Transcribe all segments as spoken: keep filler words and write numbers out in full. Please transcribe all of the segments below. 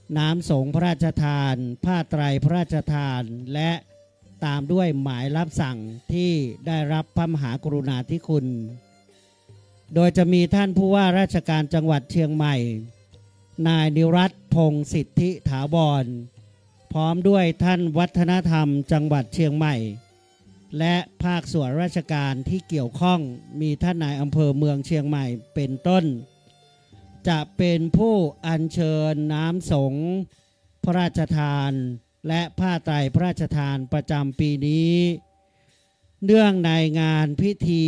น้ำสงฆ์พระราชทานผ้าไตรพระราชทานและตามด้วยหมายรับสั่งที่ได้รับพระมหากรุณาธิคุณโดยจะมีท่านผู้ว่าราชการจังหวัดเชียงใหม่นายนิรัตน์พงษ์สิทธิถาวรพร้อมด้วยท่านวัฒนธรรมจังหวัดเชียงใหม่และภาคส่วนราชการที่เกี่ยวข้องมีท่านนายอำเภอเมืองเชียงใหม่เป็นต้นจะเป็นผู้อัญเชิญน้ำสงฆ์พระราชทานและผ้าไตรพระราชทานประจำปีนี้เนื่องในงานพิธี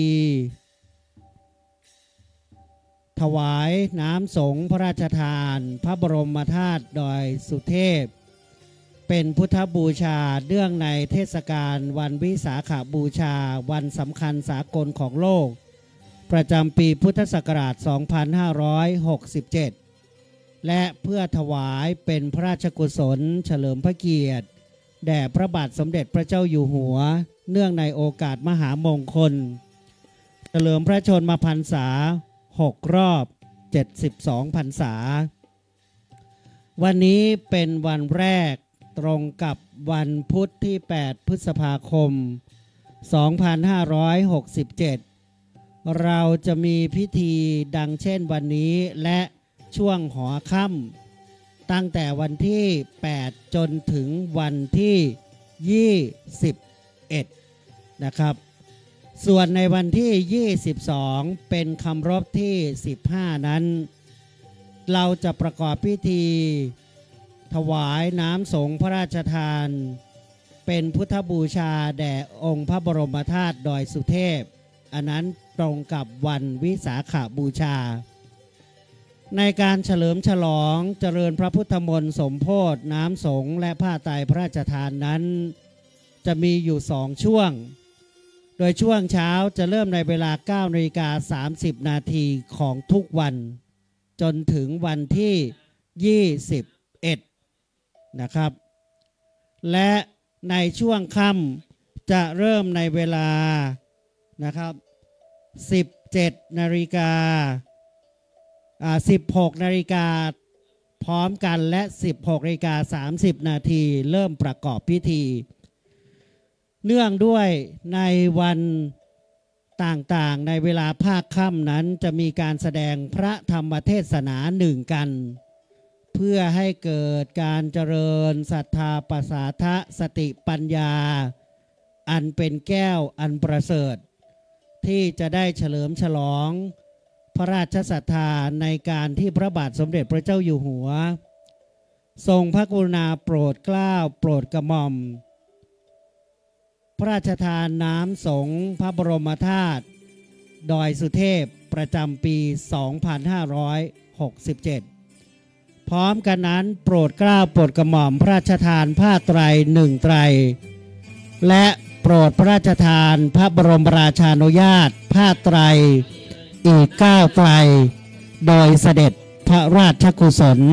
ถวายน้ำสงฆ์พระราชทานพระบรมธาตุดอยสุเทพเป็นพุทธบูชาเนื่องในเทศกาลวันวิสาขบูชาวันสำคัญสากลของโลกประจำปีพุทธศักราช สองพันห้าร้อยหกสิบเจ็ด และเพื่อถวายเป็นพระราชกุศลเฉลิมพระเกียรติแด่พระบาทสมเด็จพระเจ้าอยู่หัวเนื่องในโอกาสมหามงคลเฉลิมพระชนมพรรษาหกรอบเจ็ดสิบสองพรรษาวันนี้เป็นวันแรกตรงกับวันพุธที่แปดพฤษภาคมสองพันห้าร้อยหกสิบเจ็ดเราจะมีพิธีดังเช่นวันนี้และช่วงหอค่ำตั้งแต่วันที่แปดจนถึงวันที่ยี่สิบเอ็ดนะครับส่วนในวันที่ยี่สิบสองเป็นคำรบที่สิบห้านั้นเราจะประกอบพิธีถวายน้ำสงฆ์พระราชทานเป็นพุทธบูชาแด่องค์พระบรมธาตุดอยสุเทพอันนั้นตรงกับวันวิสาขบูชาในการเฉลิมฉลองเจริญพระพุทธมนต์สมโภชน้ำสงฆ์และผ้าไตรพระราชทานนั้นจะมีอยู่สองช่วงโดยช่วงเช้าจะเริ่มในเวลา เก้านาฬิกาสามสิบนาทีของทุกวันจนถึงวันที่ยี่สิบเอ็ดนะครับและในช่วงค่ำจะเริ่มในเวลานะครับสิบเจ็ดนาฬิกาอ่าสิบหกนาฬิกาพร้อมกันและสิบหกนาฬิกาสามสิบนาทีเริ่มประกอบพิธีเนื่องด้วยในวันต่างๆในเวลาภาคค่ำนั้นจะมีการแสดงพระธรรมเทศนาหนึ่งกันเพื่อให้เกิดการเจริญศรัทธาประสาทะสติปัญญาอันเป็นแก้วอันประเสริฐที่จะได้เฉลิมฉลองพระราชศรัทธาในการที่พระบาทสมเด็จพระเจ้าอยู่หัวทรงพระกรุณาโปรดเกล้าโปรดกระหม่อมพระราชทานน้ำสงฆ์พระบรมธาตุดอยสุเทพประจำปี สองพันห้าร้อยหกสิบเจ็ด พร้อมกันนั้นโปรดเกล้าโปรดกระหม่อมพระราชทานผ้าไตรหนึ่งไตรและโปรดพระราชทานพระบรมราชานุญาตผ้าไตรอีกเก้าไตรโดยเสด็จพระราชกุศล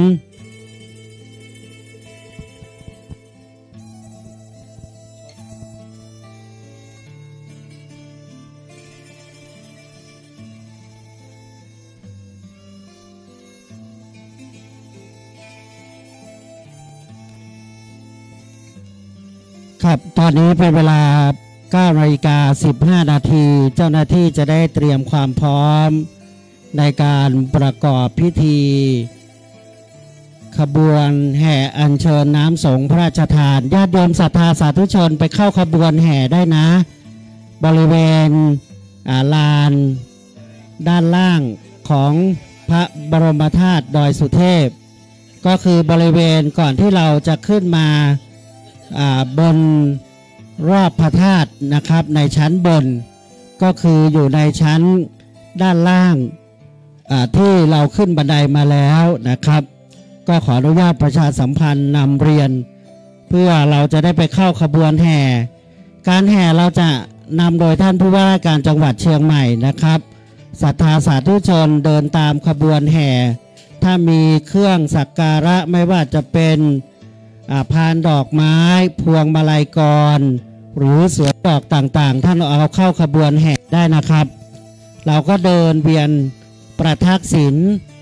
ครับตอนนี้เป็นเวลา เก้านาฬิกาสิบห้านาทีเจ้าหน้าที่จะได้เตรียมความพร้อมในการประกอบพิธีขบวนแห่อัญเชิญน้ำสงฆ์พระราชทานญาติโยมศรัทธาสาธุชนไปเข้าขบวนแห่ได้นะบริเวณลานด้านล่างของพระบรมธาตุดอยสุเทพก็คือบริเวณก่อนที่เราจะขึ้นมาบนรอบพระธาตุนะครับในชั้นบนก็คืออยู่ในชั้นด้านล่างที่เราขึ้นบันไดมาแล้วนะครับก็ขออนุญาตประชาสัมพันธ์นำเรียนเพื่อเราจะได้ไปเข้าขบวนแห่การแห่เราจะนำโดยท่านผู้ว่าราชการจังหวัดเชียงใหม่นะครับศรัทธาสาธุชนเดินตามขบวนแห่ถ้ามีเครื่องสักการะไม่ว่าจะเป็นพานดอกไม้พวงมาลัยกรหรือสวนดอกต่างๆท่านเอาเข้าขบวนแห่ได้นะครับเราก็เดินเวียนประทักษิณ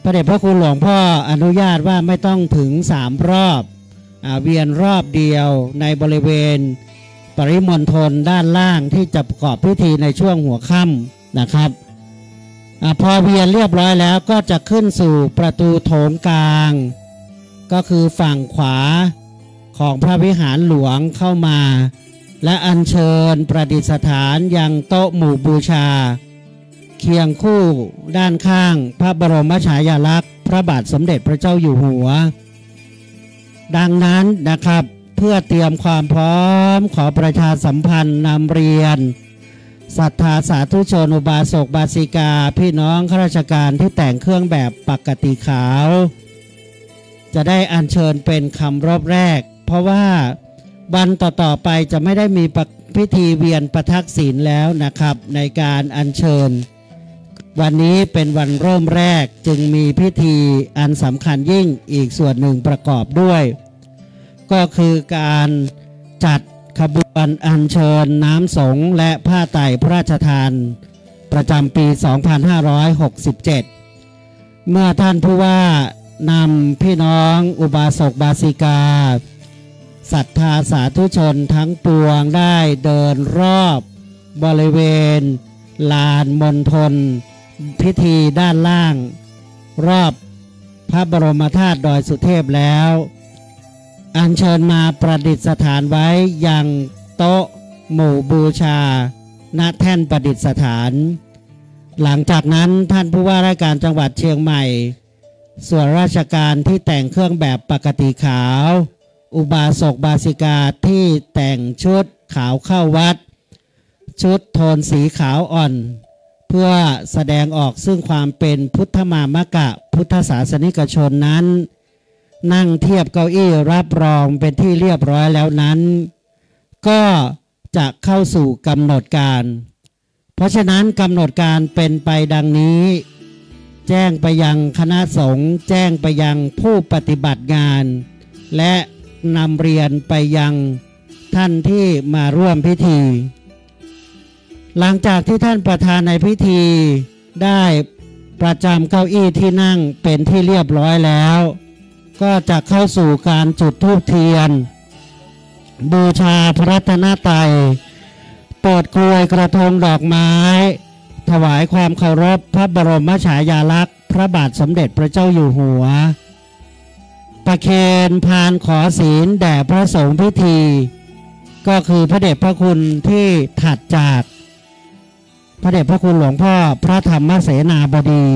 พระเดชพระคุณหลวงพ่ออนุญาตว่าไม่ต้องถึงสามรอบอ่าเวียนรอบเดียวในบริเวณปริมณฑลด้านล่างที่จะประกอบพิธีในช่วงหัวค่ำนะครับอพอเวียนเรียบร้อยแล้วก็จะขึ้นสู่ประตูโถงกลางก็คือฝั่งขวาของพระวิหารหลวงเข้ามาและอัญเชิญประดิษฐานยังโต๊ะหมู่บูชาเคียงคู่ด้านข้างพระบรมฉายาลักษณ์พระบาทสมเด็จพระเจ้าอยู่หัวดังนั้นนะครับเพื่อเตรียมความพร้อมขอประชาสัมพันธ์นำเรียนศรัทธาสาธุชนอุบาสกบาสิกาพี่น้องข้าราชการที่แต่งเครื่องแบบปกติขาวจะได้อัญเชิญเป็นคำรอบแรกเพราะว่าวันต่อๆไปจะไม่ได้มีพิธีเวียนประทักษิณแล้วนะครับในการอัญเชิญวันนี้เป็นวันเริ่มแรกจึงมีพิธีอันสำคัญยิ่งอีกส่วนหนึ่งประกอบด้วยก็คือการจัดขบวนอัญเชิญน้ำสงฆ์และผ้าไตรพระราชทานประจำปี สองพันห้าร้อยหกสิบเจ็ด เมื่อท่านผู้ว่านำพี่น้องอุบาสกบาสิกาศรัทธาสาธุชนทั้งปวงได้เดินรอบบริเวณลานมณฑลพิธีด้านล่างรอบพระบรมธาตุดอยสุเทพแล้วอัญเชิญมาประดิษฐานไว้ยังโต๊ะหมู่บูชาณแท่นประดิษฐานหลังจากนั้นท่านผู้ว่าราชการจังหวัดเชียงใหม่ส่วนราชการที่แต่งเครื่องแบบปกติขาวอุบาสกบาสิกาที่แต่งชุดขาวเข้าวัดชุดโทนสีขาวอ่อนเพื่อแสดงออกซึ่งความเป็นพุทธมามกะพุทธศาสนิกชนนั้นนั่งเทียบเก้าอี้รับรองเป็นที่เรียบร้อยแล้วนั้นก็จะเข้าสู่กำหนดการเพราะฉะนั้นกำหนดการเป็นไปดังนี้แจ้งไปยังคณะสงฆ์แจ้งไปยังผู้ปฏิบัติงานและนำเรียนไปยังท่านที่มาร่วมพิธีหลังจากที่ท่านประธานในพิธีได้ประจำเก้าอี้ที่นั่งเป็นที่เรียบร้อยแล้วก็จะเข้าสู่การจุดธูปเทียนบูชาพระรัตนตรัยเปิดกลวยกระทงดอกไม้ถวายความเคารพพระบรมฉายาลักษณ์พระบาทสมเด็จพระเจ้าอยู่หัวประเคนพานขอศีลแด่พระสงฆ์พิธีก็คือพระเดชพระคุณที่ถัดจากพระเดชพระคุณหลวงพ่อพระธรรมเสนาบดี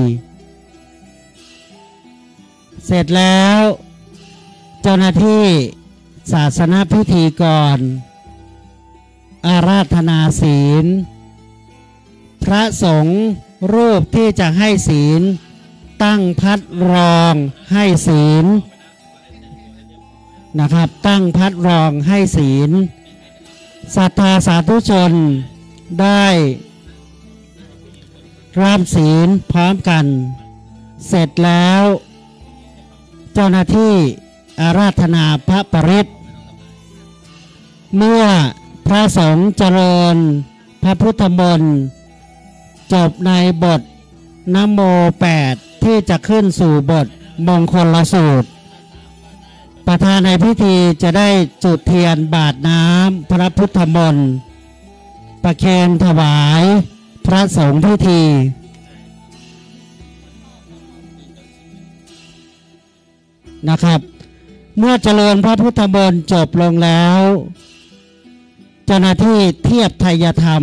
เสร็จแล้วเจ้าหน้าที่ศาสนพิธีกรอาราธนาศีลพระสงฆ์รูปที่จะให้ศีลตั้งพัดรองให้ศีลนะครับตั้งพัดรองให้ศีลศรัทธาสาธุชนได้รับศีลพร้อมกันเสร็จแล้วเจ้าหน้าที่อาราธนาพระปริตรเมื่อพระสงฆ์เจริญพระพุทธมนต์จบในบทนะโมแปดที่จะขึ้นสู่บทมงคลสูตรประธานในพิธีจะได้จุดเทียนบาทน้ำพระพุทธมนต์ประเคนถวายพระสงฆ์พิธีนะครับเมื่อเจริญพระพุทธมนต์จบลงแล้วเจ้าหน้าที่เทียบไทยธรรม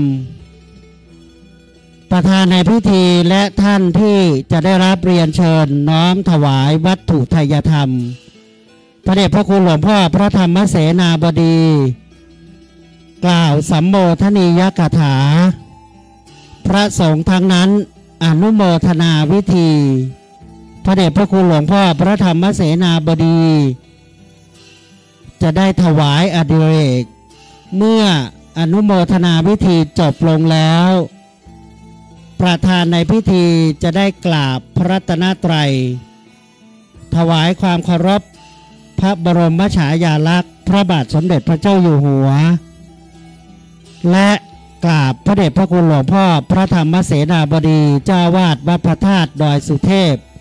ประธานในพิธีและท่านที่จะได้รับเรียนเชิญน้อมถวายวัตถุไทยธรรมพระเดชพระคุณหลวงพ่อพระธรรมเสนาบดีกล่าวสัมโมทนียกถาพระสงฆ์ทั้งนั้นอนุโมทนาวิธีพระเดชพระคุณหลวงพ่อพระธรรมเสนาบดีจะได้ถวายอดิเรกเมื่ออนุโมทนาวิธีจบลงแล้วประธานในพิธีจะได้กราบพระรัตนตรัยถวายความเคารพพระบรมฉายาลักษณ์พระบาทสมเด็จพระเจ้าอยู่หัวและกราบพระเดชพระคุณหลวงพ่อพระธรรมเสนาบดีเจ้าวาดวัดพระธาตุดอยสุเทพ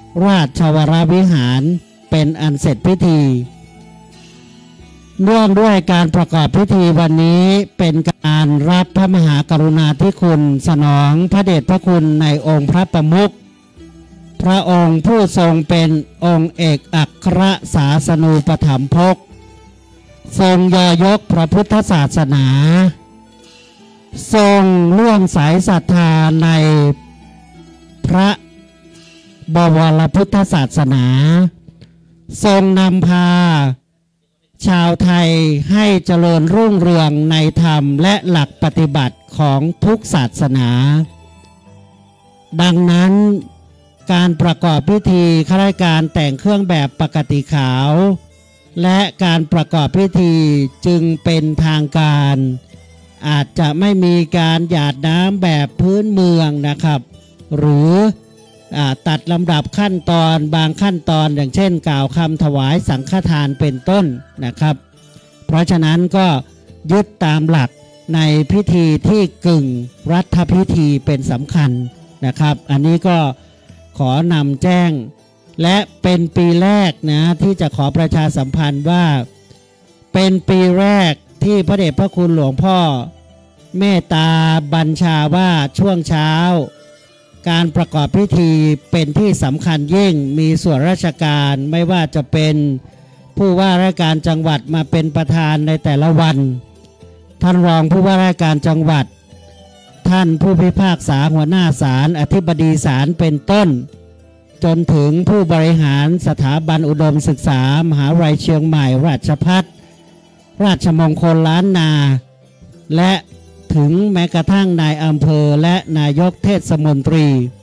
ราชวรวิหารเป็นอันเสร็จพิธีเนื่องด้วยการประกอบพิธีวันนี้เป็นการรับพระมหากรุณาธิคุณสนองพระเดชพระคุณในองค์พระประมุขพระองค์ผู้ทรงเป็นองค์เอกอัครศาสนูปถัมภกทรงยอยกพระพุทธศาสนาทรงร่วมสายศรัทธาในพระบวรพุทธศาสนาทรงนำพาชาวไทยให้เจริญรุ่งเรืองในธรรมและหลักปฏิบัติของทุกศาสนาดังนั้นการประกอบพิธีข้าราชการแต่งเครื่องแบบปกติขาวและการประกอบพิธีจึงเป็นทางการอาจจะไม่มีการหยาดน้ำแบบพื้นเมืองนะครับหรือตัดลำดับขั้นตอนบางขั้นตอนอย่างเช่นกล่าวคำถวายสังฆทานเป็นต้นนะครับเพราะฉะนั้นก็ยึดตามหลักในพิธีที่กึ่งรัฐพิธีเป็นสำคัญนะครับอันนี้ก็ขอนำแจ้งและเป็นปีแรกนะที่จะขอประชาสัมพันธ์ว่าเป็นปีแรกที่พระเดชพระคุณหลวงพ่อเมตตาบัญชาว่าช่วงเช้าการประกอบพิธีเป็นที่สำคัญยิ่งมีส่วนราชการไม่ว่าจะเป็นผู้ว่าราชการจังหวัดมาเป็นประธานในแต่ละวันท่านรองผู้ว่าราชการจังหวัดท่านผู้พิพากษาหัวหน้าศาลอธิบดีศาลเป็นต้นจนถึงผู้บริหารสถาบันอุดมศึกษามหาวิทยาลัยเชียงใหม่ราชภัฏราชมงคลล้านนาและถึงแม้กระทั่งนายอำเภอและนายกเทศมนตรี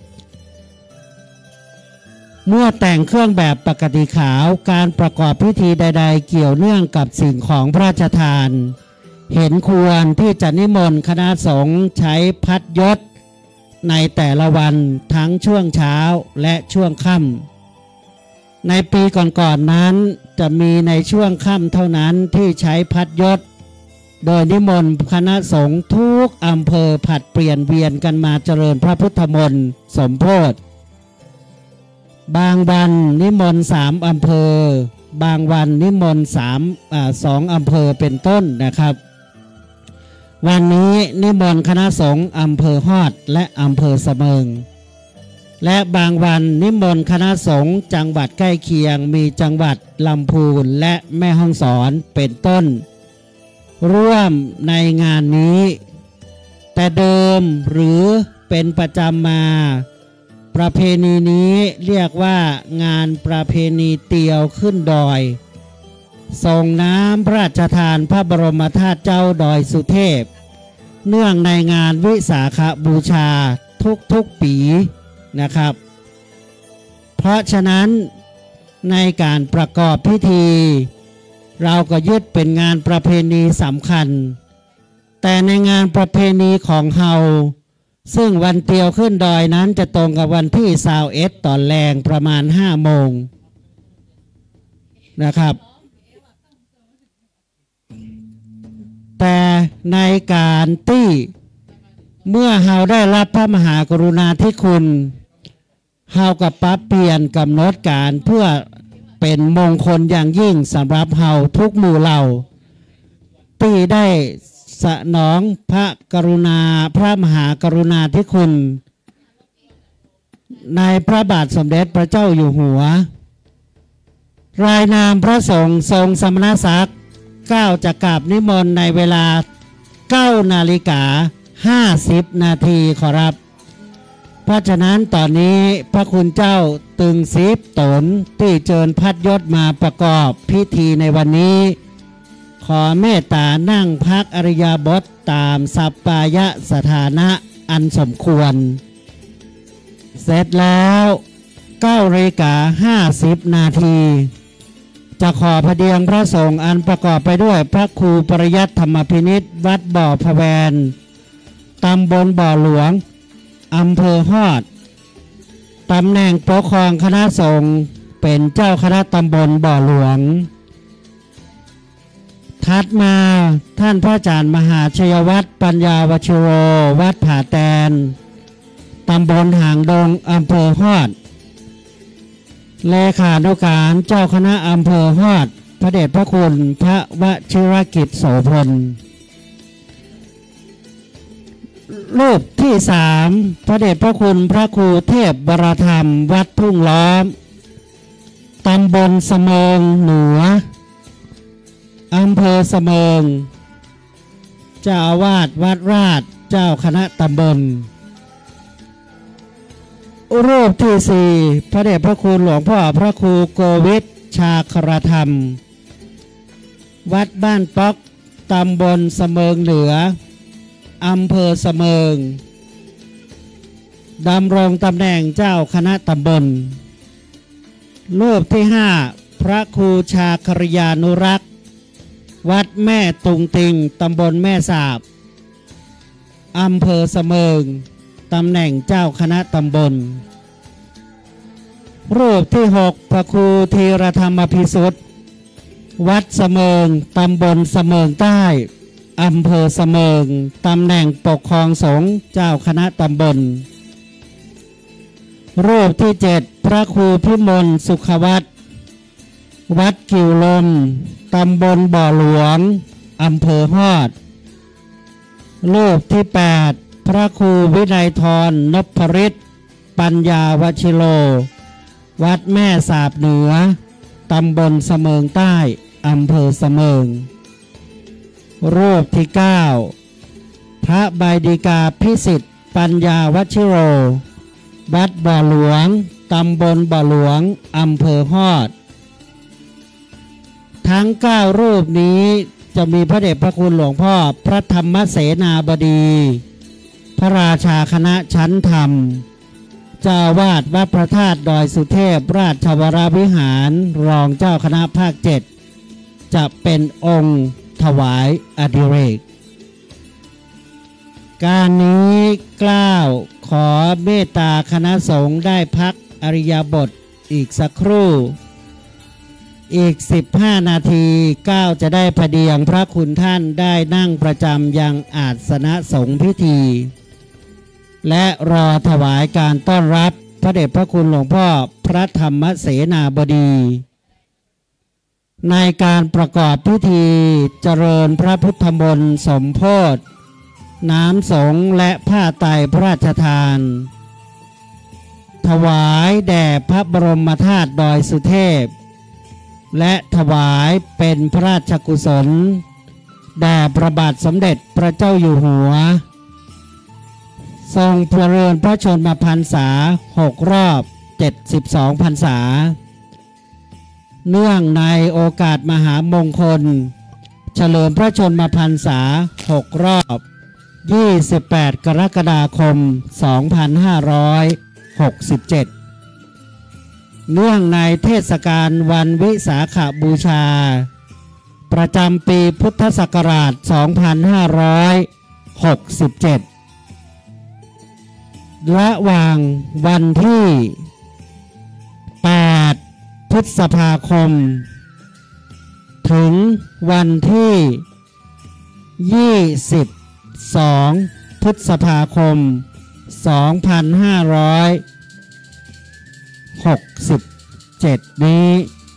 เมื่อแต่งเครื่องแบบปกติขาวการประกอบพิธีใดๆเกี่ยวเนื่องกับสิ่งของพระราชทานเห็นควรที่จะนิมนต์คณะสงฆ์ใช้พัดยศในแต่ละวันทั้งช่วงเช้าและช่วงค่ำในปีก่อนๆ นั้นจะมีในช่วงค่ำเท่านั้นที่ใช้พัดยศโดยนิมนต์คณะสงฆ์ทุกอำเภอผัดเปลี่ยนเวียนกันมาเจริญพระพุทธมนต์สมโภชบางวันนิมนต์สามอำเภอบางวันนิมนต์สามอ่าสองอำเภอเป็นต้นนะครับวันนี้นิมนต์คณะสงฆ์อำเภอฮอดและอำเภอเสมิงและบางวันนิมนต์คณะสงฆ์จังหวัดใกล้เคียงมีจังหวัดลำพูนและแม่ฮ่องสอนเป็นต้นร่วมในงานนี้แต่เดิมหรือเป็นประจำมาประเพณีนี้เรียกว่างานประเพณีเตียวขึ้นดอยส่งน้ำพระราชทานพระบรมธาตุเจ้าดอยสุเทพเนื่องในงานวิสาขบูชาทุกๆปีนะครับเพราะฉะนั้นในการประกอบพิธีเราก็ยึดเป็นงานประเพณีสำคัญแต่ในงานประเพณีของเฮาซึ่งวันเตียวขึ้นดอยนั้นจะตรงกับวันที่สาวเอ็ดตอนแรงประมาณห้าโมงนะครับแต่ในการที่เมื่อเฮาได้รับพระมหากรุณาธิคุณเฮากับปรับเปลี่ยนกำหนดการเพื่อเป็นมงคลอย่างยิ่งสำหรับเฮาทุกหมู่เหล่าที่ได้สนองพระกรุณาพระมหากรุณาธิคุณในพระบาทสมเด็จพระเจ้าอยู่หัวรายนามพระสงฆ์ทรงสมณศักดิ์ก้าวจะกราบนิมนต์ในเวลาเก้านาฬิกาห้าสิบนาทีขอรับเพราะฉะนั้นตอนนี้พระคุณเจ้าตึงสิบตนที่เจิญพัดยศมาประกอบพิธีในวันนี้ขอเมตตานั่งพักอริยบทตามสัปปายะสถานะอันสมควรเสร็จแล้วเก้านาฬิกาห้าสิบนาทีจะขอพระเดียงพระสงฆ์อันประกอบไปด้วยพระครูปริยัติธรรมพินิจวัดบ่อพะแวนตำบลบ่อหลวงอำเภอฮอดตำแหน่งปกครองคณะสงฆ์เป็นเจ้าคณะตำบลบ่อหลวงถัดมาท่านพระอาจารย์มหาชัยวัฒน์ปัญญาวชิโรวัดผาแตนตำบลหางดงอำเภอฮอดเลขานุการเจ้าคณะอำเภอฮอดพระเดชพระคุณพระวชิรกิจโสพลรูปที่สามพระเดชพระคุณพระครูเทพวรธรรมวัดทุ่งล้อมตำบลเสมิงเหนืออำเภอเสมิงเจ้าอาวาสวัดราชเจ้าคณะตำบลรูปที่สี่พระเดชพระคุณหลวงพ่อพระครูโกวิทชาครธรรมวัดบ้านป๊อกตำบลเสมิงเหนืออำเภอเสมิงดำรงตำแหน่งเจ้าคณะตำบลรูปที่ห้าพระครูชาคริยานุรักษ์วัดแม่ตุงติงตำบลแม่สาบอำเภอเสมิงตำแหน่งเจ้าคณะตำบลรูปที่หกพระครูธีรธรรมภิสุทธิ์วัดเสมิงตำบลเสมิงใต้อำเภอเสมิงตำแหน่งปกครองสงฆ์เจ้าคณะตำบลรูปที่เจ็ดพระครูพิมลสุขวัฒน์วัดกิวลมตำบลบ่อหลวงอำเภอฮอดรูปที่แปดพระครูวินัยธรนพฤทธิ์ปัญญาวชิโลวัดแม่สาบเหนือตำบลเสมิงใต้อำเภอเสมิงรูปที่เก้าพระใบดีกาพิสิทธิ์ปัญญาวชิโรวัดบ่อหลวงตำบลบ่อหลวงอำเภอฮอดทั้งเก้ารูปนี้จะมีพระเดชพระคุณหลวงพ่อพระธรรมเสนาบดีพระราชาคณะชั้นธรรมเจ้าวาดวัดพระธาตุดอยสุเทพราชวรวิหารรองเจ้าคณะภาคเจ็ดจะเป็นองค์ถวายอดิเรกการนี้กล้าวขอเมตตาคณะสงฆ์ได้พักอริยบทอีกสักครู่อีกสิบห้านาทีก้าวจะได้พเดียงพระคุณท่านได้นั่งประจำยังอาสนะสงฆ์พิธีและรอถวายการต้อนรับพระเดชพระคุณหลวงพ่อพระธรรมเสนาบดีในการประกอบพิธีเจริญพระพุทธมนต์สมโภชน้ำสงฆ์และผ้าไตรพระราชทานถวายแด่พระบรมธาตุดอยสุเทพและถวายเป็นพระราชกุศลแด่พระบาทสมเด็จพระเจ้าอยู่หัวทรงพระเริญพระชนมพรรษาหกรอบเจ็ดสิบสองพรรษาเนื่องในโอกาสมหามงคลเฉลิมพระชนมพรรษาหกรอบยี่สิบแปดกรกฎาคมสองพันห้าร้อยหกสิบเจ็ดเนื่องในเทศกาลวันวิสาขบูชาประจำปีพุทธศักราชสองพันห้าร้อยหกสิบเจ็ดระหว่างวันที่แปดพฤษภาคมถึงวันที่ยี่สิบสองพฤษภาคมสองพันห้าร้อยหกสิบเจ็ดนี้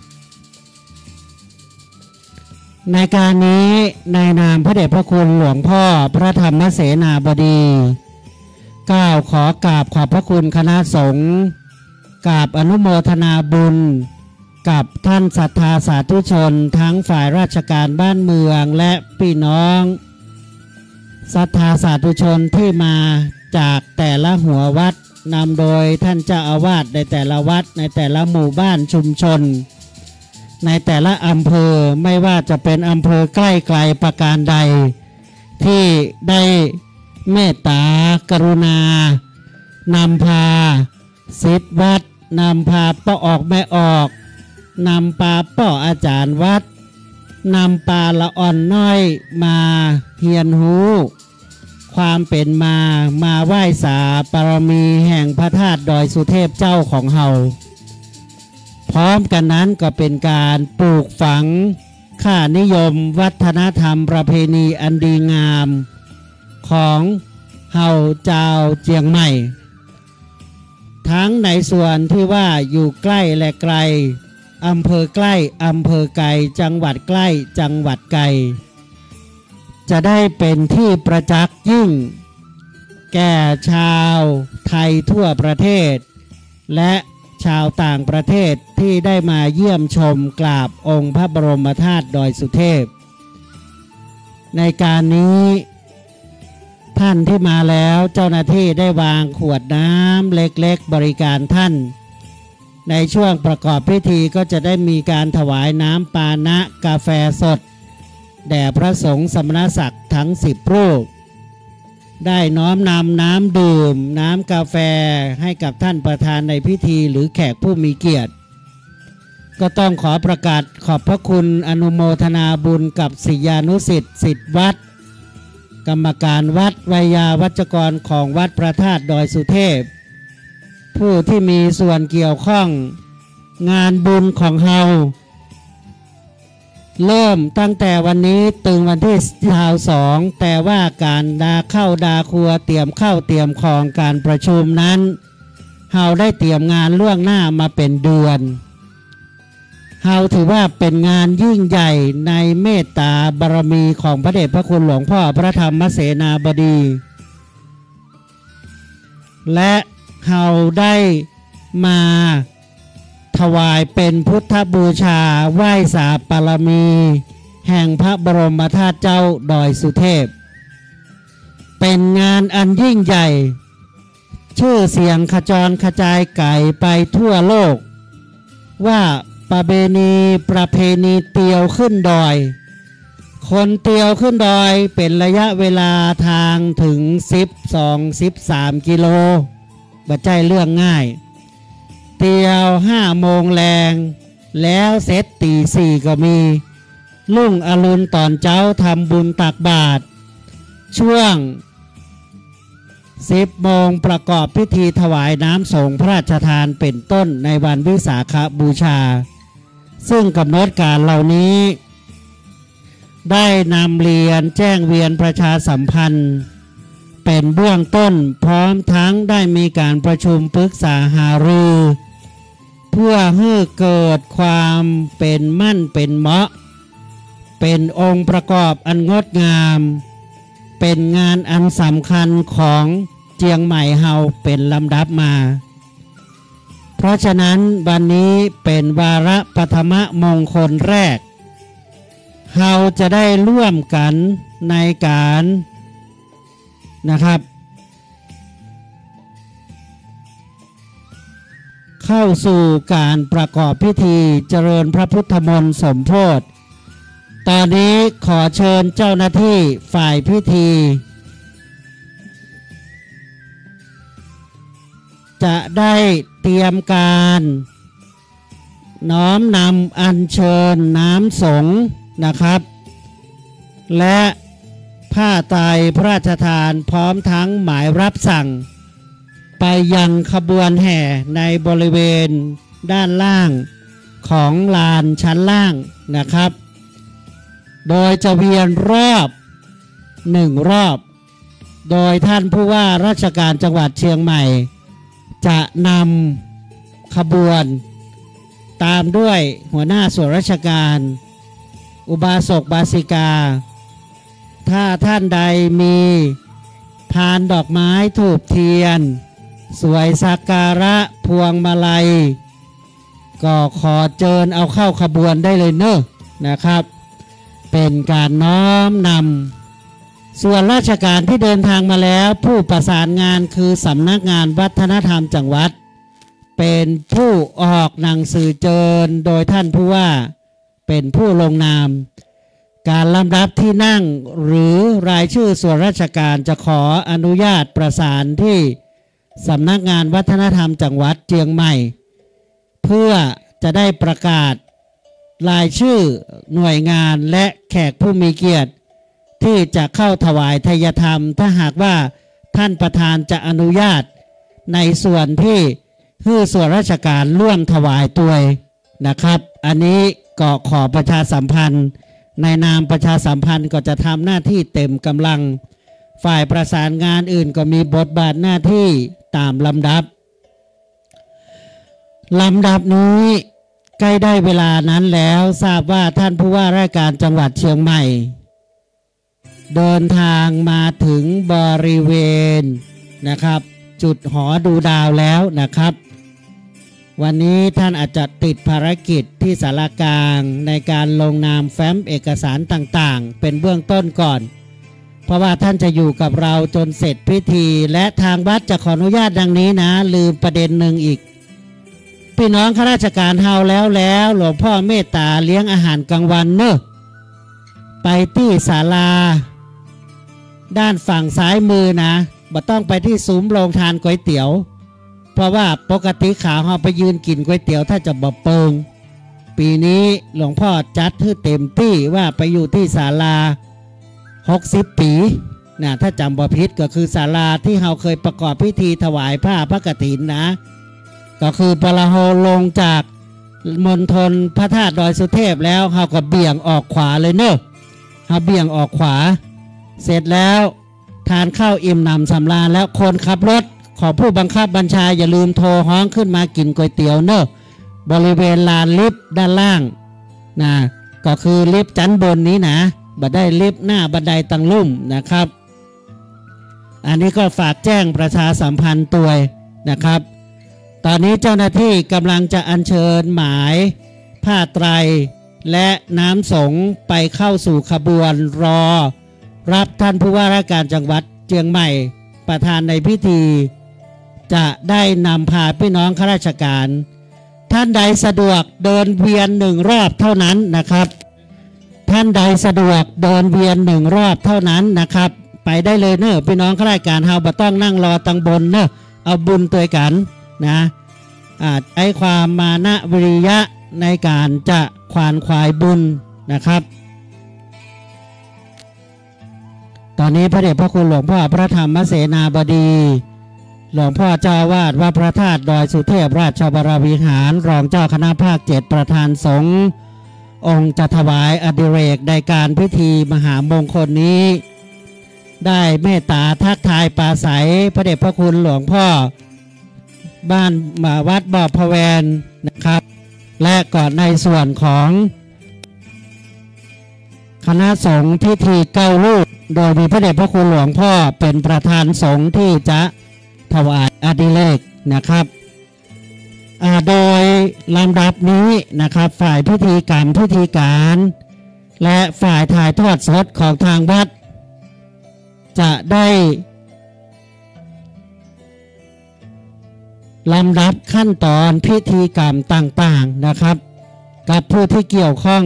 ในการนี้ในนามพระเดชพระคุณหลวงพ่อพระธรรมเสนาบดีกล่าวขอกราบขอบพระคุณคณะสงฆ์กราบอนุโมทนาบุญกับท่านศรัทธาสาธุชนทั้งฝ่ายราชการบ้านเมืองและพี่น้องศรัทธาสาธุชนที่มาจากแต่ละหัววัดนำโดยท่านเจ้าอาวาสในแต่ละวัดในแต่ละหมู่บ้านชุมชนในแต่ละอำเภอไม่ว่าจะเป็นอำเภอใกล้ไกลประการใดที่ได้เมตตากรุณานำพาศิษย์วัดนำพาป้าออกแม่ออกนำปาป้ออาจารย์วัดนำปาละอ่อนน้อยมาเฮียนหูความเป็นมามาไหว้สาบารมีแห่งพระธาตุดอยสุเทพเจ้าของเฮาพร้อมกันนั้นก็เป็นการปลูกฝังค่านิยมวัฒนธรรมประเพณีอันดีงามของเฮาเจ้าเจียงใหม่ทั้งในส่วนที่ว่าอยู่ใกล้และไกลอำเภอใกล้อำเภอไกลจังหวัดใกล้จังหวัดไกลจะได้เป็นที่ประจักษ์ยิ่งแก่ชาวไทยทั่วประเทศและชาวต่างประเทศที่ได้มาเยี่ยมชมกราบองค์พระบรมธาตุดอยสุเทพในการนี้ท่านที่มาแล้วเจ้าหน้าที่ได้วางขวดน้ำเล็กๆบริการท่านในช่วงประกอบพิธีก็จะได้มีการถวายน้ำปานะกาแฟสดแด่พระสงฆ์สมณศักดิ์ทั้งสิบรูปได้น้อมนำน้ำดื่มน้ำกาแฟให้กับท่านประธานในพิธีหรือแขกผู้มีเกียรติก็ต้องขอประกาศขอบพระคุณอนุโมทนาบุญกับศิษยานุศิษย์ศิษย์วัดกรรมการวัดไวยาวัจกรของวัดพระธาตุดอยสุเทพผู้ที่มีส่วนเกี่ยวข้องงานบุญของเฮาเริ่มตั้งแต่วันนี้ถึงวันที่ชาวสองแต่ว่าการดาเข้าดาครัวเตรียมเข้าเตรียมของการประชุมนั้นเฮาได้เตรียมงานล่วงหน้ามาเป็นเดือนเฮาถือว่าเป็นงานยิ่งใหญ่ในเมตตาบารมีของพระเดชพระคุณหลวงพ่อพระธรรมเสนาบดีและเฮาได้มาถวายเป็นพุทธบูชาไหว้สาปารมีแห่งพระบรมธาตุเจ้าดอยสุเทพเป็นงานอันยิ่งใหญ่ชื่อเสียงขจรกระจายไกลไปทั่วโลกว่าประเพณีประเพณีเตียวขึ้นดอยคนเตียวขึ้นดอยเป็นระยะเวลาทางถึงสิบสอง สิบสามกิโลบ่ใจเรื่องง่ายเตียวห้าโมงแรงแล้วเสร็จตีสี่ก็มีลุ่งอรุณตอนเจ้าทำบุญตักบาตรช่วงสิบโมงประกอบพิธีถวายน้ำสงฆ์พระราชทานเป็นต้นในวันวิสาขบูชาซึ่งกำหนดการเหล่านี้ได้นำเรียนแจ้งเวียนประชาสัมพันธ์เป็นเบื้องต้นพร้อมทั้งได้มีการประชุมปรึกษาหารือเพื่อให้เกิดความเป็นมั่นเป็นเหมาะเป็นองค์ประกอบอันงดงามเป็นงานอันสำคัญของเจียงใหม่เฮาเป็นลำดับมาเพราะฉะนั้นวันนี้เป็นวาระปฐมมงคลแรกเฮาจะได้ร่วมกันในการนะครับเข้าสู่การประกอบพิธีเจริญพระพุทธมนต์สมโภชตอนนี้ขอเชิญเจ้าหน้าที่ฝ่ายพิธีจะได้เตรียมการน้อมนำอัญเชิญน้ำสงฆ์นะครับและผ้าไตรพระราชทานพร้อมทั้งหมายรับสั่งไปยังขบวนแห่ในบริเวณด้านล่างของลานชั้นล่างนะครับโดยจะเวียนรอบหนึ่งรอบโดยท่านผู้ว่าราชการจังหวัดเชียงใหม่จะนำขบวนตามด้วยหัวหน้าส่วนราชการอุบาสกบาสิกาถ้าท่านใดมีพานดอกไม้ธูปเทียนสวยสักการะพวงมาลัยก็ขอเชิญเอาเข้าขบวนได้เลยเนอะนะครับเป็นการน้อมนำส่วนราชการที่เดินทางมาแล้วผู้ประสานงานคือสำนักงานวัฒนธรรมจังหวัดเป็นผู้ออกหนังสือเชิญโดยท่านผู้ว่าเป็นผู้ลงนามการลำดับที่นั่งหรือรายชื่อส่วนราชการจะขออนุญาตประสานที่สำนักงานวัฒนธรรมจังหวัดเชียงใหม่เพื่อจะได้ประกาศรายชื่อหน่วยงานและแขกผู้มีเกียรติที่จะเข้าถวายทายธรรมถ้าหากว่าท่านประธานจะอนุญาตในส่วนที่คือส่วนราชการร่วมถวายตัวนะครับอันนี้ก็ขอประชาสัมพันธ์ในนามประชาสัมพันธ์ก็จะทำหน้าที่เต็มกำลังฝ่ายประสานงานอื่นก็มีบทบาทหน้าที่ตามลำดับลำดับนี้ใกล้ได้เวลานั้นแล้วทราบว่าท่านผู้ว่าราชการจังหวัดเชียงใหม่เดินทางมาถึงบริเวณนะครับจุดหอดูดาวแล้วนะครับวันนี้ท่านอาจจะติดภารกิจที่ศาลากลางในการลงนามแฟ้มเอกสารต่างๆเป็นเบื้องต้นก่อนเพราะว่าท่านจะอยู่กับเราจนเสร็จพิธีและทางวัดจะขออนุญาตดังนี้นะลืมประเด็นหนึ่งอีกพี่น้องข้าราชการเฮาแล้วแล้วหลวงพ่อเมตตาเลี้ยงอาหารกลางวันเนอะไปที่ศาลาด้านฝั่งซ้ายมือนะบ่ต้องไปที่ซุ้มโรงทานก๋วยเตี๋ยวเพราะว่าปกติขาเฮาไปยืนกินก๋วยเตี๋ยวถ้าจะบ่เปิงปีนี้หลวงพ่อจัดให้เต็มที่ว่าไปอยู่ที่ศาลาหกสิบปีนะถ้าจำบ่ผิดก็คือศาลาที่เฮาเคยประกอบพิธีถวายผ้าพระกฐินนะก็คือปละโหลงจากมณฑลพระธาตุดอยสุเทพแล้วเฮาก็เบี่ยงออกขวาเลยเนอะเฮาเบี่ยงออกขวาเสร็จแล้วทานข้าวอิ่มหนำสำราญแล้วคนขับรถขอผู้บังคับบัญชาอย่าลืมโทรฮ้องขึ้นมากินก๋วยเตี๋ยวเนอะบริเวณลานลิฟต์ด้านล่างนะก็คือลิฟต์ชั้นบนนี้นะบัดได้ลิฟต์หน้าบันไดตังลุ่มนะครับอันนี้ก็ฝากแจ้งประชาสัมพันธ์ตัวนะครับตอนนี้เจ้าหน้าที่กำลังจะอัญเชิญหมายผ้าไตรและน้ำสงฆ์ไปเข้าสู่ขบวนรอรับท่านผู้ว่าราชการจังหวัดเชียงใหม่ประธานในพิธีจะได้นำพาพี่น้องข้าราชการท่านใดสะดวกเดินเวียนหนึ่งรอบเท่านั้นนะครับท่านใดสะดวกเดินเวียนหนึ่งรอบเท่านั้นนะครับไปได้เลยเนอะพี่น้องข้าราชการเฮาบ่ต้องนั่งรอตังบนเนอะเอาบุญตัวกันนะอาจไอ้ความมานะวิริยะในการจะควานควายบุญนะครับตอนนี้พระเดชพระคุณหลวงพ่อพระธรรมเสนาบดีหลวงพ่อเจ้าวาดวัดพระธาตุดอยสุเทพราชบรวิหารรองเจ้าคณะภาคเจ็ดประธานสงฆ์องค์จะถวายอดิเรกในการพิธีมหามงคลนี้ได้เมตตาทักทายปราศัยพระเดชพระคุณหลวงพ่อบ้านวัดบ่อพะแวนนะครับและก่อนในส่วนของคณะสงฆ์พิธีเก้ารูปโดยมีพระเดชพระคุณหลวงพ่อเป็นประธานสงฆ์ที่จะถวายอดิเรกนะครับโดยลำดับนี้นะครับฝ่ายพิธีกรรมพิธีการและฝ่ายถ่ายทอดสดของทางวัดจะได้ลำดับขั้นตอนพิธีกรรมต่างๆนะครับกับผู้ที่เกี่ยวข้อง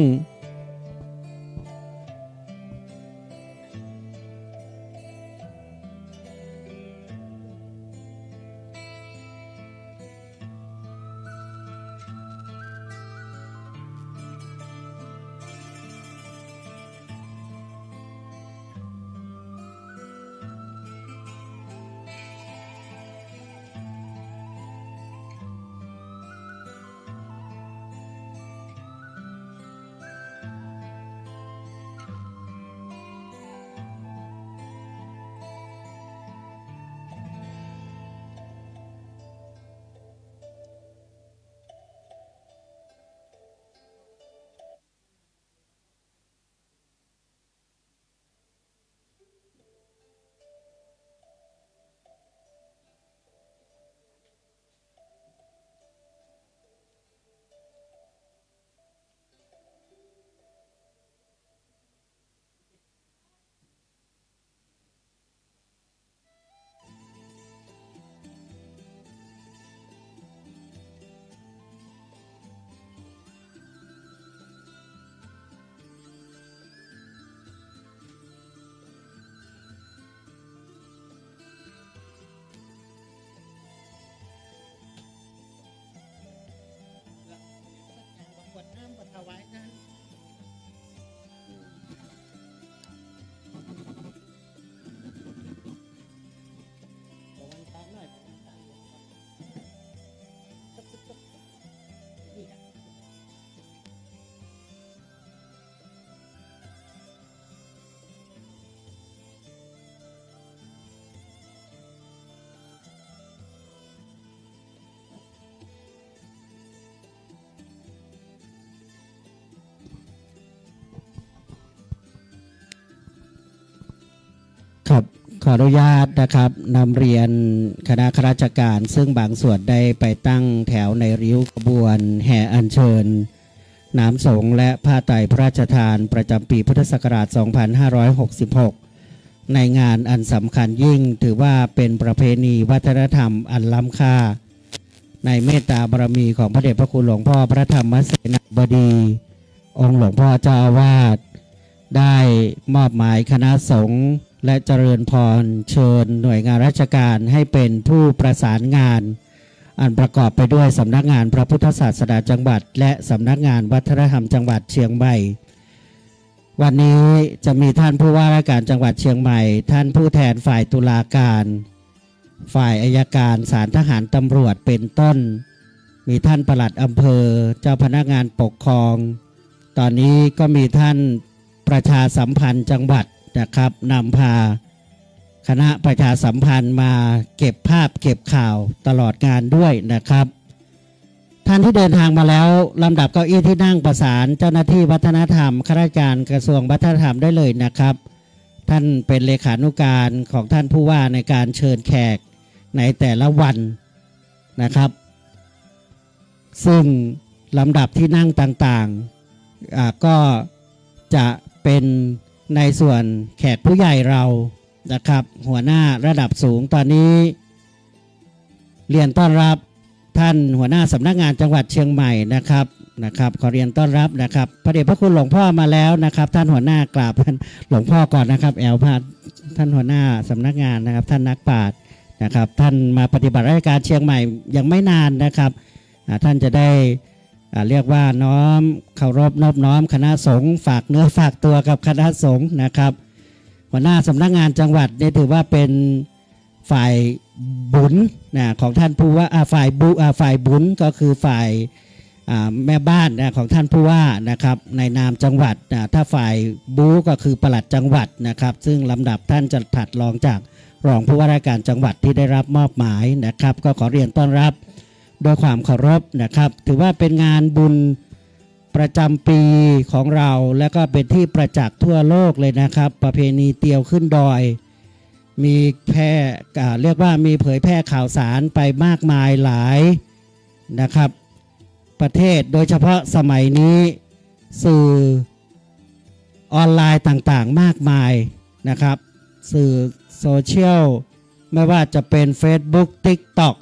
ขออนุญาตนะครับนำเรียนคณะข้าราชการซึ่งบางส่วนได้ไปตั้งแถวในริ้วขบวนแห่อัญเชิญน้ำสงฆ์และผ้าไตรพระราชทานประจำปีพุทธศักราช สองพันห้าร้อยหกสิบหก ในงานอันสำคัญยิ่งถือว่าเป็นประเพณีวัฒนธรรมอันล้ำค่าในเมตตาบารมีของพระเดชพระคุณหลวงพ่อพระธรรมเสนาบดีองค์หลวงพ่อเจ้าอาวาสได้มอบหมายคณะสงฆ์และเจริญพรเชิญหน่วยงานราชการให้เป็นผู้ประสานงานอันประกอบไปด้วยสำนักงานพระพุทธศาสนาจังหวัดและสำนักงานวัฒนธรรมจังหวัดเชียงใหม่วันนี้จะมีท่านผู้ว่าราชการจังหวัดเชียงใหม่ท่านผู้แทนฝ่ายตุลาการฝ่ายอัยการศาลทหารตำรวจเป็นต้นมีท่านปลัดอำเภอเจ้าพนักงานปกครองตอนนี้ก็มีท่านประชาสัมพันธ์จังหวัดนะครับนำพาคณะประชาสัมพันธ์มาเก็บภาพเก็บข่าวตลอดงานด้วยนะครับท่านที่เดินทางมาแล้วลำดับเก้าอี้ที่นั่งประสานเจ้าหน้าที่วัฒนธรรมข้าราชการกระทรวงวัฒนธรรมได้เลยนะครับท่านเป็นเลขานุการของท่านผู้ว่าในการเชิญแขกในแต่ละวันนะครับซึ่งลำดับที่นั่งต่างๆก็จะเป็นในส่วนแขกผู้ใหญ่เรานะครับหัวหน้าระดับสูงตอนนี้เรียนต้อนรับท่านหัวหน้าสำนักงานจังหวัดเชียงใหม่นะครับนะครับขอเรียนต้อนรับนะครับพระเดชพระคุณหลวงพ่อมาแล้วนะครับท่านหัวหน้ากราบท่านหลวงพ่อก่อนนะครับแอลพาท่านหัวหน้าสำนักงานนะครับท่านนักปราชญ์นะครับท่านมาปฏิบัติราชการเชียงใหม่ยังไม่นานนะครับท่านจะได้เรียกว่าน้อมเคารพนอบน้อมคณะสงฆ์ฝากเนื้อฝากตัวกับคณะสงฆ์นะครับหัวหน้าสำนักงานจังหวัดนี่ถือว่าเป็นฝ่ายบุญนะของท่านผู้ว่าฝ่ายบุฝ่ายบุญก็คือฝ่ายแม่บ้านนะของท่านผู้ว่านะครับในนามจังหวัดนะถ้าฝ่ายบูก็คือปลัดจังหวัดนะครับซึ่งลำดับท่านจะถัดรองจากรองผู้ว่าราชการจังหวัดที่ได้รับมอบหมายนะครับก็ขอเรียนต้อนรับด้วยความเคารพนะครับถือว่าเป็นงานบุญประจำปีของเราและก็เป็นที่ประจักษ์ทั่วโลกเลยนะครับประเพณีเตียวขึ้นดอยมีแพร่เรียกว่ามีเผยแพร่ข่าวสารไปมากมายหลายนะครับประเทศโดยเฉพาะสมัยนี้สื่อออนไลน์ต่างๆมากมายนะครับสื่อโซเชียลไม่ว่าจะเป็น Facebook TikTok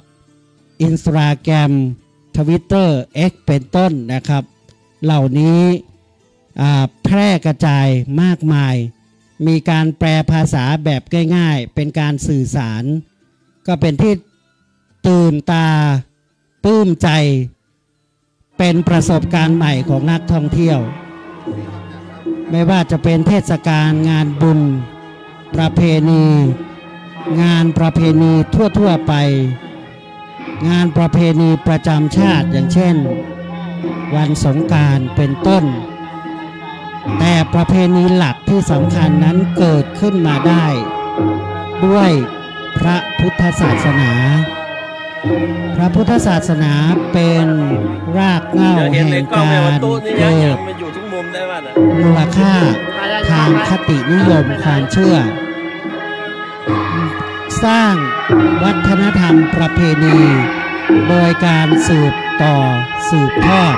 Instagram Twitter X เป็นต้นนะครับเหล่านี้แพร่กระจายมากมายมีการแปลภาษาแบบง่ายๆเป็นการสื่อสารก็เป็นที่ตื่นตาปลื้มใจเป็นประสบการณ์ใหม่ของนักท่องเที่ยวไม่ว่าจะเป็นเทศกาลงานบุญประเพณีงานประเพณีทั่วๆไปงานประเพณีประจำชาติอย่างเช่นวันสงกรานต์เป็นต้นแต่ประเพณีหลักที่สำคัญนั้นเกิดขึ้นมาได้ด้วยพระพุทธศาสนาพระพุทธศาสนาเป็นรากเหง้าแห่งการเกิดมูลค่าทางคตินิยมความเชื่อสร้างวัฒนธรรมประเพณีโดยการสืบต่อสืบทอด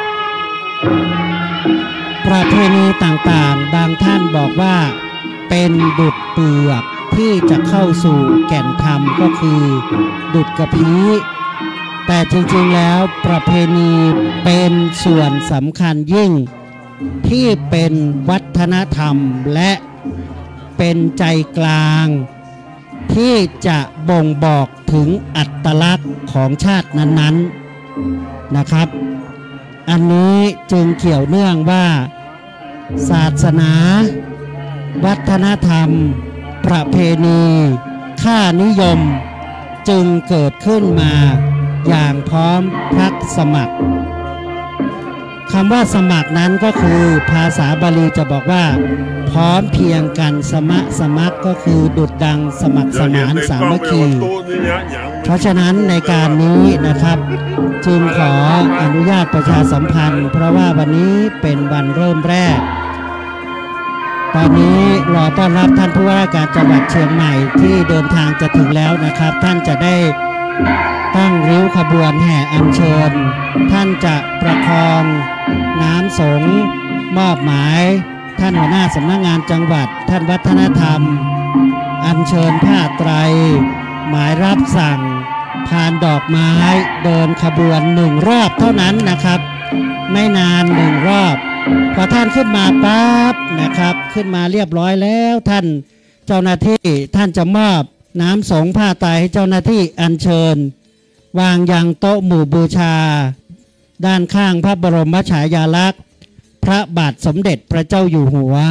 ประเพณีต่างๆบางท่านบอกว่าเป็นดุจเปลือกที่จะเข้าสู่แก่นธรรมก็คือดุจกระพี้แต่จริงๆแล้วประเพณีเป็นส่วนสำคัญยิ่งที่เป็นวัฒนธรรมและเป็นใจกลางที่จะบ่งบอกถึงอัตลักษณ์ของชาตินั้นๆนะครับอันนี้จึงเกี่ยวเนื่องว่าศาสนาวัฒนธรรมประเพณีค่านิยมจึงเกิดขึ้นมาอย่างพร้อมพรักสมัครคำว่าสมัครนั้นก็คือภาษาบาลีจะบอกว่าพร้อมเพียงกันสมะสมัครก็คือดุจดังสมัครสมานสามัคคีเพราะฉะนั้นในการนี้นะครับจึงขออนุญาตประชาสัมพันธ์เพราะว่าวันนี้เป็นวันเริ่มแรกตอนนี้รอต้อนรับท่านผู้ว่าราชการจังหวัดเชียงใหม่ที่เดินทางจะถึงแล้วนะครับท่านจะได้ตั้งริ้วขบวนแห่อัญเชิญท่านจะประคองน้ำสงฆ์มอบหมายท่านหัวหน้าสำนักงานจังหวัดท่านวัฒนธรรมอัญเชิญผ้าไตรหมายรับสั่งพานดอกไม้เดินขบวนหนึ่งรอบเท่านั้นนะครับไม่นานหนึ่งรอบพอท่านขึ้นมาปั๊บนะครับขึ้นมาเรียบร้อยแล้วท่านเจ้าหน้าที่ท่านจะมอบน้ำสงฆ์ผ้าไตรให้เจ้าหน้าที่อัญเชิญวางยังโต๊ะหมู่บูชาด้านข้างพระบรมฉายาลักษณ์พระบาทสมเด็จพระเจ้าอยู่หัว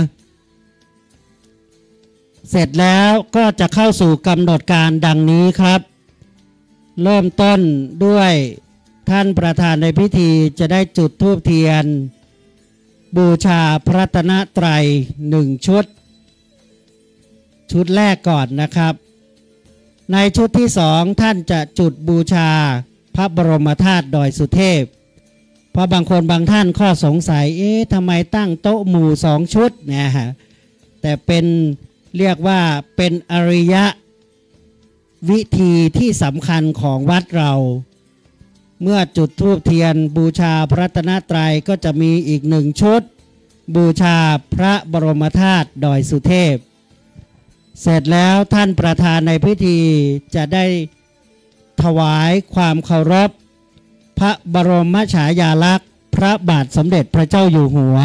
เสร็จแล้วก็จะเข้าสู่กำหนดการดังนี้ครับเริ่มต้นด้วยท่านประธานในพิธีจะได้จุดธูปเทียนบูชาพระรัตนตรัยหนึ่งชุดชุดแรกก่อนนะครับในชุดที่สองท่านจะจุดบูชาพระบรมธาตุดอยสุเทพเพราะบางคนบางท่านข้อสงสัยเอ๊ะทำไมตั้งโต๊ะหมู่สองชุดนะฮะแต่เป็นเรียกว่าเป็นอริยะวิธีที่สำคัญของวัดเราเมื่อจุดธูปเทียนบูชาพระรัตนตรัยก็จะมีอีกหนึ่งชุดบูชาพระบรมธาตุดอยสุเทพเสร็จแล้วท่านประธานในพิธีจะได้ถวายความเคารพพระบรมฉายาลักษณ์พระบาทสมเด็จพระเจ้าอยู่หัว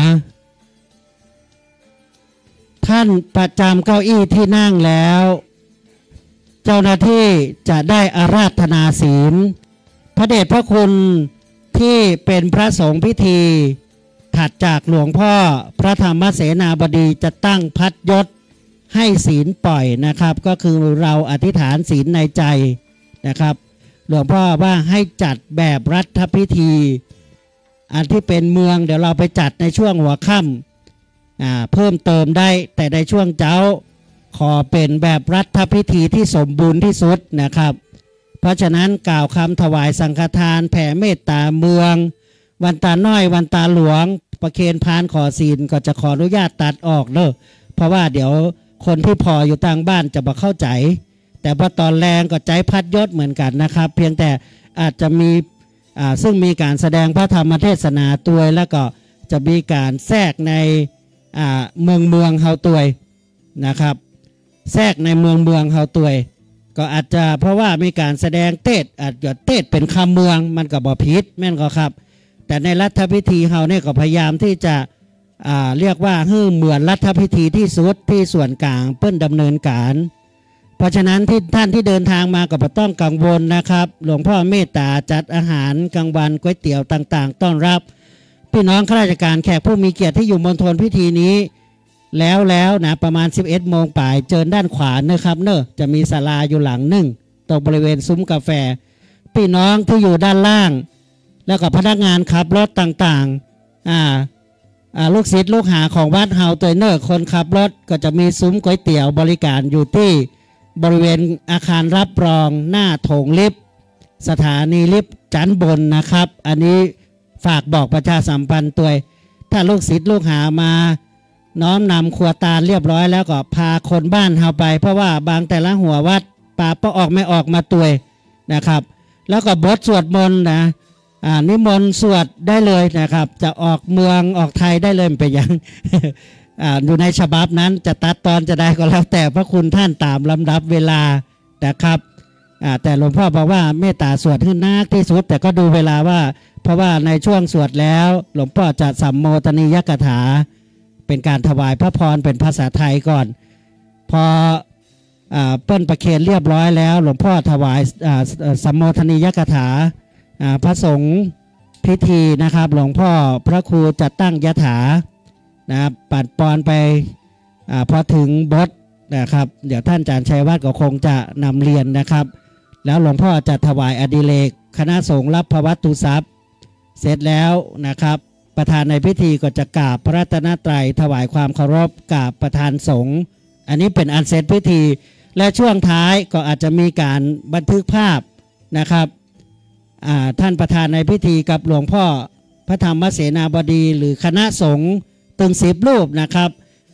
ท่านประจำเก้าอี้ที่นั่งแล้วเจ้าหน้าที่จะได้อาราธนาศีลพระเดชพระคุณที่เป็นพระสงฆ์พิธีถัดจากหลวงพ่อพระธรรมเสนาบดีจะตั้งพัดยศให้ศีลปล่อยนะครับก็คือเราอธิษฐานศีลในใจนะครับหลวงพ่อว่าให้จัดแบบรัฐพิธีอันที่เป็นเมืองเดี๋ยวเราไปจัดในช่วงหัวค่ำอ่าเพิ่มเติมได้แต่ในช่วงเช้าขอเป็นแบบรัฐพิธีที่สมบูรณ์ที่สุดนะครับเพราะฉะนั้นกล่าวคำถวายสังฆทานแผ่เมตตาเมืองวันตาน้อยวันตาหลวงประเคนพานขอศีลก็จะขออนุญาตตัดออกเนอะเพราะว่าเดี๋ยวคนที่พออยู่ต่างบ้านจะมาเข้าใจแต่พอตอนแรงก็ใจพัดยศเหมือนกันนะครับเพียงแต่อาจจะมีอ่าซึ่งมีการแสดงพระธรรมเทศนาตัวแล้วก็จะมีการแทรกในอ่าเมืองเมืองเฮาตัวนะครับแทรกในเมืองเมืองเฮาตัวก็อาจจะเพราะว่ามีการแสดงเทศอาจจะเทศเป็นคำเมืองมันก็บ่ผิดแม่นก็ครับแต่ในรัฐพิธีเฮาเนี่ยก็พยายามที่จะอ่าเรียกว่าให้เหมือนรัฐพิธีที่สุดที่ส่วนกลางเปิ้นดำเนินการเพราะฉะนั้นที่ท่านที่เดินทางมาก็ไม่ต้องกังวลนะครับหลวงพ่อเมตตาจัดอาหารกลางวันก๋วยเตี๋ยวต่างๆต้อนรับพี่น้องข้าราชการแขกผู้มีเกียรติที่อยู่มณฑลพิธีนี้แล้วแล้วนะประมาณสิบเอ็ดโมงป่ายเจอด้านขวาเนอะครับเนอะจะมีศาลาอยู่หลังหนึ่งตรงบริเวณซุ้มกาแฟพี่น้องที่อยู่ด้านล่างแล้วก็พนักงานขับรถต่างๆอ่าอ่าลูกศิษย์ลูกหาของวัดเฮาตัวเนอร์คนขับรถก็จะมีซุ้มก๋วยเตี๋ยวบริการอยู่ที่บริเวณอาคารรับรองหน้าโถงลิฟต์สถานีลิฟต์ชั้นบนนะครับอันนี้ฝากบอกประชาสัมพันธ์ตัวถ้าลูกศิษย์ลูกหามาน้อมนำครัวตาลเรียบร้อยแล้วก็พาคนบ้านเฮาไปเพราะว่าบางแต่ละหัววัดป่าปะออกไม่ออกมาตัวนะครับแล้วก็บทสวดมนต์นะอ่านิมนต์สวดได้เลยนะครับจะออกเมืองออกไทยได้เลยเป็นอย่าง อ่าอยู่ในฉบับนั้นจะตัดตอนจะได้ก็แล้วแต่พระคุณท่านตามลำดับเวลานะครับอ่าแต่หลวงพ่อบอกว่าเมตตาสวดขึ้นนักที่สุดแต่ก็ดูเวลาว่าเพราะว่าในช่วงสวดแล้วหลวงพ่อจะสัมโมทนียกถาเป็นการถวายพระพรเป็นภาษาไทยก่อนพออ่าเปิ้ลประเคนเรียบร้อยแล้วหลวงพ่อถวายอ่าสัมโมทนียกถาอ่าพระสงฆ์พิธีนะครับหลวงพ่อพระครูจะตั้งยถานะครับปัดปอนไปอพอถึงบทนะครับเดี๋ยวท่านอาจารย์ชัยวัฒน์ก็คงจะนำเรียนนะครับแล้วหลวงพ่อจะถวายอดิเรกคณะสงฆ์รับพระวัตถุทรัพย์เสร็จแล้วนะครับประธานในพิธีก็จะกราบพระรัตนตรัยถวายความเคารพกราบประธานสงฆ์อันนี้เป็นอันเสร็จพิธีและช่วงท้ายก็อาจจะมีการบันทึกภาพนะครับท่านประธานในพิธีกับหลวงพ่อพระธรรมเสนาบดีหรือคณะสงฆ์ตึงสิบรูปนะครับ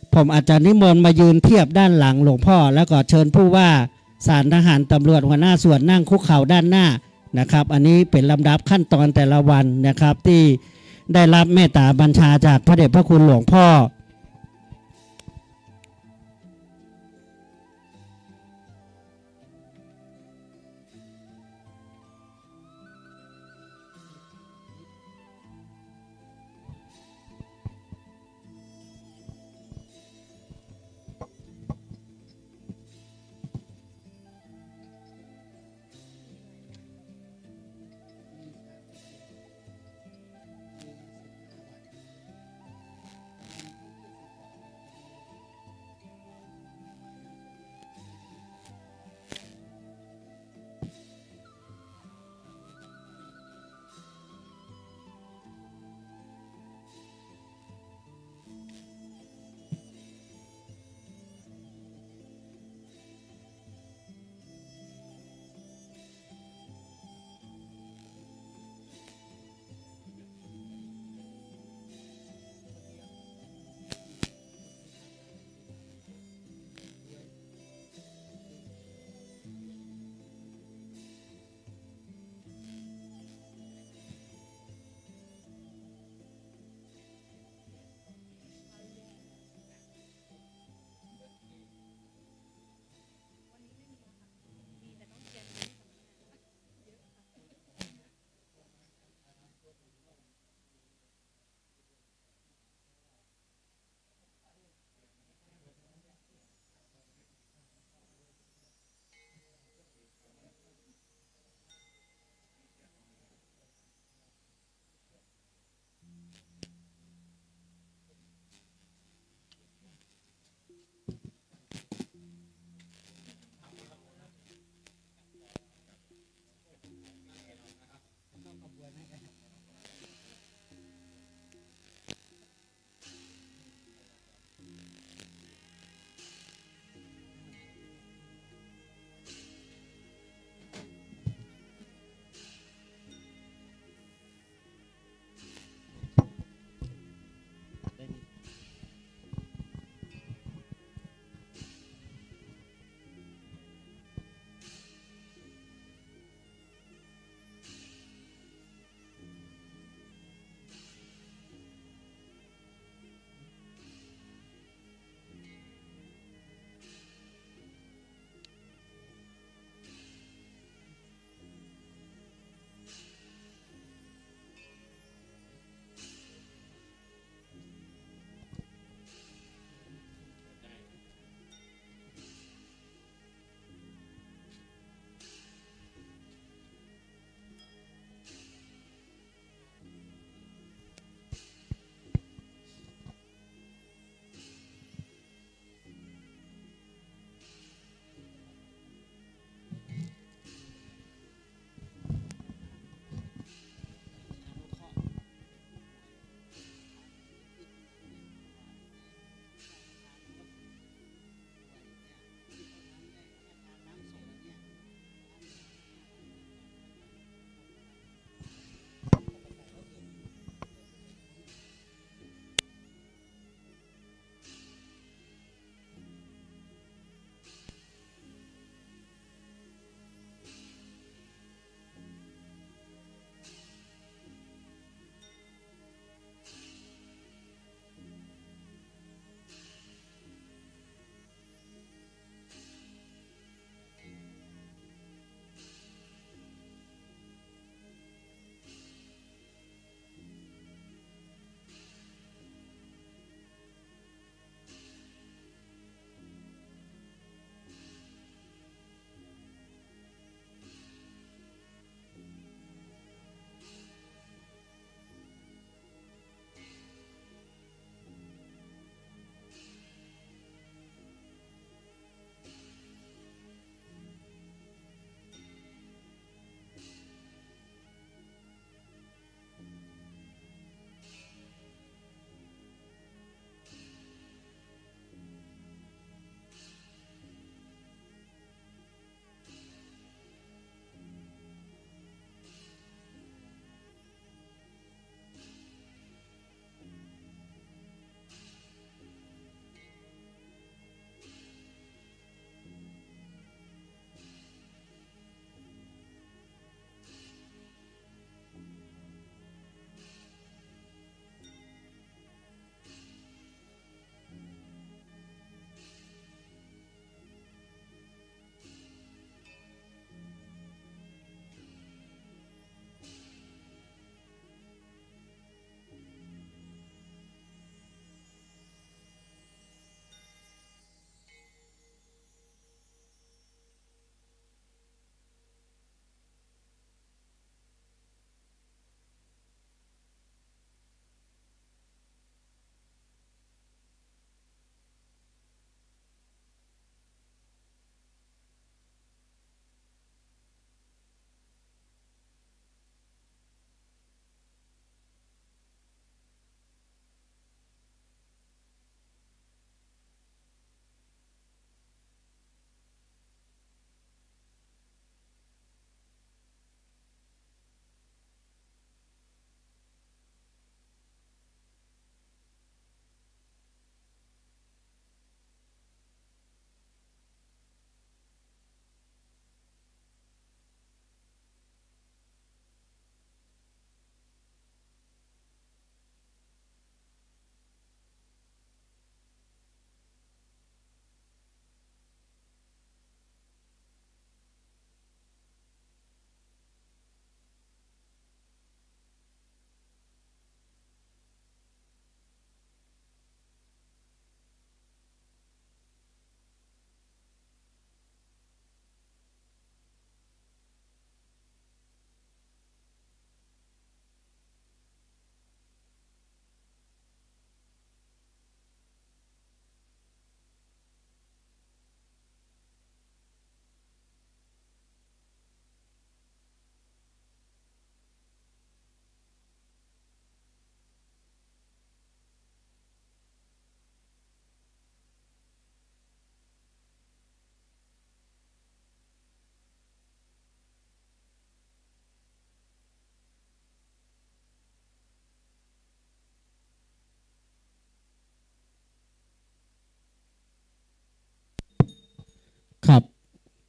ผมอาจจะนิมนต์มายืนเทียบด้านหลังหลวงพ่อแล้วก็เชิญผู้ว่าศาลทหารตำรวจหัวหน้าส่วนนั่งคุกเข่าด้านหน้านะครับอันนี้เป็นลำดับขั้นตอนแต่ละวันนะครับที่ได้รับเมตตาบัญชาจากพระเดชพระคุณหลวงพ่อ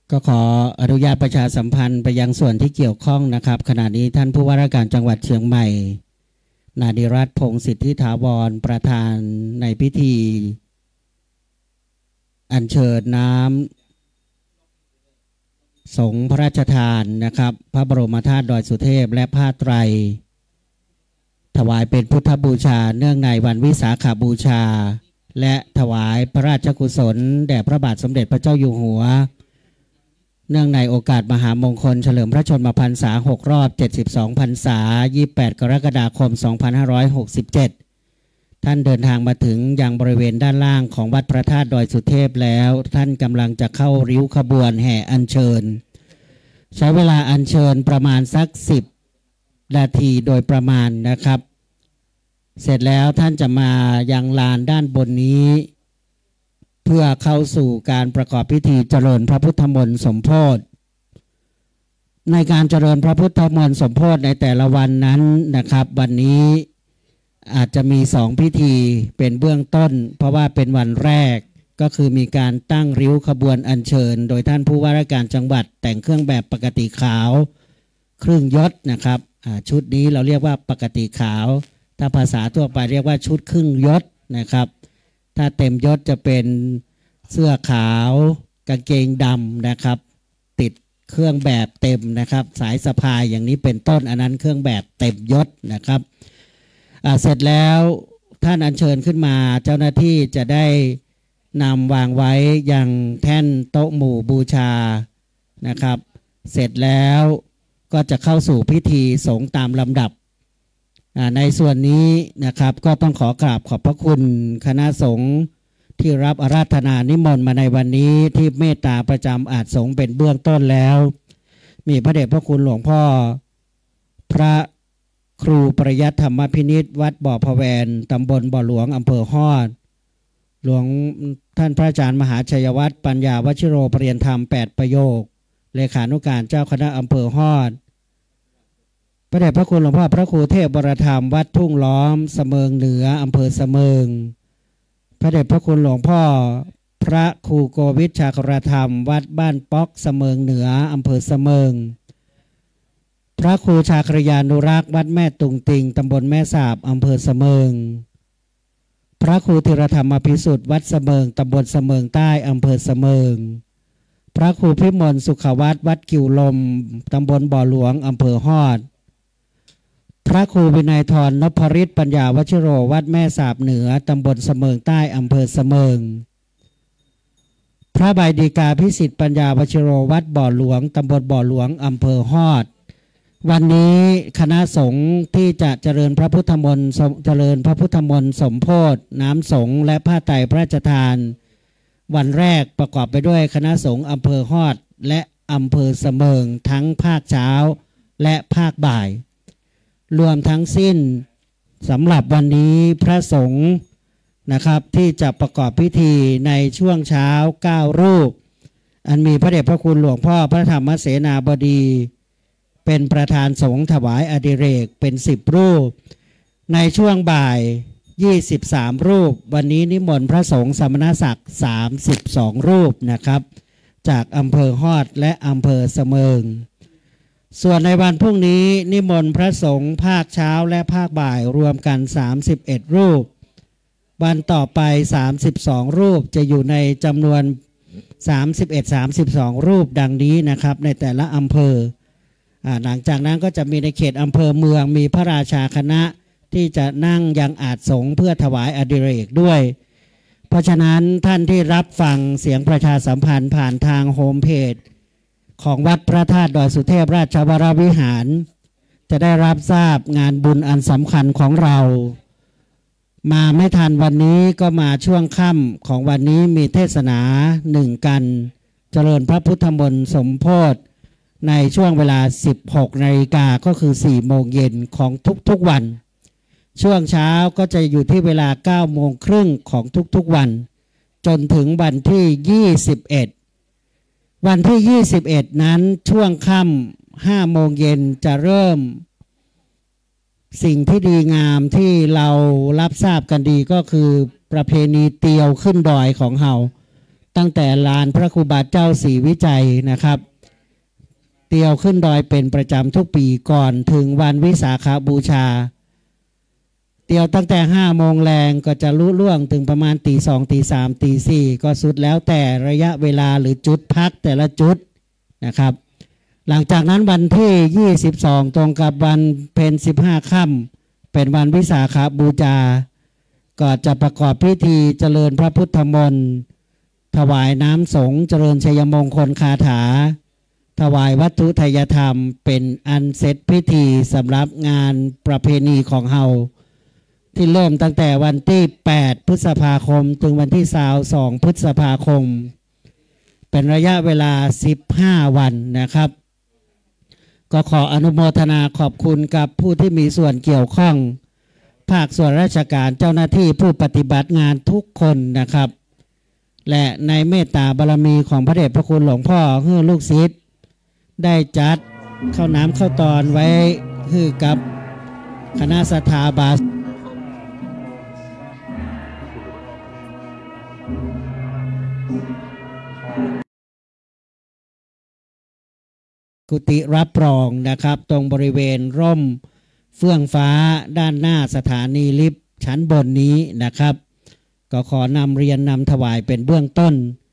ก็ขออนุญาตประชาสัมพันธ์ไปยังส่วนที่เกี่ยวข้องนะครับขณะนี้ท่านผู้ว่าราชการจังหวัดเชียงใหม่นาดิรัตน์พงษ์สิทธิถาวรประธานในพิธีอัญเชิญน้ำสงฆ์พระราชทานนะครับพระบรมธาตุดอยสุเทพและผ้าไตรถวายเป็นพุทธบูชาเนื่องในวันวิสาขบูชาและถวายพระราชกุศลแด่พระบาทสมเด็จพระเจ้าอยู่หัวเนื่องในโอกาสมหามงคลเฉลิมพระชนมพรรษาหกรอบเจ็ดสิบสองพรรษายี่สิบแปดกรกฎาคมสองพันห้าร้อยหกสิบเจ็ดท่านเดินทางมาถึงยังบริเวณด้านล่างของวัดพระธาตุดอยสุเทพแล้วท่านกำลังจะเข้าริ้วขบวนแห่อัญเชิญใช้เวลาอัญเชิญประมาณสักสิบนาทีโดยประมาณนะครับเสร็จแล้วท่านจะมายังลานด้านบนนี้เพื่อเข้าสู่การประกอบพิธีเจริญพระพุทธมนต์สมโภชในการเจริญพระพุทธมนต์สมโภชในแต่ละวันนั้นนะครับวันนี้อาจจะมีสองพิธีเป็นเบื้องต้นเพราะว่าเป็นวันแรกก็คือมีการตั้งริ้วขบวนอัญเชิญโดยท่านผู้ว่าราชการจังหวัดแต่งเครื่องแบบปกติขาวครึ่งยศนะครับชุดนี้เราเรียกว่าปกติขาวถ้าภาษาทั่วไปเรียกว่าชุดครึ่งยศนะครับถ้าเต็มยศจะเป็นเสื้อขาวกางเกงดำนะครับติดเครื่องแบบเต็มนะครับสายสะพายอย่างนี้เป็นต้นอันนั้นเครื่องแบบเต็มยศนะครับเสร็จแล้วท่านอัญเชิญขึ้นมาเจ้าหน้าที่จะได้นำวางไว้ยังแท่นโต๊ะหมู่บูชานะครับเสร็จแล้วก็จะเข้าสู่พิธีสงฆ์ตามลำดับในส่วนนี้นะครับก็ต้องขอกราบขอบพระคุณคณะสงฆ์ที่รับอาราธนานิมนต์มาในวันนี้ที่เมตตาประจำอาจสงฆ์เป็นเบื้องต้นแล้วมีพระเดชพระคุณหลวงพ่อพระครูปริยัติธรรมพินิจวัดบ่อพะแวนตำบลบ่อหลวงอำเภอฮอดหลวงท่านพระอาจารย์มหาชัยวัฒน์ปัญญาวชิโรปรริยนธรรมแปดประโยคเลขานุการเจ้าคณะอำเภอฮอดพระเดชพระคุณหลวงพ่อพระครูเทพบรธรรมวัดทุ่งล้อมเสมิงเหนืออำเภอเสมิงพระเดชพระคุณหลวงพ่อพระครูโกวิทชากรธรรมวัดบ้านป๊อกเสมิงเหนืออำเภอเสมิงพระครูชาครยานุรักษ์วัดแม่ตุงติงตำบลแม่สาบอำเภอเสมิงพระครูธีรธรรมภิสุทธิ์วัดเสมิงตำบลเสมิงใต้อำเภอเสมิงพระครูพิมลสุขวัฒน์วัดกิ่วลมตำบลบ่อหลวงอำเภอฮอดพระครูวินัยธรนพฤทธิ์ปัญญาวชิโรวัดแม่สาบเหนือตำบลเสมิงใต้อำเภอเสมิงพระใบดีกาพิสิทธิ์ปัญญาวชิโรวัดบ่อหลวงตำบลบ่อหลวงอำเภอฮอดวันนี้คณะสงฆ์ที่จะเจริญพระพุทธมนต์เจริญพระพุทธมนต์สมโภชน้ำสงฆ์และผ้าไตรพระราชทานวันแรกประกอบไปด้วยคณะสงฆ์อำเภอฮอดและอำเภอเสมิงทั้งภาคเช้าและภาคบ่ายรวมทั้งสิ้นสำหรับวันนี้พระสงฆ์นะครับที่จะประกอบพิธีในช่วงเช้าเก้ารูปอันมีพระเดชพระคุณหลวงพ่อพระธรรมเสนาบดีเป็นประธานสงฆ์ถวายอดิเรกเป็นสิบรูปในช่วงบ่ายยี่สิบสามรูปวันนี้นิมนต์พระสงฆ์สมณศักดิ์สามสิบสองรูปนะครับจากอำเภอฮอดและอำเภอเสมิงส่วนในวันพรุ่งนี้นิมนต์พระสงฆ์ภาคเช้าและภาคบ่ายรวมกันสามสิบเอ็ดรูปวันต่อไปสามสิบสองรูปจะอยู่ในจำนวนสามสิบเอ็ด สามสิบสองรูปดังนี้นะครับในแต่ละอำเภอหลังจากนั้นก็จะมีในเขตอำเภอเมืองมีพระราชาคณะที่จะนั่งยังอาจสงฆ์เพื่อถวายอดิเรกด้วยเพราะฉะนั้นท่านที่รับฟังเสียงประชาสัมพันธ์ผ่านทางโฮมเพจของวัดพระธาตุดอยสุเทพราชวรวิหารจะได้รับทราบงานบุญอันสำคัญของเรามาไม่ทันวันนี้ก็มาช่วงค่ำของวันนี้มีเทศนาหนึ่งกันเจริญพระพุทธมนต์สมโภชในช่วงเวลาสิบหกนาฬิกาก็คือสี่โมงเย็นของทุกๆวันช่วงเช้าก็จะอยู่ที่เวลาเก้าโมงครึ่งของทุกๆวันจนถึงวันที่ยี่สิบเอ็ดวันที่ยี่สิบเอ็ดนั้นช่วงค่ำห้าโมงเย็นจะเริ่มสิ่งที่ดีงามที่เรารับทราบกันดีก็คือประเพณีเตียวขึ้นดอยของเฮาตั้งแต่ลานพระครูบาเจ้าศรีวิจัยนะครับเตียวขึ้นดอยเป็นประจำทุกปีก่อนถึงวันวิสาขบูชาเตียวตั้งแต่ห้าโมงแรงก็จะลุล่วงถึงประมาณตีสองตีสามตีสี่ก็สุดแล้วแต่ระยะเวลาหรือจุดพักแต่ละจุดนะครับหลังจากนั้นวันที่ยี่สิบสองตรงกับวันเพ็ญสิบห้าค่ำเป็นวันวิสาขบูชาก็จะประกอบพิธีเจริญพระพุทธมนต์ถวายน้ำสงฆ์เจริญชัยมงคลคาถาถวายวัตถุทายธรรมเป็นอันเสร็จพิธีสำหรับงานประเพณีของเฮาที่เริ่มตั้งแต่วันที่แปดพฤษภาคมถึงวันที่ยี่สิบสองพฤษภาคมเป็นระยะเวลาสิบห้าวันนะครับก็ขออนุโมทนาขอบคุณกับผู้ที่มีส่วนเกี่ยวข้องภาคส่วนราชการเจ้าหน้าที่ผู้ปฏิบัติงานทุกคนนะครับและในเมตตาบารมีของพระเดชพระคุณหลวงพ่อฮือลูกศิษย์ได้จัดข้าวน้ำข้าวตอนไว้ฮือกับคณะสถาบันกุฏิรับรองนะครับตรงบริเวณร่มเฟื่องฟ้าด้านหน้าสถานีลิฟต์ชั้นบนนี้นะครับก็ขอนำเรียนนำถวายเป็นเบื้องต้น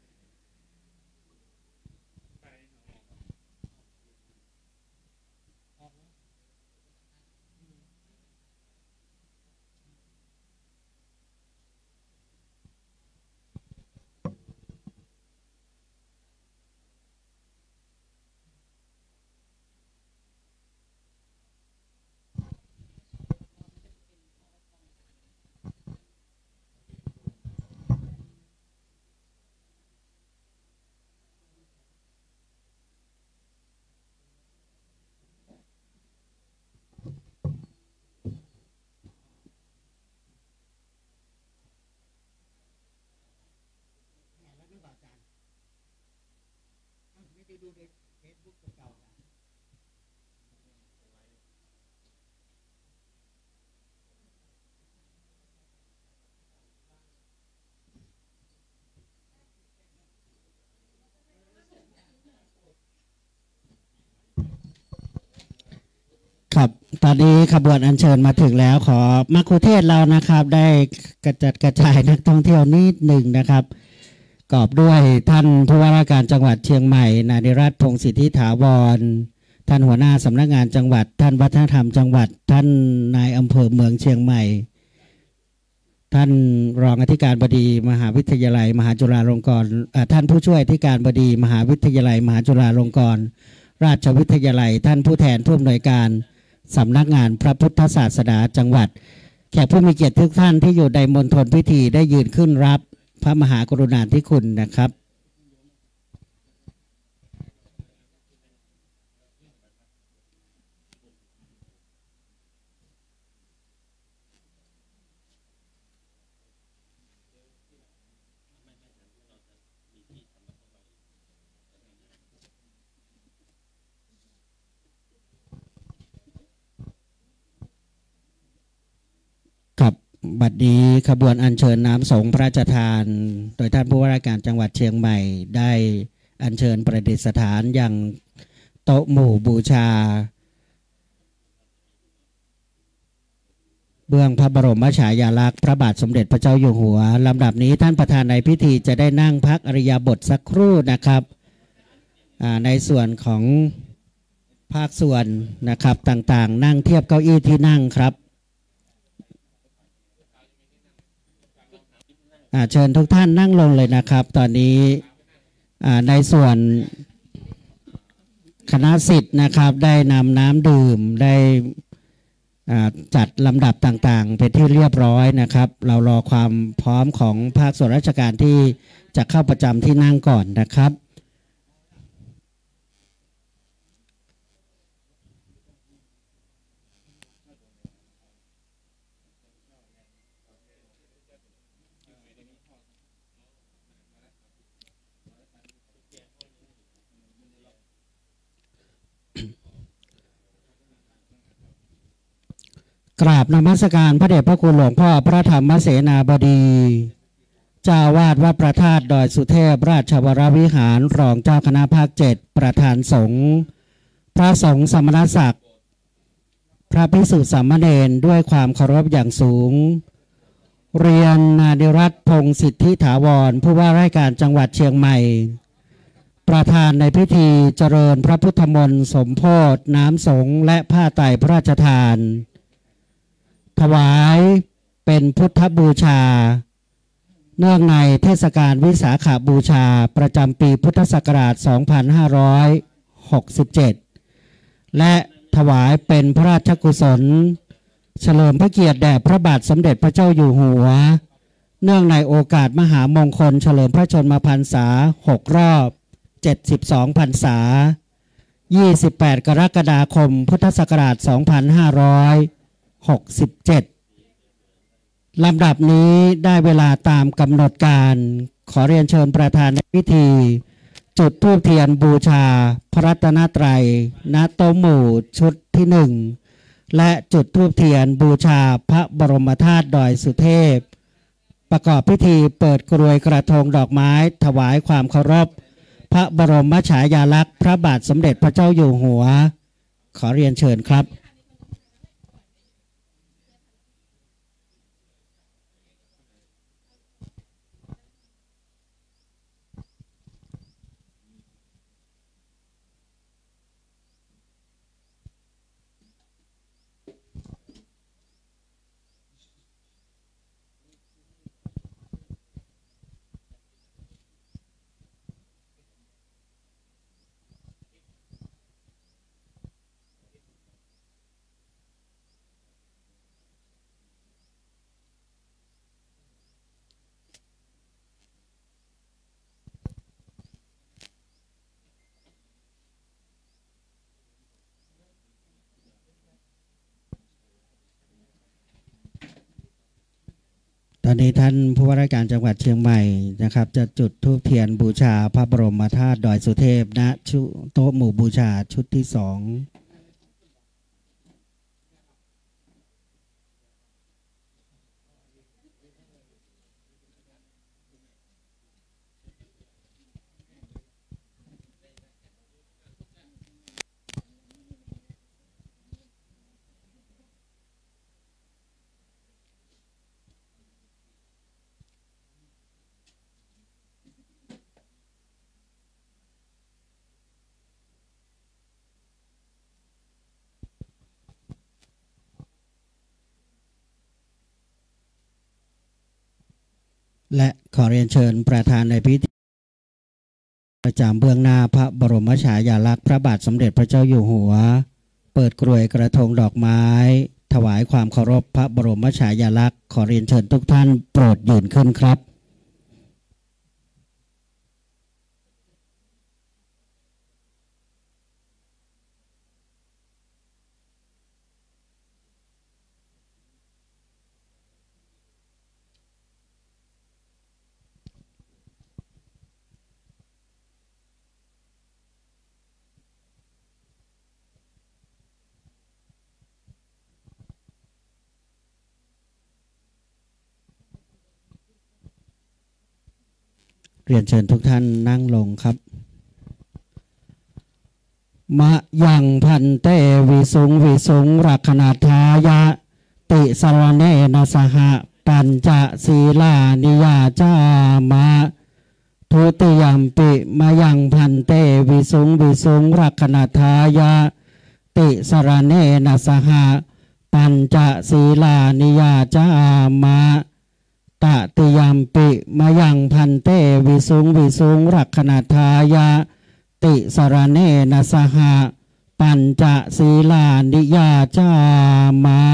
ครับตอนนี้ขบวนอัญเชิญมาถึงแล้วขอมัคคุเทศก์เรานะครับได้กระจัดกระจายนักท่องเที่ยวนิดหนึ่งนะครับกอบด้วยท่านผู้ว่าราชการจังหวัดเชียงใหม่นายนิรัตน์พงศ์สิทธิถาวรท่านหัวหน้าสำนักงานจังหวัดท่านวัฒนธรรมจังหวัดท่านนายอำเภอเมืองเชียงใหม่ท่านรองอธิการบดีมหาวิทยาลัยมหาจุฬาลงกรณ์ท่านผู้ช่วยอธิการบดีมหาวิทยาลัยมหาจุฬาลงกรณ์ราชวิทยาลัยท่านผู้แทนผู้อำนวยการสำนักงานพระพุทธศาสนาจังหวัดแขกผู้มีเกียรติทุกท่านที่อยู่ในมณฑลพิธีได้ยืนขึ้นรับพระมหากรุณาธิคุณนะครับครับบัดนี้ขบวนอัญเชิญน้ำสงฆ์พระราชทานโดยท่านผู้ว่าราชการจังหวัดเชียงใหม่ได้อัญเชิญประดิษฐานอย่างโต๊ะหมู่บูชาเบื้องพระบรมฉายาลักษณ์พระบาทสมเด็จพระเจ้าอยู่หัวลำดับนี้ท่านประธานในพิธีจะได้นั่งพักอริยบทสักครู่นะครับในส่วนของภาคส่วนนะครับต่างๆนั่งเทียบเก้าอี้ที่นั่งครับเชิญทุกท่านนั่งลงเลยนะครับตอนนี้ในส่วนคณะศิษย์นะครับได้นำน้ำดื่มได้จัดลำดับต่างๆเป็นที่เรียบร้อยนะครับเรารอความพร้อมของภาคส่วนราชการที่จะเข้าประจำที่นั่งก่อนนะครับกราบนมัสการพระเดชพระคุณหลวงพ่อพระธรรมเสนาบดีเจ้าวาดวัดพระธาตุดอยสุเทพราชวรวิหารรองเจ้าคณะภาคเจ็ดประธานสงฆ์พระสงฆ์สมณศักดิ์พระภิกษุสามเณรด้วยความเคารพอย่างสูงเรียนนาดิรัตน์พงศ์สิทธิถาวรผู้ว่าราชการจังหวัดเชียงใหม่ประธานในพิธีเจริญพระพุทธมนต์สมโภชน้ำสงฆ์และผ้าไตรพระราชทานถวายเป็นพุทธบูชาเนื่องในเทศกาลวิสาขบูชาประจำปีพุทธศักราช สองพันห้าร้อยหกสิบเจ็ด และถวายเป็นพระราชกุศลเฉลิมพระเกียรติแด่พระบาทสมเด็จพระเจ้าอยู่หัวเนื่องในโอกาสมหามงคลเฉลิมพระชนมพรรษาหกรอบเจ็ดสิบสองพรรษายี่สิบแปดกรกฎาคมพุทธศักราช สองพันห้าร้อยหกสิบเจ็ด ลำดับนี้ได้เวลาตามกำหนดการขอเรียนเชิญประธานในพิธีจุดธูปเทียนบูชาพระรัตนตรัยณโต๊ะหมู่ชุดที่หนึ่งและจุดธูปเทียนบูชาพระบรมธาตุดอยสุเทพประกอบพิธีเปิดกรวยกระทงดอกไม้ถวายความเคารพพระบรมฉายาลักษณ์พระบาทสมเด็จพระเจ้าอยู่หัวขอเรียนเชิญครับตอนนี้ท่านผู้ว่าราชการจังหวัดเชียงใหม่นะครับจะจุดธูปเทียนบูชาพระบรมธาตุดอยสุเทพณโต๊ะหมู่บูชาชุดที่สองและขอเรียนเชิญประธานในพิธีประจำเบื้องหน้าพระบรมฉายาลักษณ์พระบาทสมเด็จพระเจ้าอยู่หัวเปิดกรวยกระทงดอกไม้ถวายความเคารพพระบรมฉายาลักษณ์ขอเรียนเชิญทุกท่านโปรดยืนขึ้นครับเรียนเชิญทุกท่านนั่งลงครับมะยังพันเตวิสุงวิสุงรักขณาทายะติสรเนนะสหปัญจศีลานิยาจามะทุติยัมปิมะยังพันเตวิสุงวิสุงรักขณาทายะติสรเนนะสหปัญจศีลานิยาจามะตติยัมปิมะยังพันเตวิสุงวิสุงรักขณาทายะติสรเนนะสหปัญจศีลานิยาจามะ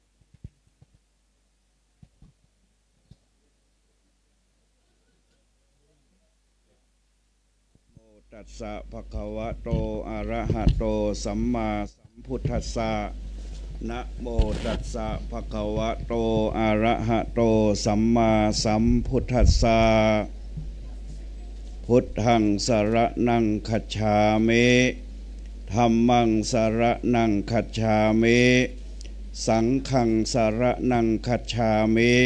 ตัสสะภะคะวะโตอะระหะโตสัมมาสัมพุทธัสสะนะโมตัสสะภะคะวะโตอะระหะโตสัมมาสัมพุทธัสสะพุทธังสรณังคัจฉามิธัมมังสรณังคัจฉามิสังฆังสรณังคัจฉามิ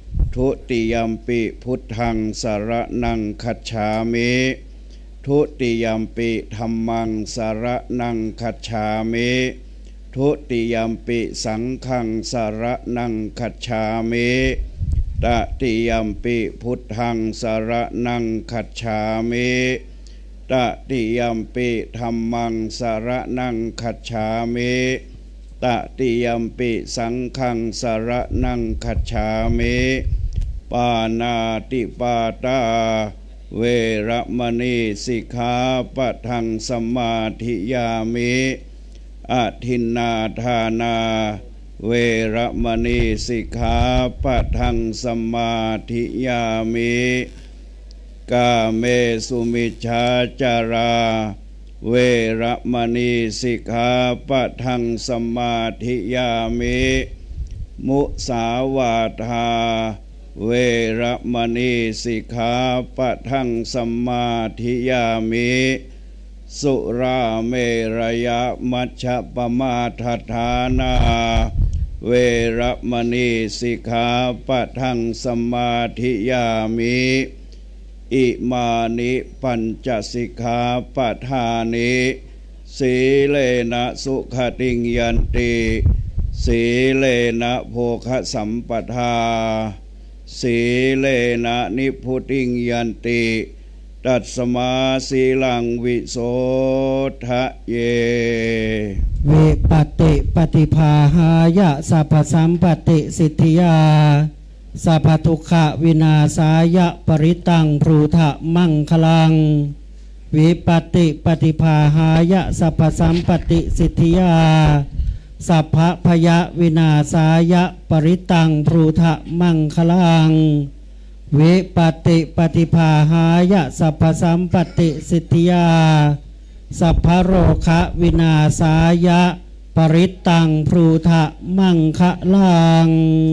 ทุติยัมปิพุทธังสรณังคัจฉามิทุติยัมปิธัมมังสรณังคัจฉามิทุติยัมปิสังฆังสรณังคัจฉามิตติยัมปิพุทธังสรณังคัจฉามิตติยัมปิธัมมังสรณังคัจฉามิตติยัมปิสังฆังสรณังคัจฉามิปานาติปาตาเวระมณีสิกขาปะทังสมาธิยามิอะทินนาทานาเวระมณีสิกขาปะทังสมาธิยามิกาเมสุมิจฉาจาราเวระมณีสิกขาปะทังสมาธิยามิมุสาวาทาเวระมณีสิกขาปะทังสมาธิยามิสุราเมรยมัชฌะปมาทฐานาเวระมณีสิกขาปะทังสมาธิยามิอิมานิปัญจสิกขาปะทานิสีเลนะสุขติงยันติสีเลนะโภคสัมปทาสีเลนะนิพุติงยันติตัสมาสีลังวิโสทะเยวิปัตติปฏิภาหายะสัพพสัมปติสิทธิยาสัพพทุกขวินาศายะปริตังพรูทะมังคลังวิปัตติปฏิภาหายะสัพพสัมปติสิทธิยาสัพพพยวินาศายะปริตังพรูทะมังคลังวิปัตติปฏิภาหายะสัพพสัมปติสิทธิยาสัพพโรคะวินาศายะปริตังพรูทะมังคลัง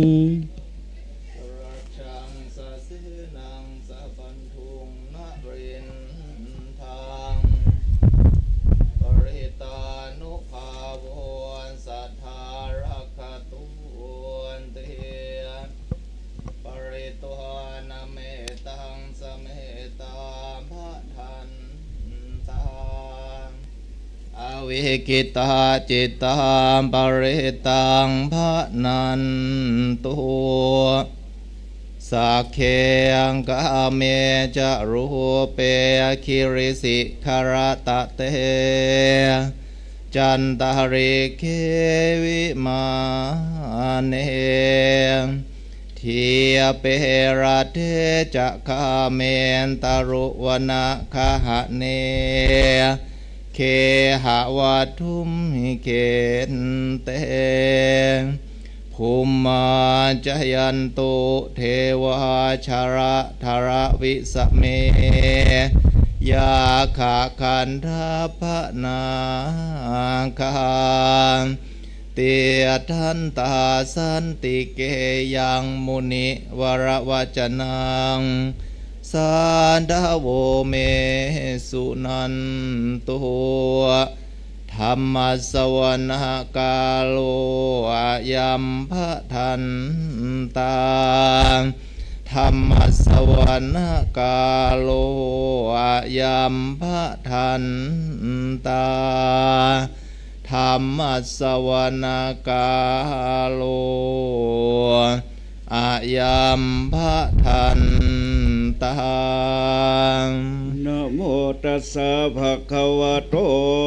วิกิตาจิตตามปริตังภะนันตุสักเคงกาเมจะรูเปคิริสิคารตะเตจันตาริเควิมาเนทียเประเทจะคาเมนตารุวนาคหะเนเคหะวัตุมหิเกนเตภูมิมาจยันตุเทวาชาระธาระวิสเมยาขาคันธาปนาคาเตียทันตาสันติเกยังมุนิวรวจนังสาดาโวเมสุนันตุธรรมสวนาคาโลอายัมภะทันตาธรรมสวนาคาโลอายัมภะทันตาธรรมสวนาคาโลอายัมภะทันตังนะโมตัสสะภะคะวะโต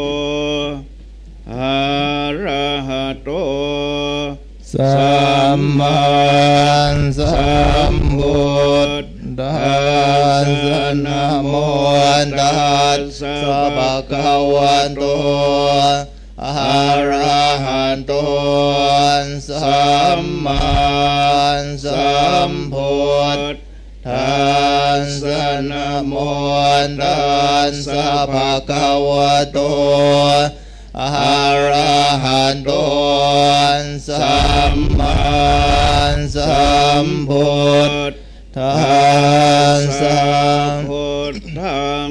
อะระหะโตสัมมาสัมพุทธัสสะนะโมตัสสะภะคะวะโตอะระหะโตสัมมาสัมพุทธัสสะนะโมตัสสะภะคะวะโตอะระหะโตสัมมาสัมพุทธัสสะพุทธังส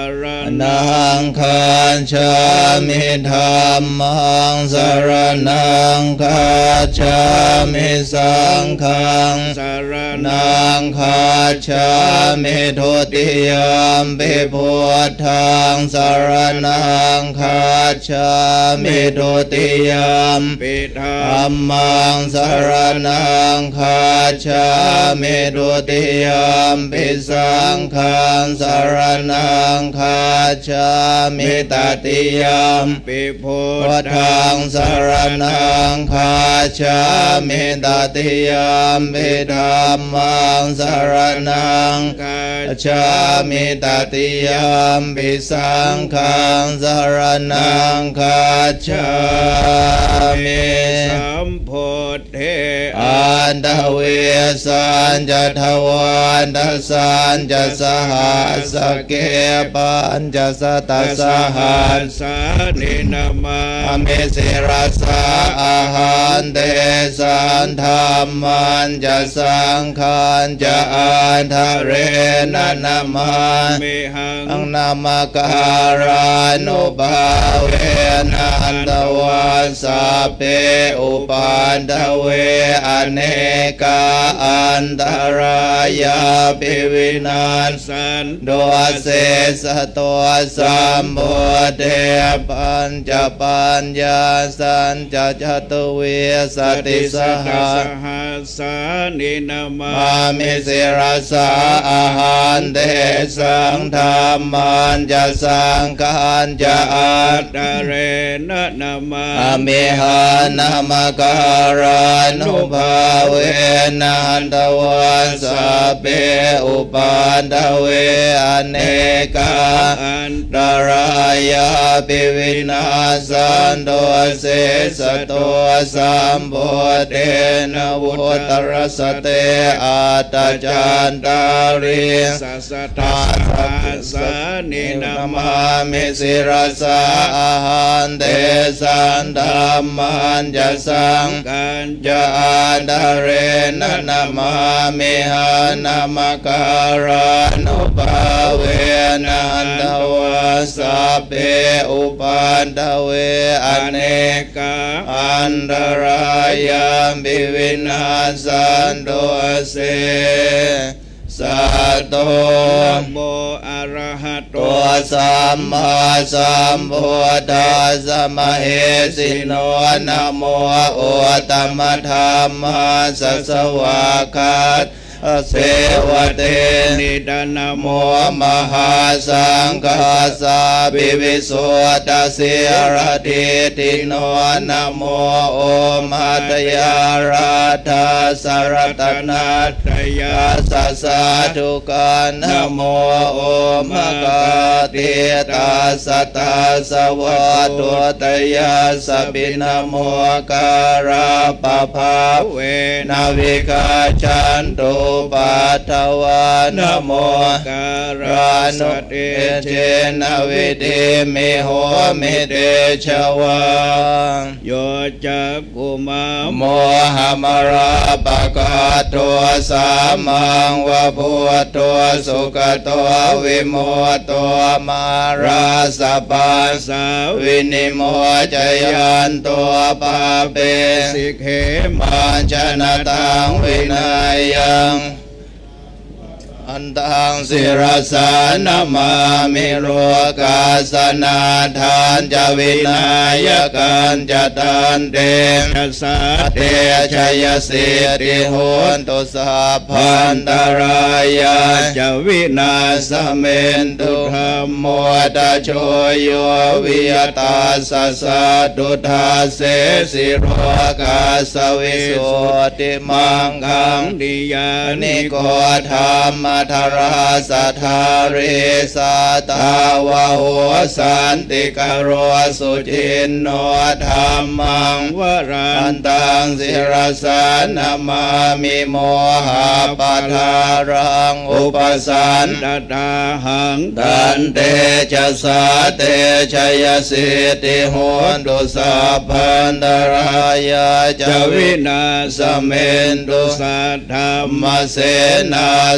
รณันังคาชามิธัมมังสรณังคาชามิสังฆังสารณันังคาชามิทุติยมปิพุทธังสรณังคาชามิทุติยมปิธรธัรมมังสรณังคาชามิทุติยมปิสังฆังสรณังคาชามิตติยมปิพุพุททธังสรณังคาชามิตติยมปิธัมมังสรณังกาชามิตติยมปิสังฆังสรณังคาชามิสัมโพธิอันตเวสันจะทวันตสันจะสหัสเกปัญจะสตัสสหัสสานินามาอเมสิรัสสะอาหันเตสันธรรมันจะสังฆันจะอันทะเรนะนามาเมหังอังนามการานุภาเวนันตวันสัพเพอุปันตเวอเนกาอันตรายาภิวินาศสันโดเสสตัวสัมโพเทปัญจปัญญาสันจะจตุเวสติสหะสหัสสานินามาอามิสิรัสสะอาหันเตสังธรรมันจะสังฆันจะอัอัตตเรนะนามาอเมหานามการานุภาเวนันตวันสัพเพอุปันตเวอเนกาอันดารายาปิวินาสันโตเสสโตสัมโพเทนะวุตรสเตอาตจันตาริสัสสะตาสานินามามิสิรัสสะอาหันเตสันธรรมันจะสังกันจะอันดาเรนะนามามิหานามการานุภาเวนันตวัสสัพเพอุปันตเวอเนกาอันตรายามปิวินาสันโตเสสัตโตนะโมอะระหะโตตัวสัมมาสัมพุทธัสสะมะเหสิโนนะโมโอตมะธัมมาสัสสวะคัสเสวะเตนิดานะโมโมมหาสังฆาสาภิวิสุทธเสียรติทิโนนะโมโอมัตยาราธาสารตนาตยาสัสสะทุกานะโมโอมกาติตาสตาสวัตตุตยาสบินะโมการาปะภาเวนาวิกาจันตุปัทถวานะโมการารานุสติเจนะวิเดมิโหมิเตชวาโยจักกุมามโมหมราปะกาตัวสามังวะพุทตัวสุขตัววิโมตัวมาราสปัสสะวินิโมจยันตัวปาเปสิกเขมัญชนะตังวินัยยังอันตังศิรสานามามิโรกาสนาทานจะวินัยกันจะตันเตทัสสะเตชัยสิริโหนตุสัพพันตรายาจะวินาศสเมนตุธรรมโมตะโชโยวิยตาสัสสะตุทาเสสิโรกาสวิสุทธิมังคังดิยานินิโกโกธรรมธราสัทธาริสัตาวะโหสันติกโรสุจินโนธรรมังวรัอันนตังศิรสานามามิโมหะปะทารังอุปสันตตาหังตันเตจะสาเตชัยสิทธิโหนตุสัพพันตรายาจะจะวิวินานาสศเมนตุสัทธรรมมเสนาสุข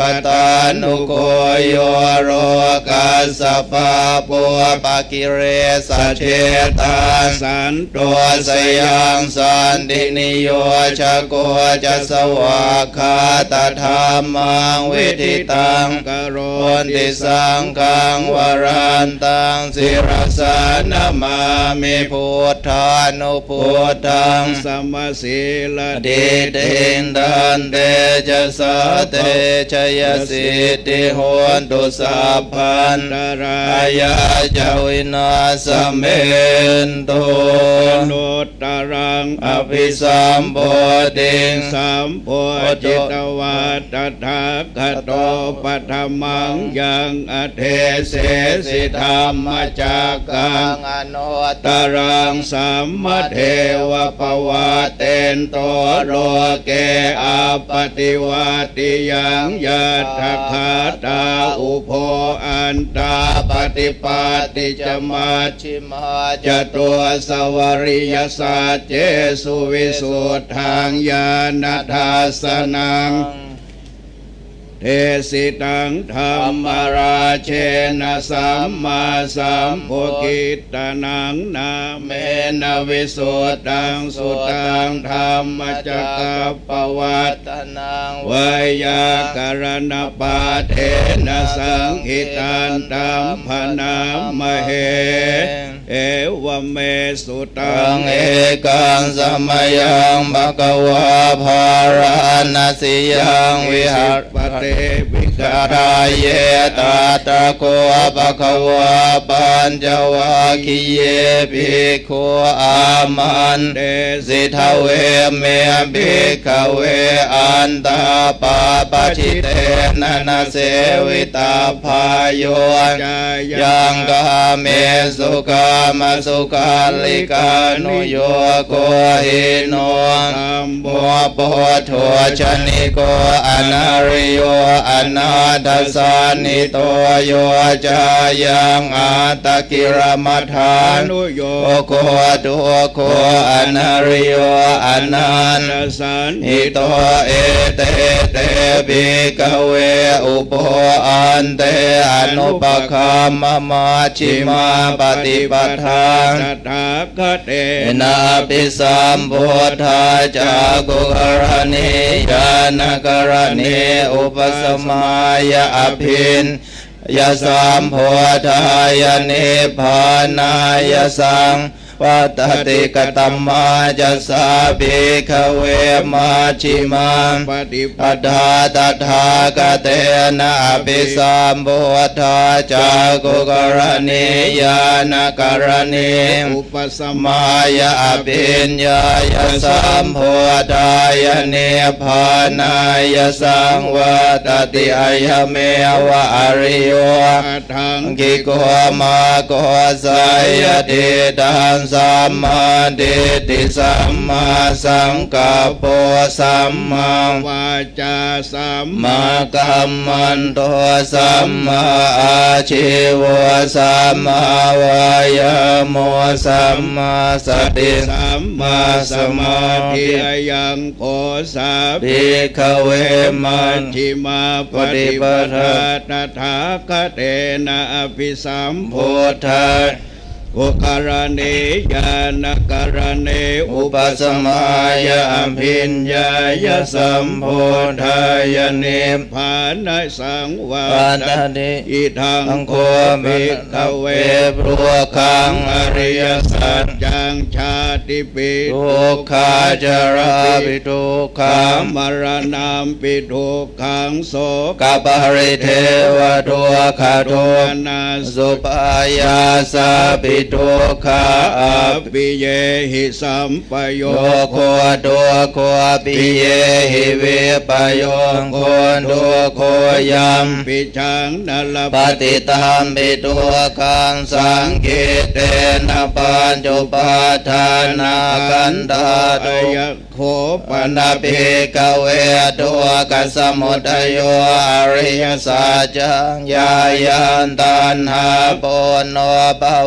ตานุโกโยโรกัสสะปะปัวปะกิเรสเชตาสันโตตัวสยังสันตินิโยชะโกจะสวากขาตธรรมังวิธิตังกโรวันติสังฆังวรันตังศิรสานามามิพุทธานุพุทธังสมศีลเดเตนดันเตจะสาเตชยสิทธิโหนตุสัพพันตรายาจาวินาสเมนโตโนตรังอภิสัมโพธิงสัมโพธิตวัตถาคโตปัฏฐมังยังอเทเสสิธรรมจักกังอโนตรังสัมมเทวปวาเตนโตโลเกอาปฏิวัติยังยัตถคาตาอุโภอันตาปฏิปาติจมัชชิมาจจตัวสวริยสัจเจสุวิสุทธังญาณทัสสนัง เทสิตังธรรมราเชนะสัมมาสัมพุกิตนังนาเมนะวิสุทธังสุตังธรรมจักกัปปวัตตนังวายากรณปาเทนะสังหิตันตัมพนามเหเอวเมสุตัตังงเอกังสมยังภะคะวะภาราณสิยังวิหารปเตวิกกรายเยตาตะโกภะคะวะปัญจวัคคีเยภิกขุอามันเตสิทเวเมภิกขเวอันตาปาปชิเตนะนะเสวิตาภายโยจายังกาเมสุกามสุกาลิกานุโยโกหิโนธัมโมบัวโพธัวชนิโกอนาริโยอนาทัสสานิโตโยจายังอาตะกิรมัฏฐาอนุโยโอโกตุโกอนาริโยอนันทัสสันอิโตเอเตเตภิกขเวอุปโภอันเตอนุปคัมมมาชิมาปฏิปทาตถาคเตนาปิสัมพุทธาจากุกรณียานกรณีอุปสมายะอภินยะสัมพุทธายะนิพพานายะสังวัตติกตัมมาจัสสาภิกขเวมาชิมังปฏิปปัฏฐาตถากเตนะอภิสัมพุทธาจากุกรณียานกรณีอุปสมมายะอภิญญายะสัมโพธายะเนพานายะสังวัตติอายะเมวะอริโยทังกิโกมาโกสายติตังสัมมาทิฏฐิสัมมาสังกัปโปสัมมาวาจาสัมมากัมมันโตสัมมาอาชีวสัมมาวายโมสัมมาสติสัมมาสมาธิยังโพสาภิกขเวมัมัชนฌิมาปฏิปทาตถาคเตนะอภิสัมโพพุทธะอุกรณียานกรณีอุปสมายะอภิญญายะสัมโพธายะเนผานสังวาปันตตติอิทังทังโคภิภิกกขขเวเวปรัวคังอริยสัจจังชาติปิทุกขาจาราปิทุกขัขาง มรณามปิทุกขังโสกัปหริเทวทุกขทุโทกนาสุปายาสาปิทุกขาออภิเยหิสัมปโยโยโคตุโคปิเยหิเวปโยโคตุโคยัมปิชังนลปฏิตามปิทุขังสังกิเตนะปัญจุปาทานากันตาตุยโคปปันนภิกขเวทุกขสมุทัยโยอริยสัจจังญายันตันหาปุณโนภวิกา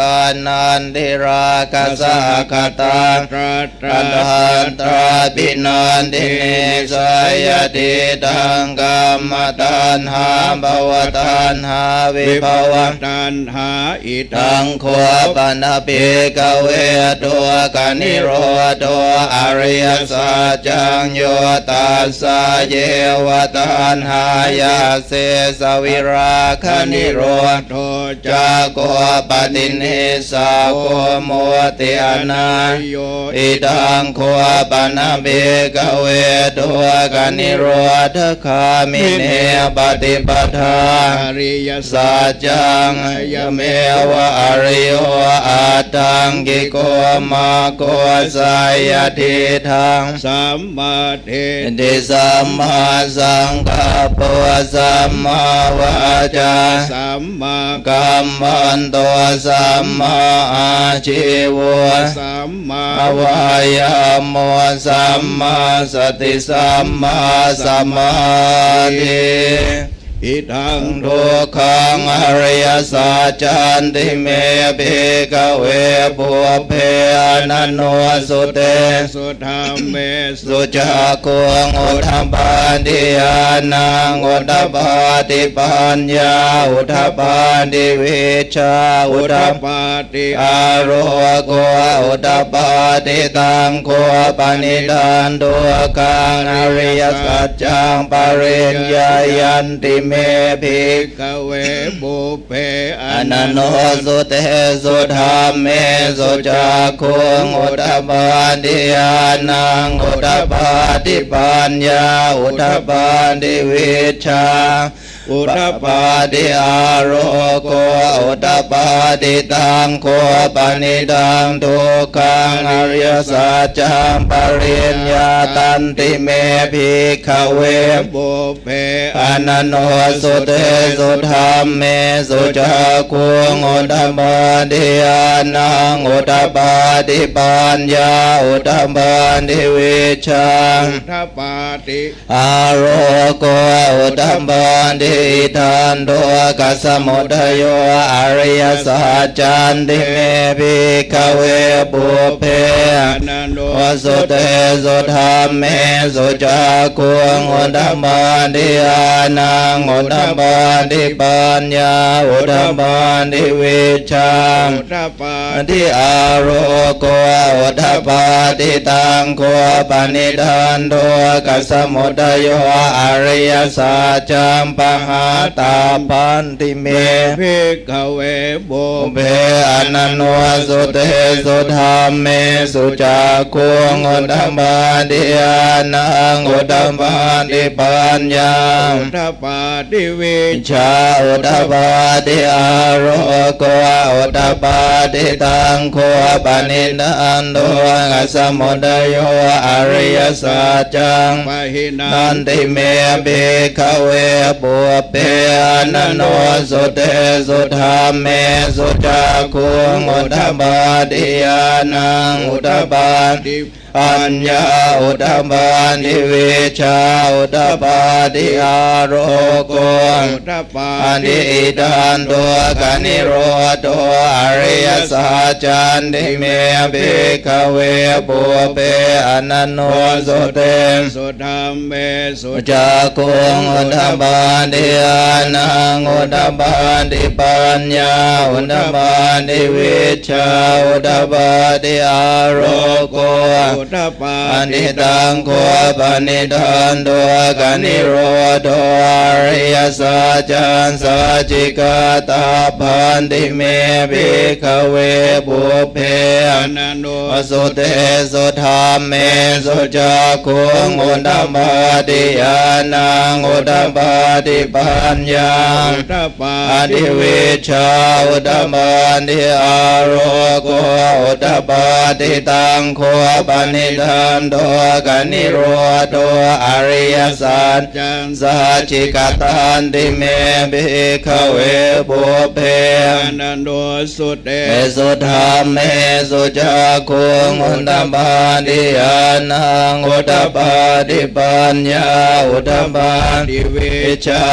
านันทิราคัสสะคตาตราตอัราฏฐานตราปินันทิเนสายติตังกัมมตันหาภวตันหาวิภวตันหาอิตังขวปนาปิกเวตัวกนิโรตัวอริยสัจจังโยตัสสะเยวตันหายาเสสวิราคนิโรโทจากโกปตินิสาโกโมติอนาอิตังขวปนาปิกเวตัวกนิโรธคามิเนปฏิปทาอริยสัสัจจจังยเมวะอริโยอาตังกิโกมาโกสายทิทังสัมมาเทติสัมมาสังกัปปะสัมมาวาจาสัมมากัมมันโตสัมมาอาชีวะสัมมาอวายโมสัมมาสติสัมมาสมาธิอิทังทุกขังอริยสัจจันติเมภิกเวปุเพอนันโนสุเตสุธรรมเมสุสุจักขุงอุทธปาติยานังอุทธปาติปัญญาอุทธปาติวิชาอุอุททธปาติอาโรโกอุทธปาติตังโคปนิดันตุกังอริยสัจจังปริญญายันติเมภิกเวบุเพออนันโนสุเตสุธรรมเมสุจักขุงอุทธปาติยานังอุทธปาติปัญญาอุทธปาติวิชาอุทธปาติอาโรโกอุทธปาติตังโคปนิดังทุกขังอริยสัจจังปริญญาตันติเมภิกขเวบุเพอนันโนสุเตสุธรรมเมสุจักขุงอุทธปาติยานังอุทธปาติปัญญาอุทธปาติวิชาอุทปาติอาโรโกอุทธปาติทันโตกัสสมุทัยโยอริยสัจจันติเมภิกขเวปุเพอนันโนวสุเตสุธรรมเมสุจักขุงอุทธปาติยานังอุทธปาติปัญญาอุทธปาติวิชาอุทปาทิอาโรโกอุทธปาติตังโคปนิดันโตกัสสมุทัยโยอริยสัจจังปหาตาปันติเมภิกขเวบุเบอนันโนสุเตสุธรรมเมสุจักขุงอุทธปาติยานังอุทธปาติปัญญาอุทปาติวิชาอุทธปาติอาโรโกอุทธปาติตังโคปนิดันโตกัสสมุทัยโยอริยสัจจังปะหินันันนติเมภิกขเวปุเปอนันโนสุเตสุธรรมเมสุจักขุงอุทธปาติยานังอุทธปาติปัญญาอุทธปาติวิชาอุทธปาติอาโรโกอุทปาอันติติตันตัวกนิโรธอริยสัจจันติเมภิกขเวปุเปอนันโนสุเตสุธรรมเมสุจักขุงอุทธปาติยานังอุทธปาติปัญญาอุทธปาติวิชาอุทธปาติอาโรโกอุทปาอันติติตังโคปนิทันตัวกนิโรธอริยสัจจันสัจจิกาตาพันติเมภิกขเวปุเพอนันโนสุเตสุธรรมเมสุจักขุงอุทธปาติยานังอุทธปาติปัญญาอุทปาอติธิวิชาอุทธปาติอาโรโกอุทธปาติตังโคปนิดันโตกนิโรธอริยสัจจังสัจจิกตันติเมภิกขเวปุเพอนันโนสุเตเอสุธรรมเมสุจักขุงอุทธปาติยานังอุทธปาติปัญญาอุทธปาติวิชา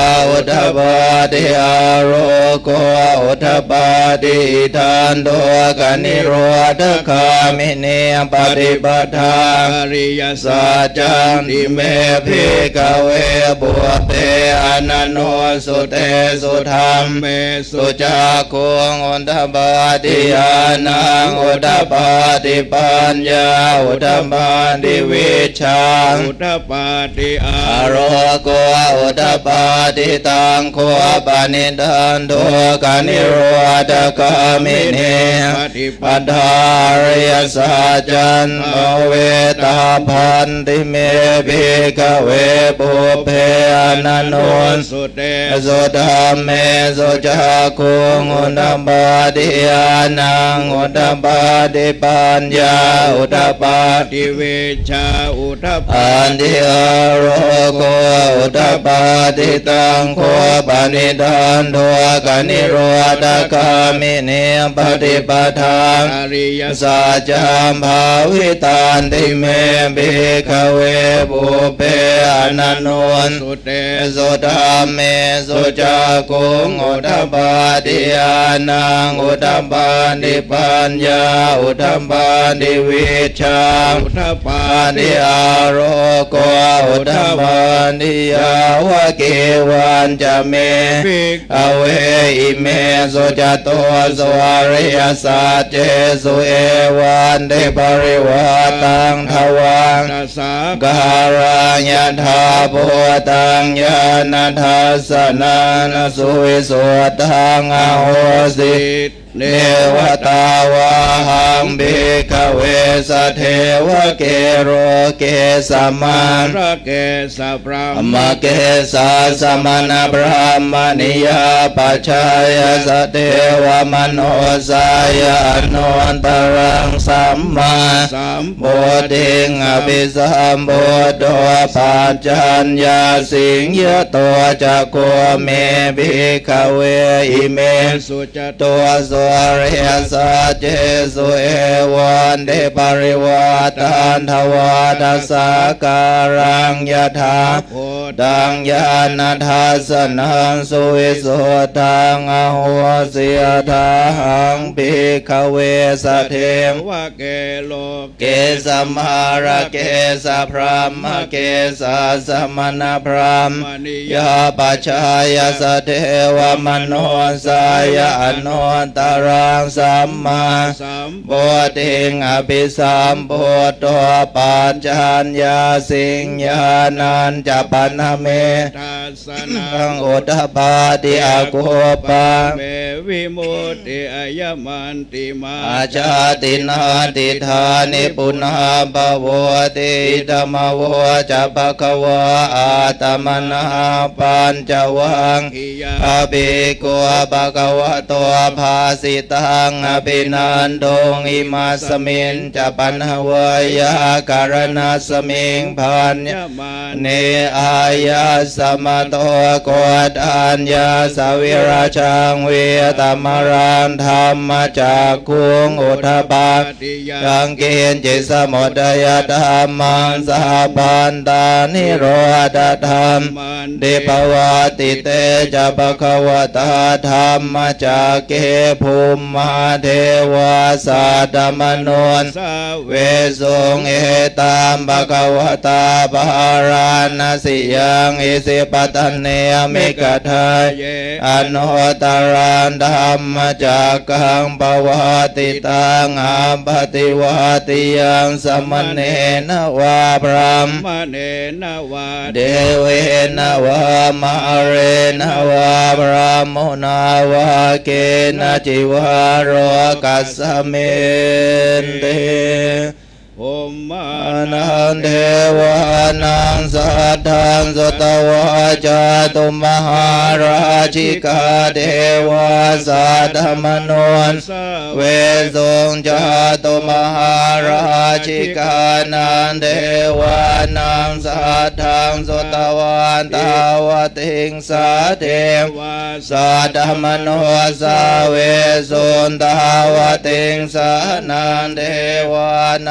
อุทปาติอาโรโกอุทปาติทานโตกนิโรธคามิเนปฏิปทาอริยสัจจังติเมภิกขเวบุพเพอนันโนสุเตสุธรรมเมสุจักขุงอุทปาติญาณังอุทปาติปัญญาอุทปาติวิชชาอุทปาติอาโรโกอุทปาติตังโคปานิทันโตกานิโรธคามิเนปฏิปทาอริยสัจจันโอเวตาพันติเมภิกขเวปุเพอนันโนสุเตสุธรรมเมสุจักขุงอุทปาติญาณังอุทปาติปัญญาอุทปาติวิชชาอุทปาติอาโรโกอุทปาติตังโคปานิทันโทกนิโรธคามิเนปฏิปทาอริยสัจจัมภาวิตานติเมภิกขเวปุเพอนันโนสุเตสุธรรมเมสุจักขุงอุทปาติญาณังอุทปาติปัญญาอุทปาติวิชชาอุทปาติอาโรโกอุทปาติยาวะเกวันจะเมภิกขเวอิเมสุจโตสุอริยสัจเจสุเอวันเดปริวาตังทวังสักการัญญธาโพตังญาณทัสสนันสุวิสุทธังอโหสิเนวตาวาหังภิกขเวสเทวเกโรเกสมาระเกสพรหมเกสาสมณพราหมณิยาปัจฉายสเทวมโนสายโนนตรังสัมมาสัมพุทธิงอภิสัมพุทโธปัจจัญญาสิงยโตจักโกเมภิกขเวอิเมสุจโตสุอริยสัจเจสุเอวันเดปริวาตันทวาทัสสะการังยถาโพตังญาณทัสสนังสุวิสุทธังอโหสิยถาหังภิกขเวสเทวะเกโลเกสมาระเกสพรหมเกสาสมณพราหมณิยาปัจฉายสเทวมโนสายโนตรังสัมมาสัมพุทธิงอภิสัมพุทโธปัจจัญญาสิงญานันจะปันเมทัสสนังอุทปาติอาโกปะเมวิมุตติอายมันติมาอาชาตินาติธานิปุณหภวติธรรมวจะภควะอาตมนาปัญจวังอภิโกภควะโตภาสิตังอภินันโดงอิมาสมินจะปันหวยาการณาสมิงพันยเนอายาสมโตโกตัญญาสวิราชังเวตมรังธรรมจักขุงอุทปาติยังเกณฑ์จิสมุทยธรรมังสหปันตานิโรธธรรมเดปวาติเตจะภควตาธรรมจักเกภูมิมหาเทวาสัตมนุนเวสุงเอตามภควตาภารานสิยังอิสิปตันเนมิกทายอนุตตรันธรรมจักขังปวาติตังอาปติวาติยังสมณเณนวาพรหมเณนวาเดเวนวามะเรนวาพรหมนาวาเกณจิวาโรกัสสเมนเตโอมะนันเทวานังสัทธังสุตวาจาตุมหาราชิกาเทวาสัทธมนุนเวสุงจาตุมหาราชิกานันเทวานังสัทธังสุตวานตาวติงสาเทวาสัทธมนุสาเวสุนตาวติงสานันเทวานังสั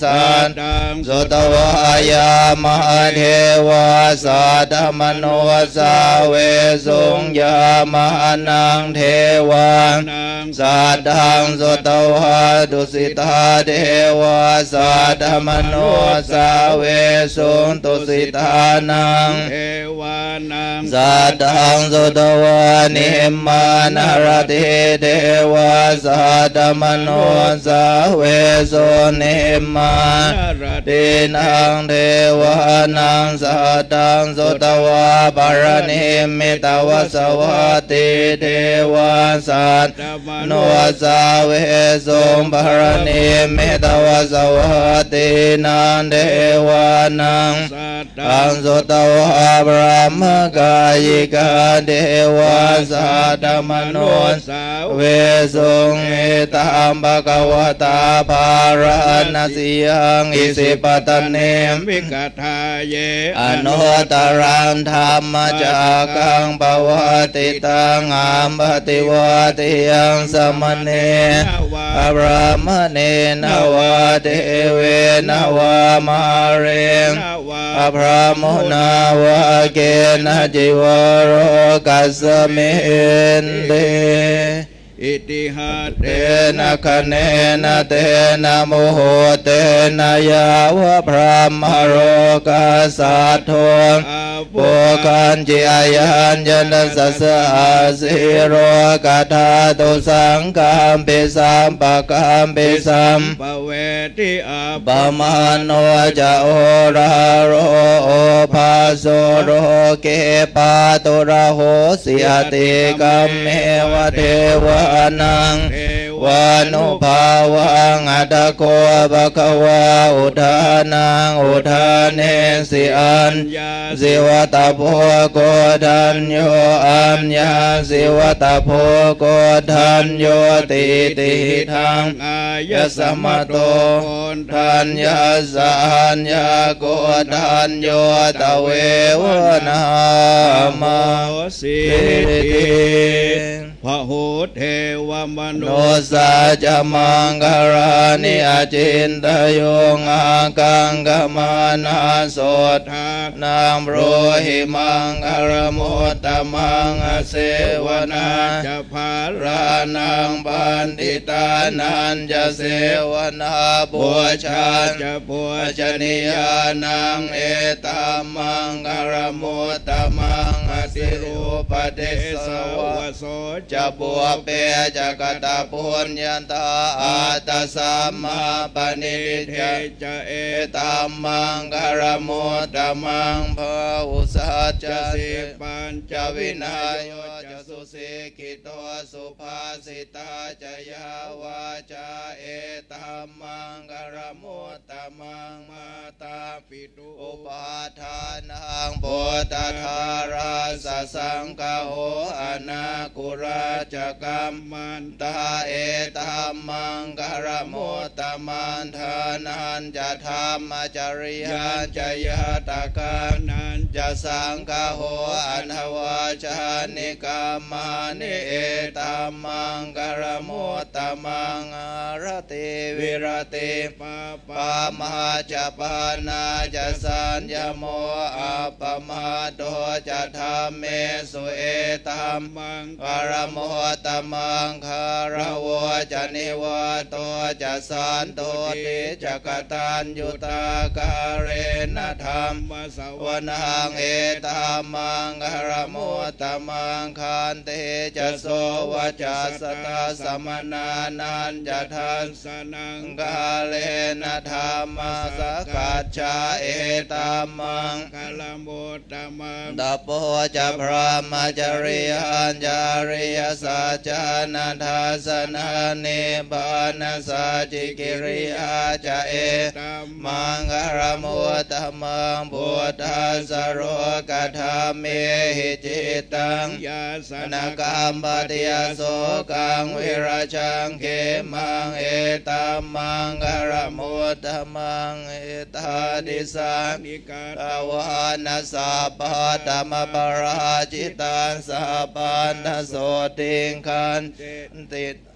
สันสุตวายามหาเทวาสัตมโนสาเวสุงยามหานังเทวาสัตตังสุตวาดุสิตาเทวาสัตมโนสาเวสุงตุสิตานังเทวานังสัตตังสุตวานิมมานารติเทวาสัตมโนสาเวสุนิมมานตินังเทวานังสัตตังสุตวาปารณิมิตวสวัตติเทวาสัตโนสาเวสุปารณิมิตวสวัตตินังเทวานังตังสุตวาพระมกายิกาเทวาสัตมโนสาเวสุเอตัมภะคะวตาภารณสิยังอิสิปตเนมวิกทาเยอนุตตรังธรรมจักขังปวัตติตังอามปฏิวัติยังสมเนอพระมเนนวะเทเวนวะมาเรนพระโมนาวะเกนะจิวโรกัสเมนเดอิติหัตเตนะคะเนนะเตนะโมโหเตนะยาวะพระมโรกัสสะโทปุคันจิอายัญญนะสัสสะสิโรกัทาตุสังกัมปิสัมปะกัมปิสัมปเวติอาปมาโนจะโอราโรโอภาโสโรเกปาตุระโหสิอติกัมเมวะเทวะนังวานุภาวังอัตโกภะคะวะอุทานังอุทานเนสิอัญสิวตาโพโกทัญโยอัญญาสิวตาโพโกทัญโยติติทังอายสมโตทัญญาสัญญาโกทัญโยตเววนามาสิติพระโหเทวมโนสัจมังคารานิอจินตโยงอากังกมานาโสทานามโรหิมังคารมุตตมังอเสวนาจะภารานังปันติตานันจะเสวนาปุชาจะปุชนิยานังเอตัมมังคารมุตตมังอสิรูปเดสวะโสจะปัวเปจะกตาปุญญาตาอาตสัมมาปณิเทจะเอตัมมังคารมุตตมังภาอุสัจจะสิปัญจวินัยจะสุสิกิโตสุภาสิตาจะยาวาจาเอตัมมังคารมุตตมังมาตาปิตุอุปาทานังโพธาธาราสสังฆโหอนาคุราจะกัมมันตาเอตัมมังคารมุตตมันทานันจะธรรมจริยันจะยะตากานันจะสังฆโหอนวาจานิกามานิเอตัมมังคารมุตตมังอารติวิรติปะปะมหาจะปานาจะสัญญโมอัปปมาโตจะธรรมเมสุเอตัมมังคารมุตตมังคารวะจะนิวะโตจะสันโตติจะกตัญญูตากาเรนะธรรมสวนังเอตัมมังคารมุตตมังคันเตจะโสวะจะสตาสมนานันจะทันสนังกาเลนะธรรมสกัจจาเอตัมมังคารมุตตมังตโปจะพระมจริยัญจาริยสัจจานันทาสนานิบานัสาจิกิริยาจะเอตัมมังคารมุตตมังพุทธัสสะโรกัฏฐาเมหิจิตังยาสนกรรมปฏิยโสกังวิราชังเขมังเอตัมมังคารมุตตมังเอตาดิสานิกาตวานัสสะปะธรรมปราจิตังสัพพันธโสติงคันติ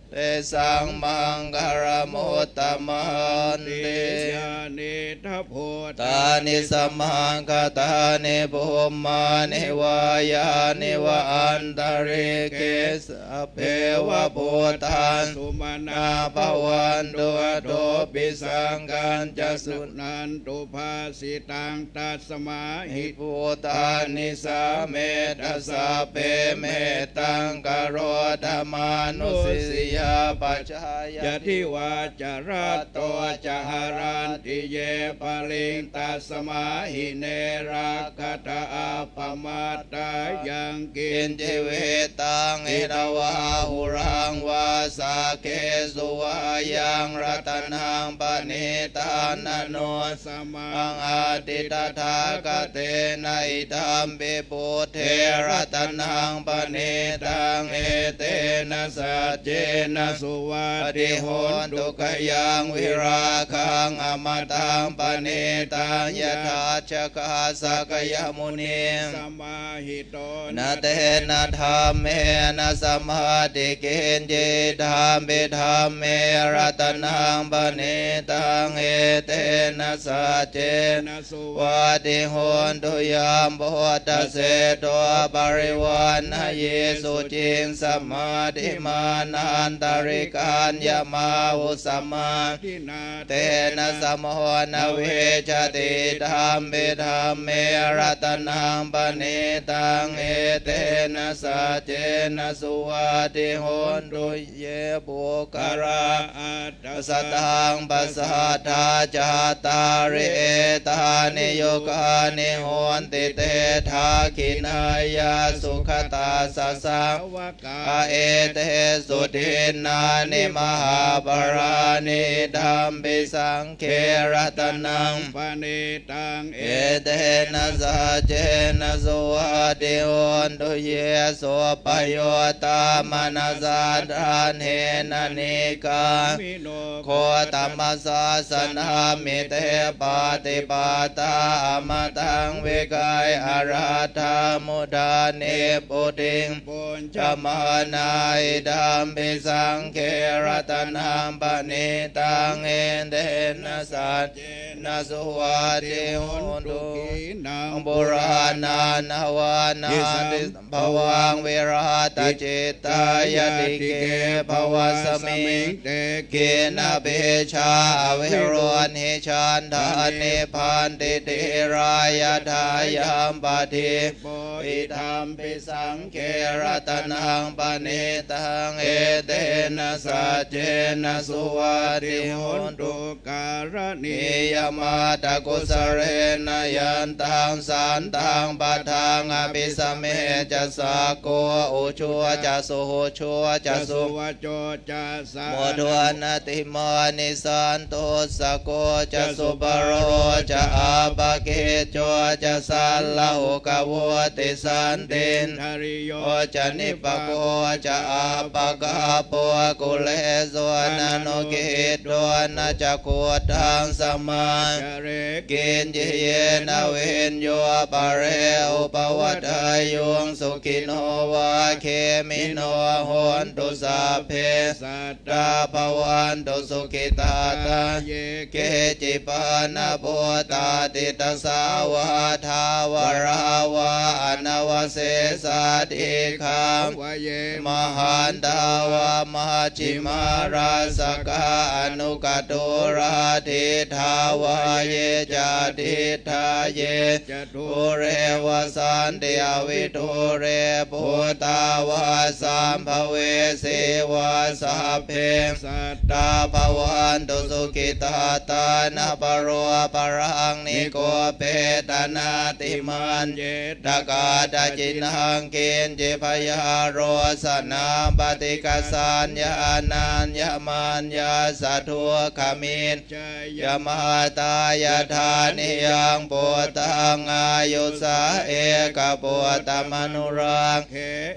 เตสังมังคารมุตตมันติยานิทัพโพตานิสมังคตานิภูมานิวายานิวะอันตริเกสเปวะโพธานสุมาณานาภวันตุโตปิสังกันจะจะสุสุนันตุภาสิตังตัสมาหิหิภูตานิสาเมตัสสะเปเมตังกโรธรรมานุสิยาปัจจายยะทิวาจารัตโตจหารันติเยปะลิงตัสมาหิเนรักขตาอัปปมาตายังกิกินนจิเวตังเอตวาหุรังวาสาเกสุวายังรัตนังปณิตานโนสมาอังอาติตถาคเตนะอิธัมปิปุเทรัตนังปณิตังเอเตนะสัจเจนะสุวัปติฏิโหโหนนตุตุกกยังวิราคังอมตังปณิตังยถาชกาสกยมุนีสมาหิโตนาเตนะธรรมเมนะสมาธิเกณฑ์เจธรรมเบธรรมเมรัตนังปณิตังเอเตนะสัจเจนะสุวาติโหนตุยามโพธเสตัวปริวานเยสุจิงสมาธิมานันตริการยามาอุสมาทินาเตนะสมโหนเวชติธรรมเบธรรมเมรัตนังปณิตังเอเตนะสัจเจนะสุวัติโหนตุเยปุกราอัตตสตังปัสสัทธาจาตาริเอตานิโยกานิโหนติเตทาคินายาสุขตาสสะวกาอาเอเตสุทินานิมหาปรานิธัมปิสังเครัตนังปณิตังเอเอเตนะสัจเจนะสุวัติโหนตุเยโสปโยตามนาสาทานเหนะนิกามิโนโคตัมมัสสะสนามิเตปาติปาตาอมตังเวกายอาราธามุดาเนปุติงปุญจจมานาอิดัมปิสังเครัตนังปณิตังเอเตนะสัจเจนะสุวัติโหนตุนังบุราณานาวานาติภวังเวราตจิตายติเกภวสมิงเตเกนะเบชาเวโรนิชันทานเนพันติเตรายทายามปฏิปิธรรมปิสังเครัตนังปณิตังเอเตนะสัจเจนะสุวัติโหนตุการณินิยมาตะกุสเรนยันตังสันตังปัทังอภิสเมจะสาโกอุชัวจะสุโหชัวจะจะสุสุวโจจะสาโมทวนาติมานิสันโตสะโกจะสุปโรจะอาปะเกโจจะสัลลาโหกะโวติสันตินทาริโยโอจะนิปะโกจะอาปะกาโปกุเลโสนันโนเกตวนาจะโคตังสมาจะเรเกณฑ์เยนะเวนโยปะเรอุปวัตายุงสุขิโนวาเคมิโนโหนตุสาเพสัตตาภวันตุสุขิตาตาเยเกจิปานาโพตาติตสาวาทาวราวาอนาวเสสาติคังวเยมหันตาวามหาจิมาราสกาอนุกตุราทิทาวาเยจาทิทาเยจะทุทุเรวสันติอวิทุเรปุตาวาสัมภเวสีวาสัพเพสัตตาภวันตุสุขิตาตานาปโรปรังนิโกเปตนาติมันเยตกาตจินังเกณฑ์เจพยาโรสนาปฏิกัสสัญญานัญญมันยาสัทุขมินจยมหาตายธานิยังปวตังอายุสาเอกปวตมนุรังเคเอ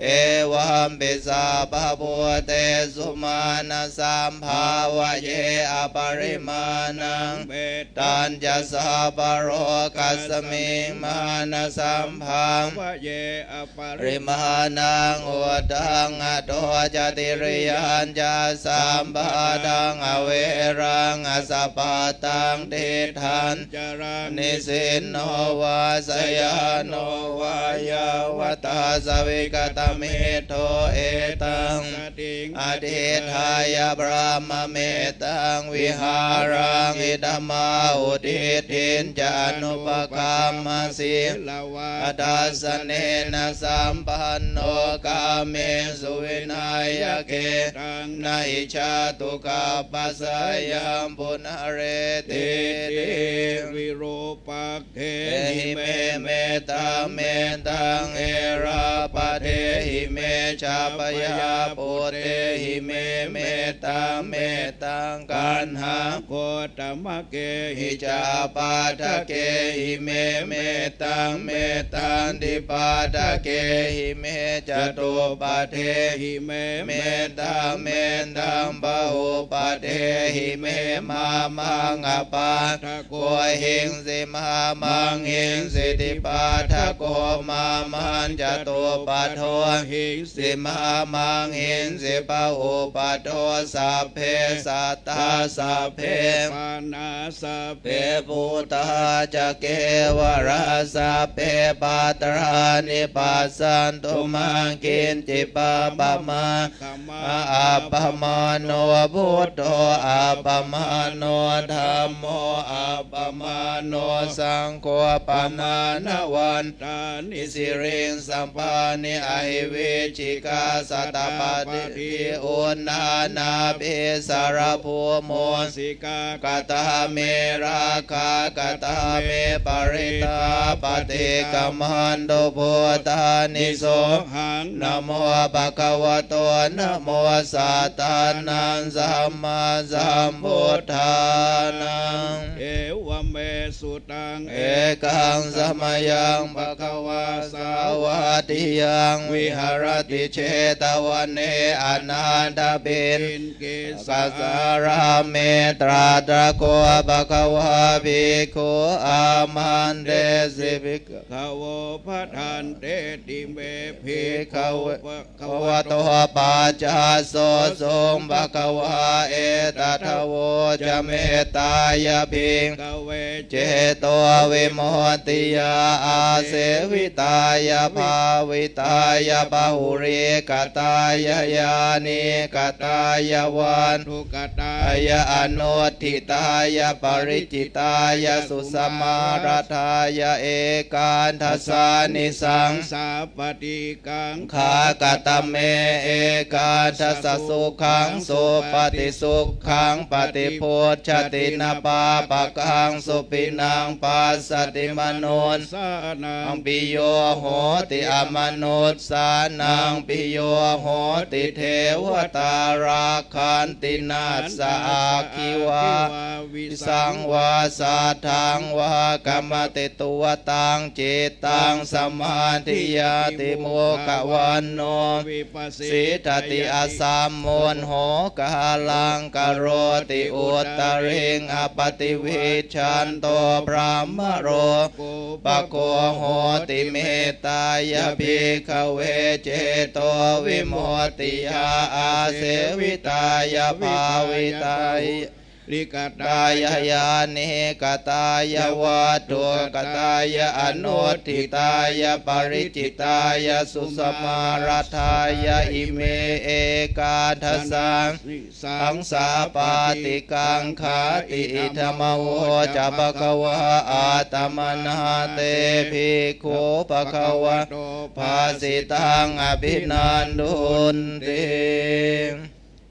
วัมปิสาปะพุเตสุมาณสัมภาวะเยอปริมาณังตัญจสาปโรกัสมิงมานะสัมพังริมาณังอุดังอโตจติริยัญจะสัมปะตังอเวรังอสัพพตังเดทันนิสินโนวาสยานโนวายาวตาสวิกตเมโทเอตังอธิทายาบรามเมตังวิหารังอิดมาอุทิทินจานุปกรรมสิอัตสเนนะสัมปันโนกาเมสุวินัยเกนะอิชาตุกาปัสสยัมปุณเรติวิโรปักเขหิเมเมตังเมตังเอราปะเทหิเมชาปยาปุเตหิเมเมตังเมตังกันหาโคตมะเกหิจาปาทะเกหิเมเมตังเมตังดิปาทะเกหิเมจตุปะเทหิเมเมตังเมตังบาหุปะเทหิเมมามังอปาทะโกหิงสิมามังหิงสิติปาทะโกมามันจตุปะโทหิงสิมามังหิงสิปะหุปะโทสัพเพสัตตาสัพเพปานาสัพเพปุตตาจะเกวราสัพเพปัตรานิปัสสันตุมังกินจิปะปะมาอัปปมาโนพุทโธอัปปมาโนธัมโมอัปปมาโนสังโฆปมาณวันตานิสิริงสัมปานิอหิวิจิกาสัตตปฏิทิอุณานาภิสารภูโมสิกากตาเมราคากตาเมปริตาปฏิกัมมันโดพุทธานิโสหังนะโมภะคะวะโตนะโมสัตตานังสัมมาสัมพุทธานังเอวเมสุตังเอกังสมยังภะคะวะสาวะติยังวิหารติเชตวันเนอนันตปินสัสสาราเมตราตระโกภะคะวะภิกขุอามันเดสิภิกขวะทันเตติเมภิกขวะโตปัจจาโสสงภะคะวะเอตทะโวจะเมตตายภิกขเวเจโตวิโมติยาอาเสวิตายภาวิตายปะหุริกตายญาณิกตายวันทุกตายอนุทิตายปริจิตายสุสมาราทายเอกันทัสสานิสังสาปฏิกังขากตเมเอกันทัสสสุขังสุปฏิสุขังปฏิโพชตินาปาปะกังสุปินังปัสสติมนุสสานังปิโยโหติอมนุสสานังปิโยโหติเทวตาราคันตินาสาคิวาวิสังวาสาทังวากรรมติตัวตังจิตตังสมาธิยาติโมกวันโนสิทติอาสามมนโหกาลังกโรติอุตริงอปติวิชันโตพระมโรปะโกโหติเมตตายภิกขเวเจโตวิโมติยาอาเสวิตายภาวิตายลิกตายญาณิกตายวัตถุกตายอนุทิตายปริจิตายสุสมาราทายอิเมเอกาทัสสังสังสาปาติกังขาติธรรมโวจะภะคะวะอาตมนาเตภิกขุภะคะวะภาสิตังอภินันทุนติเอ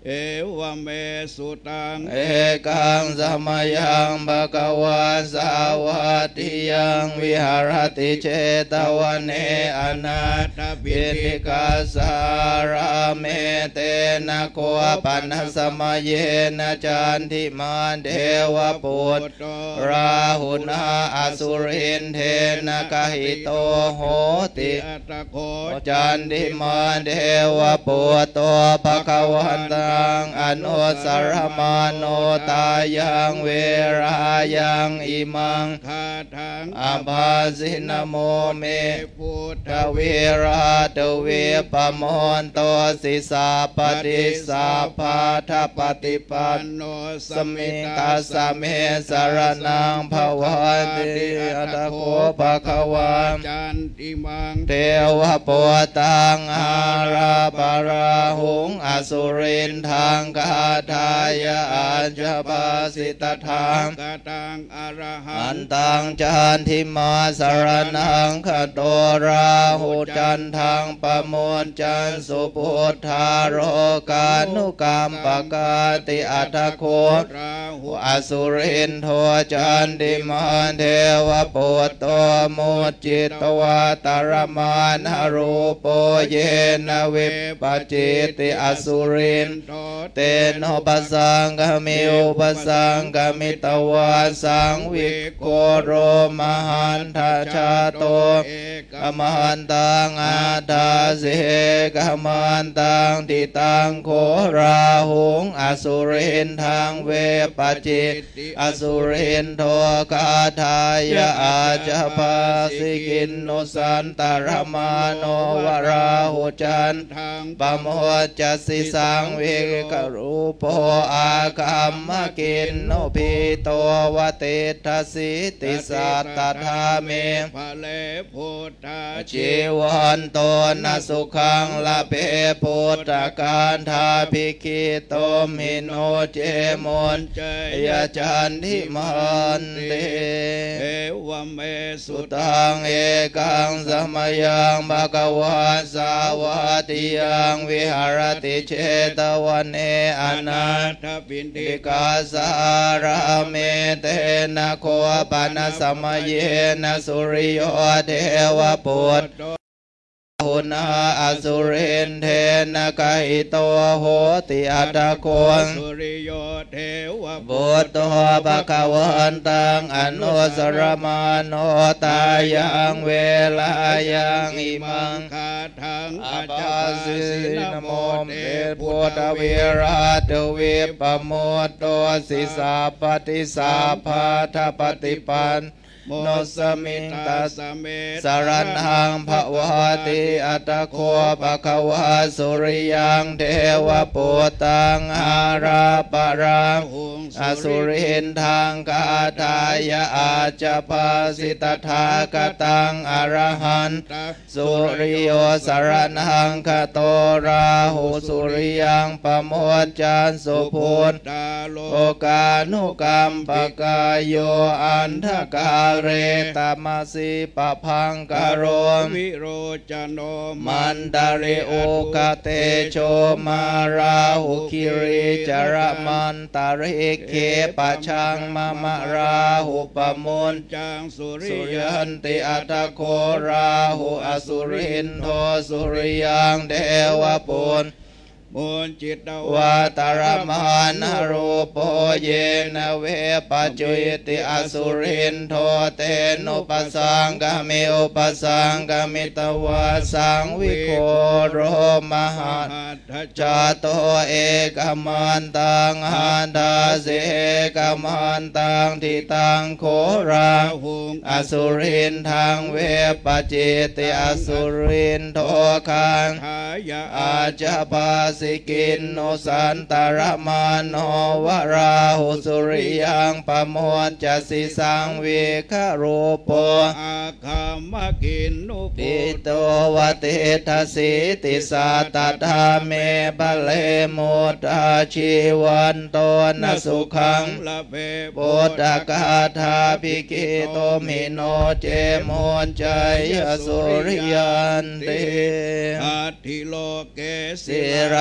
เอวเมสุตังเอกังสมยังภะคะวาสาวัติยังวิหารติเจตวันเนอนาถบิณฑิกาสาราเมเตนะโคปันสมเยนะจันทิมาเทวปุตตราหุนาอสุรินเทนะกหิโตโหติจันทิมาเทวปุตโตภคะวันตังอนุสรมาโนตายังเวรายังอิมังคาทังอภาสินโมเมพุทธเวราตเวปมอนโตสิสาปฏิสาภาทปฏิปันโนสมิตาสเมสารนังภวันติอัตโคภะคะวาจันติมังเทวโปตังอาราปาราหุงอสุรินทางกาทายาอัญจปาสิตทางกตังอรหันตังจันทิมาสารนังขโตราหุจันทังปโมนจันสุพุทธาโรกานุกรรมปกาติอัตโคราหุอสุรินโทจันติมาเทวปุตโตมุจิตวาตารมานารูปเยนะเวปจิติอสุรินเตโนปัสสังกมิอุปสังกมิตวาสังวิโกโรมหันทชาโตกมหันตังอาทาเสกมหันตังทิตังโคราหุงอสุรินทางเวปจิตอสุรินโทกาทายาอาจปาสิกินโนสันตารมาโนวราหุจันทังปโมจัสสิสังเวกรูปโปอาคัมมกินโนภิโตวเตทัสสิติสัตตธาเมภะเลพุทธาชีวันโตนะสุขังละเพพุทธการทาภิกิโตมิโนเจมนเจยจันทิมันเตเอวเมสุตังเอกังสมยังภะคะวาสาวติยังวิหารติเชตวันเนอนาถบิณฑิกาสาราเมเตนะโคปันสมเยนะสุริโยเทวปุตตหุนาอสุรินเทนะกหิโตโหติอัตโกสุริโยเทวปุตโตภคะวันตังอนุสรมาโนตายังเวลายังอิมังคาทังอาจาสินโมเตพุทธเวราตเวปโมตโตสิสาปฏิสาภาทปฏิปันโนสมิตาสเมสารนังภวติอัตโคภะคะวาสุริยังเทวปุตตังอาราปาราหุงอสุรินทางกาทายาอาจปาสิตถากตังอรหันสุริโยสารนังคโตราหุสุริยังปโมจจันสุพุทธาโลกานุกรรมปกายโยอันทกาเรตามาสีปะพังกโรวิโรจโนมันดาริโอกเตโชมาราหุคิริจารมันตาริเคปะชังมะมะราหุปมุนจังสุริยันติอัตโคราหุอสุรินโทสุริยังเทวปุณมุนจิตวาตารมานารูปเยนะเวปัจจุยติอสุรินโทเตนุปสังกามิอุปสังกามิตวาสังวิโคโรมหัตจาโตเอกมันตังหันดาเสกมันตังทิตังโคราหุงอสุรินทางเวปัจจิติอสุรินโทคังอาจปาสิกินโนสันตารมาโนวราหุสุริยังปโมจจัสสิสังเวครูปอาคัมมกินนุปิโตวเตทัสสิติสัตตาเมบะเลโมตาชีวันโตนะสุขังละเพปุตตะกาธาภิกิโตมิโนเจโมนใจยสุริยันติอัตถิโลเกศิร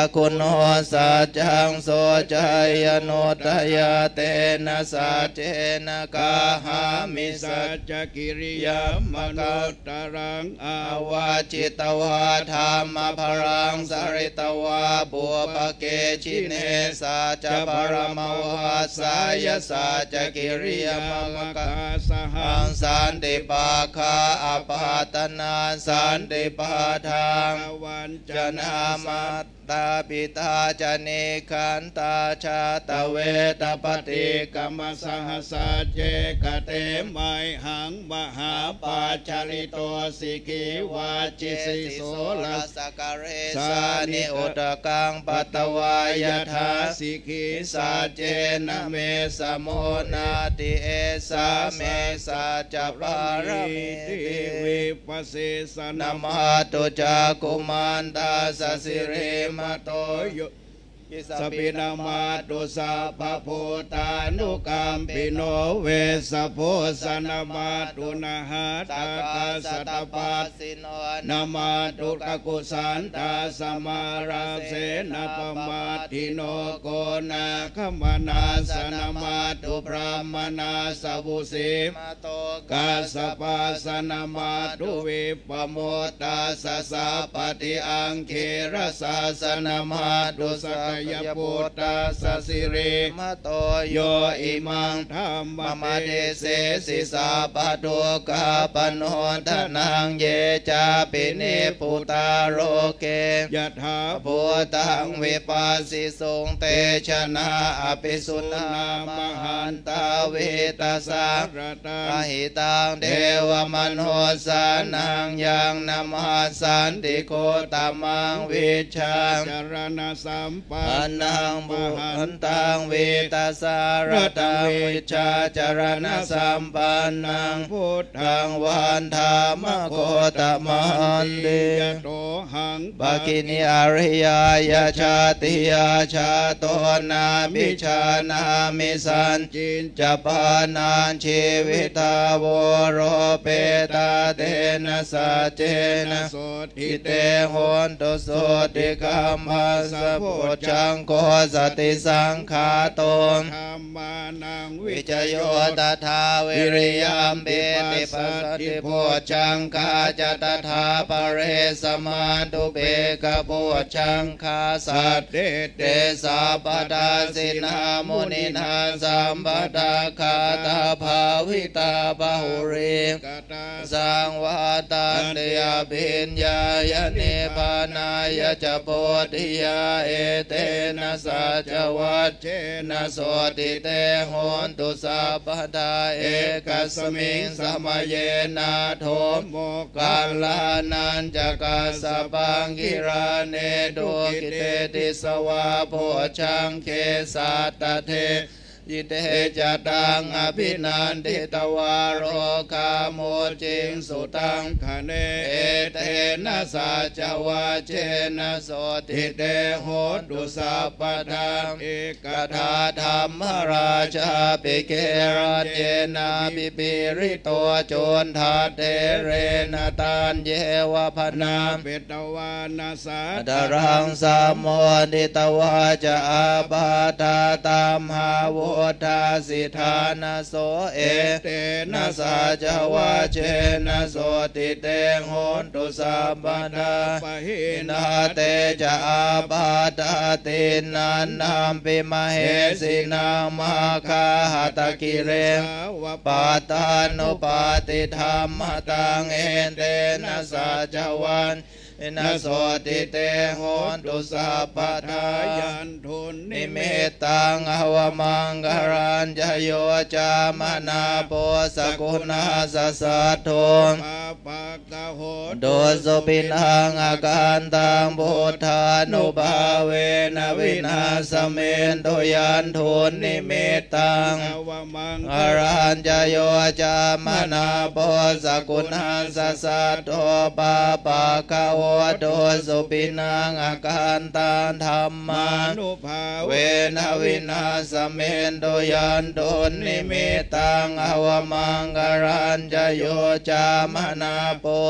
คุณโนสัจจังโสจัยโนทยาเตนะสัจเจนะกาหามิสัจจกิริยามโนตรังอาวาจิตวาธรรมภรังสริตวาบุปเกชิเนสัจปรมวาสายสัจจกิริยามกาสหังสันติปาคาอปาตนาสันติปาทังวันจนามาตาปิตาจเนขันตาชาตเวตปฏิกรรมสหสัจเจกเตไมหังมหาปาจาริโตสิกิวาจิสิโสลัสกเรสานิอุตกังปัตวายทาสิกิสัจเจนะเมสโมนาติเอสาเมสัจปารมิติวิปัสสิสนามาตุจากุมันตาสสิเรมาโตโยสปินามาตุสัพพโพธานุกัมปิโนเวสโพสนามาตุนาหาตากาสตปัสสิโนนามาตุกกุสันตาสมาราเสนาปมาทิโนโกนาคมนาสนามาตุพระมนาสบุสิมาโตกาสปัสนามาตุวิปโมตาสสะปฏิอังเครสาสนามาตุสกยปุตตาสสิริมโตโยอิมังธรรมมะเดเสสิสาปะตุกาปโนทนังเยจาปินิปุตาโรเกยถาภูตังวิปัสสิสุงเตชนะอภิสุนามหันตาเวตาสังรตังหิตังเทวมโนสานังยังนามาสันติโคตมังวิชังจรณะสัมปันนังบุหันตังเวตาสารตังวิชาจรณะสัมปันนังพุทธังวันธรรมโคตมันเดโตหังปกินิอริยายาชาติยาชาโตนามิชานามิสันจินจปานันชีวิตาวโรเปตาเตนะสัจเจนะโสติเตโหนตุโสติกัมภะสัพพจังโคสติสังขาโตธรรมานังวิจโยตถาวิริยมเปติปัสสติโพชังคาจตถาปเรสมาตุเปกโพชังคาสัตเตเตสัพพดาสินามุนินาสัมปตาคาตาภาวิตาบาหุริกตาสังวาตันเตยปิญญายเนปานายจโพธิยาเอเตนะสัจวัชเชนะโสติเตโหนตุสัพพทาเอกสมิงสมัยเยนะโทโมกาลานันจกัสสะปังกิราเนตุกิเตติสวะโพชังเคสัตตเทยิเตจตังอภินันทิตวารโรคาโมจิงสุตังคะเนเอเตนะสัจวะเจนะโสติเตโหตุสัพพทังเอกทาธรรมราชาปิเกราเจนะปิปิริโตโจนทัตเตเรนะตันเยวะพนาเปตวานาสาดารังสามโมดิตวาจะอาบาตาตามหาวทาสิทานาโสเอเตนะสัจวะเจนะโสติเตโหนตุสัมปทาปะหินาเตจะอาบาตาตินันนามปิมเหสินามาคาหตกิเรปาตานุปาติธรรมตังเอเตนะสัจวันนะโสติเตโหนตุสัพพทายันทุนนิเมตังอวมังกรัญจโยจามนาโปสกุณาสสัทโธโดสุปินังอาการตังพุทธานุภาเวนะวินาสเมนโตยันทุนนิเมตังอรัญจโยจามนาโปสกุณาสสัทโธปาปะคะโวโดสุปินังอาการตังธรรมานุภาเวนะวินาสเมนโตยันทุนนิเมตังอวมังกรัญจโยจามนาโปส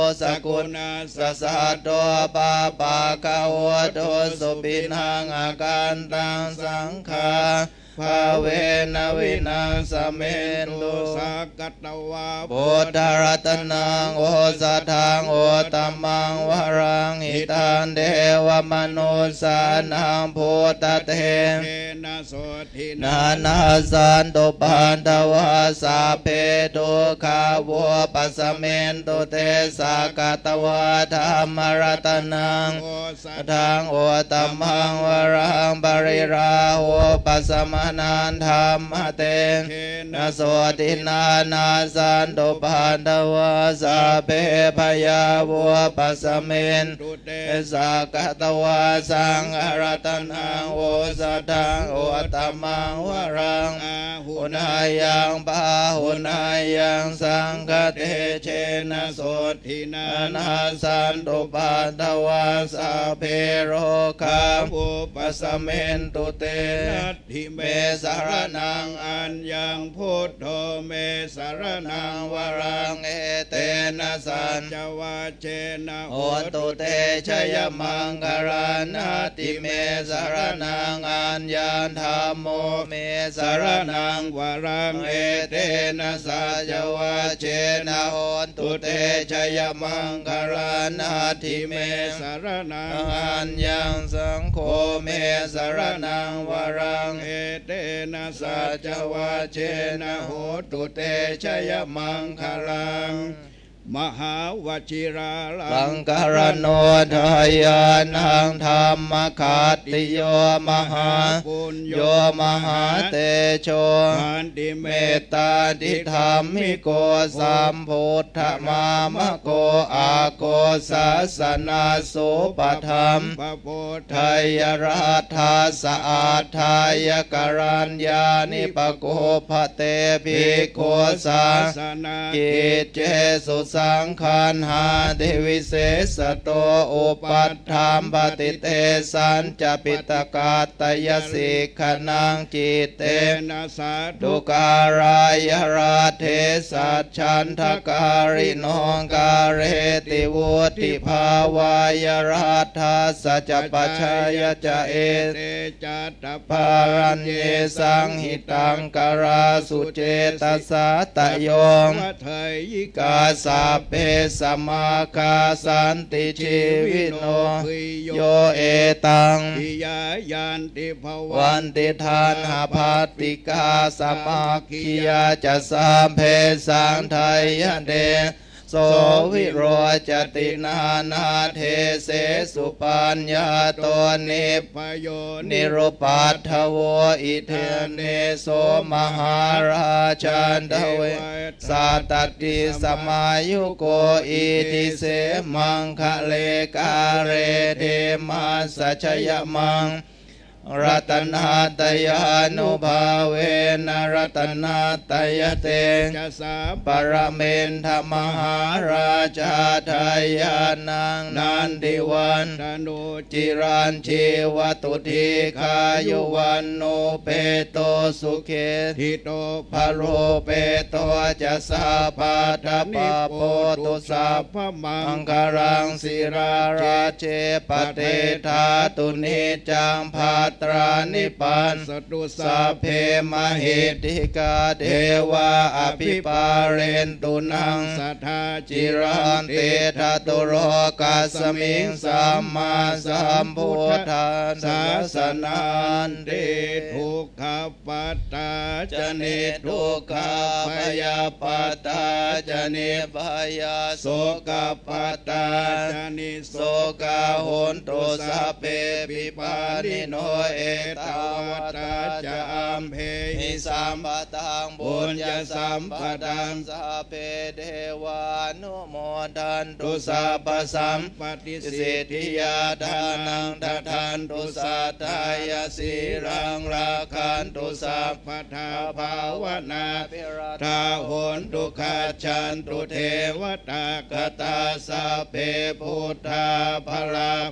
สกุณาสสะโตปาปะคะวะโตสุปินังอาการตังสังฆาภาเวนะวินังสเมนตุสักกตวาพุทธรัตนังโอสัทธังโอตัมมังวรังหิตันเทวมนุสานังพุทธเทนะโสทินานาสันตุปันตวาสาเพตุขาวัวปัสเมนตุเตสักกตวาธรรมรัตนังโอสัทธังโอตัมมังวรังปริราโหปัสมนันธรรมเตนะโสตินานาสันตุปันตวาสาเพพยาวัวปัสเมนตุเตสักกตวาสังฆรัตนังโอสัทธังโอตัมมังวรังหุนายังปาหุนายังสังฆเตเชนะโสทินานาสันตุปันตวาสาเพโรคาวุปัสเมนตุเตนัตถิเมสารนังอัญญังพุทโธเมสารนังวรังเอเตนะสัจจวาเจนะโหตุเตชยมังคารนาติเมสารนังอัญญังธรรมโมเมสารนังวรังเอเตนะสัจจวาเจนะโหตุเตชยมังคารนาติเมสารนังอัญญังสังโฆเมสารนังวรังเอเตนะสัจจวาเจนะโหตุเตชยมังคลังมหาวชิราลังการโนทายานังธรรมคัตติโยมหาปุญโยมหาเตโชขันติเมตตาทิธรรมิโกสัมพุทธมามะโกอาโกสัสนาสุปธรรมปพุทธายราธาสะอาทายกรัญญานิปโกภเตภิกขุสัสนากิจเจสุสังขารหาเดวิเศษโตอุปัฏฐามปฏิเตสันจปิตกาตยสิกขนังจิตเตนะสัตตุการายราเทสัจฉันทการิโนการเรติวุติภาวายราธาสัจปัจฉัยจะเอเตจัตตภารัญเยสังหิตังการาสุเจตสัตตโยมเถยิกาสาเปสมาคาสันติชีวิโนโยเอตังปิยายันติภวันติทานหาภัตติกาสมาคิยาจะสามเพสังไทยเดโสวิโรจตินานาเทเสสุปัญญาโตนิพโยนิรุปัฏฐโวอิเทเนโสมหาราชันทเวสัตติสมายุโกอิติเสมังคะเลกาเรเทมาสัจยมังรัตนาตยานุภาเวนรัตนาตยเตจะสาปรเมนธมหาราชาทายานังนันทิวันธนุจิรันชีวตุทิคายุวันโนเปโตสุเขทิโตภโรเปโตจะสาปาทปะโพตุสัพพมังคารังศิราราเจปเตธาตุนิจังภาตรานิปันสตุสัพเพมหิติกาเทวาอภิปาเรนตุนังสัทธาจิรันเตทะตุโรกัสมิงสัมมาสัมพุทธัสสะสนันติทุกขปัตตาจเนทุกขพยาปัตตาจเนพยาโสกปัตตาจเนโสกโหนตุสัพเพปิปานิโนเอตวัตตาจะอัมเพหิสัมปตังบุญญาสัมปตังสัพเพเทวานุโมทันตุสัพพสัมปติสิทธิยาทานังทัทันตุสัทธายสีรังราคันตุสัพพทาภาวนาทาโหนตุขาชันตุเทวตากตาสัพเพพุทธาภลาป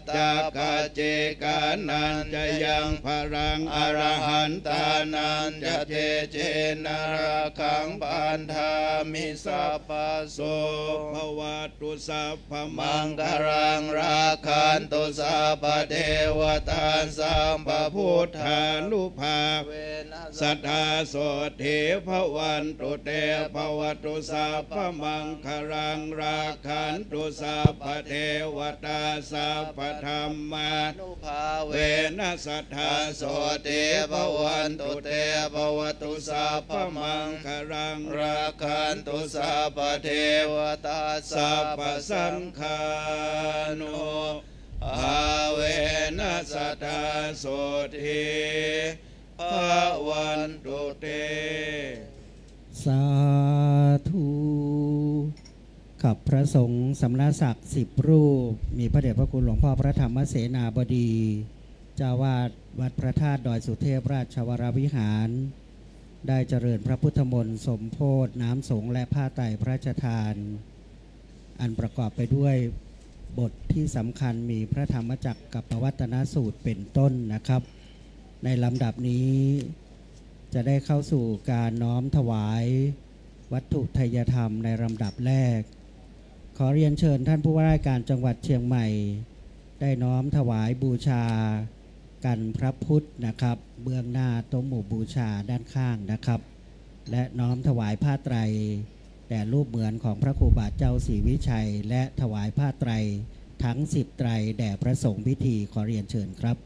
ตาปัจเจกานันจะยังพรังอรหันตานันจะเตเจนาราคังปันธามิสัพพโสภวตุสัพพมังคารังราคันตุสัพพเทวตาสัมปพุทธานุภาสัทธาโสเทภวันตุเตภวตุสัพพมังคารังราคันตุสัพพเทวตาสัพพธรรมานุภาเวนะสัทธาโสเทภวันตุเตภวตุสัพพมังคารังราคันตุสัพพเทวตาสัพพสังฆานุภาเวนะสัทธาโสเทภวันตุเตสาธุขับพระสงฆ์สำนักศักดิ์สิบรูปมีพระเดชพระคุณหลวงพ่อพระธรรมเสนาบดีเจ้าวาดวัดพระธาตุดอยสุเทพราชวรวิหารได้เจริญพระพุทธมนต์สมโภชน้ำสงฆ์และผ้าไตรพระราชทานอันประกอบไปด้วยบทที่สำคัญมีพระธรรมจักรกับปวัตตนสูตรเป็นต้นนะครับในลำดับนี้จะได้เข้าสู่การน้อมถวายวัตถุไทยธรรมในลำดับแรกขอเรียนเชิญท่านผู้ว่าราชการจังหวัดเชียงใหม่ได้น้อมถวายบูชากันพระพุทธนะครับเบื้องหน้าโต๊ะหมู่บูชาด้านข้างนะครับและน้อมถวายผ้าไตรแด่รูปเหมือนของพระครูบาเจ้าศรีวิชัยและถวายผ้าไตรทั้งสิบไตรแด่พระสงฆ์พิธีขอเรียนเชิญครับ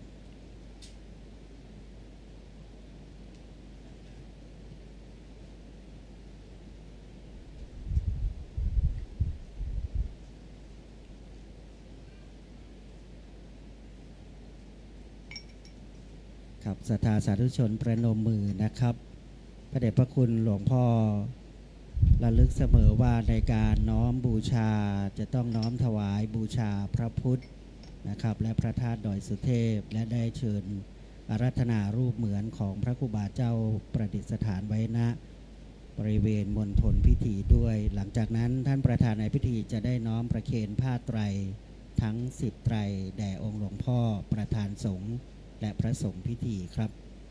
ครับศรัทธาสาธุชนประนมมือนะครับพระเดชพระคุณหลวงพ่อระลึกเสมอว่าในการน้อมบูชาจะต้องน้อมถวายบูชาพระพุทธนะครับและพระธาตุดอยสุเทพและได้เชิญอาราธนารูปเหมือนของพระครูบาเจ้าประดิษฐานไว้ณบริเวณมณฑลพิธีด้วยหลังจากนั้นท่านประธานในพิธีจะได้น้อมประเคนผ้าไตรทั้งสิบไตรแด่องค์หลวงพ่อประธานสงฆ์และพระสงฆ์พิธีครับ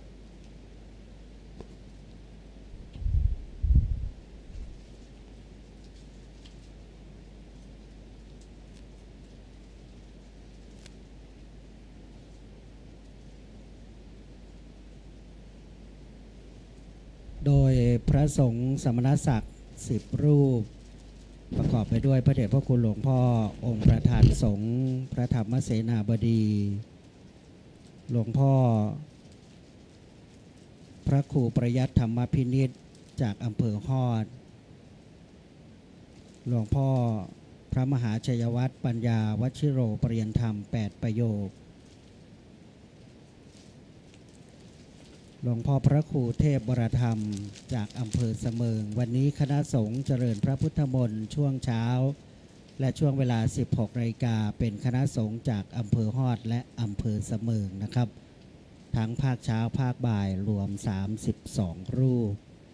โดยพระสงฆ์สมณศักดิ์สิบรูปประกอบไปด้วยพระเดชพระคุณหลวงพ่อองค์ประธานสงฆ์พระธรรมเสนาบดีหลวงพ่อพระครูประยัติธรรมพินิจจากอำเภอฮอดหลวงพ่อพระมหาชัยวัฒน์ปัญญาวชิโรปริยนธรรมแปดประโยคหลวงพ่อพระครูเทพวรธรรมจากอำเภอเสมิงวันนี้คณะสงฆ์เจริญพระพุทธมนต์ช่วงเช้าและช่วงเวลา สิบหกนาฬิกาเป็นคณะสงฆ์จากอำเภอฮอดและอำเภอเสมิงนะครับทั้งภาคเช้าภาคบ่ายรวมสามสิบสองรูป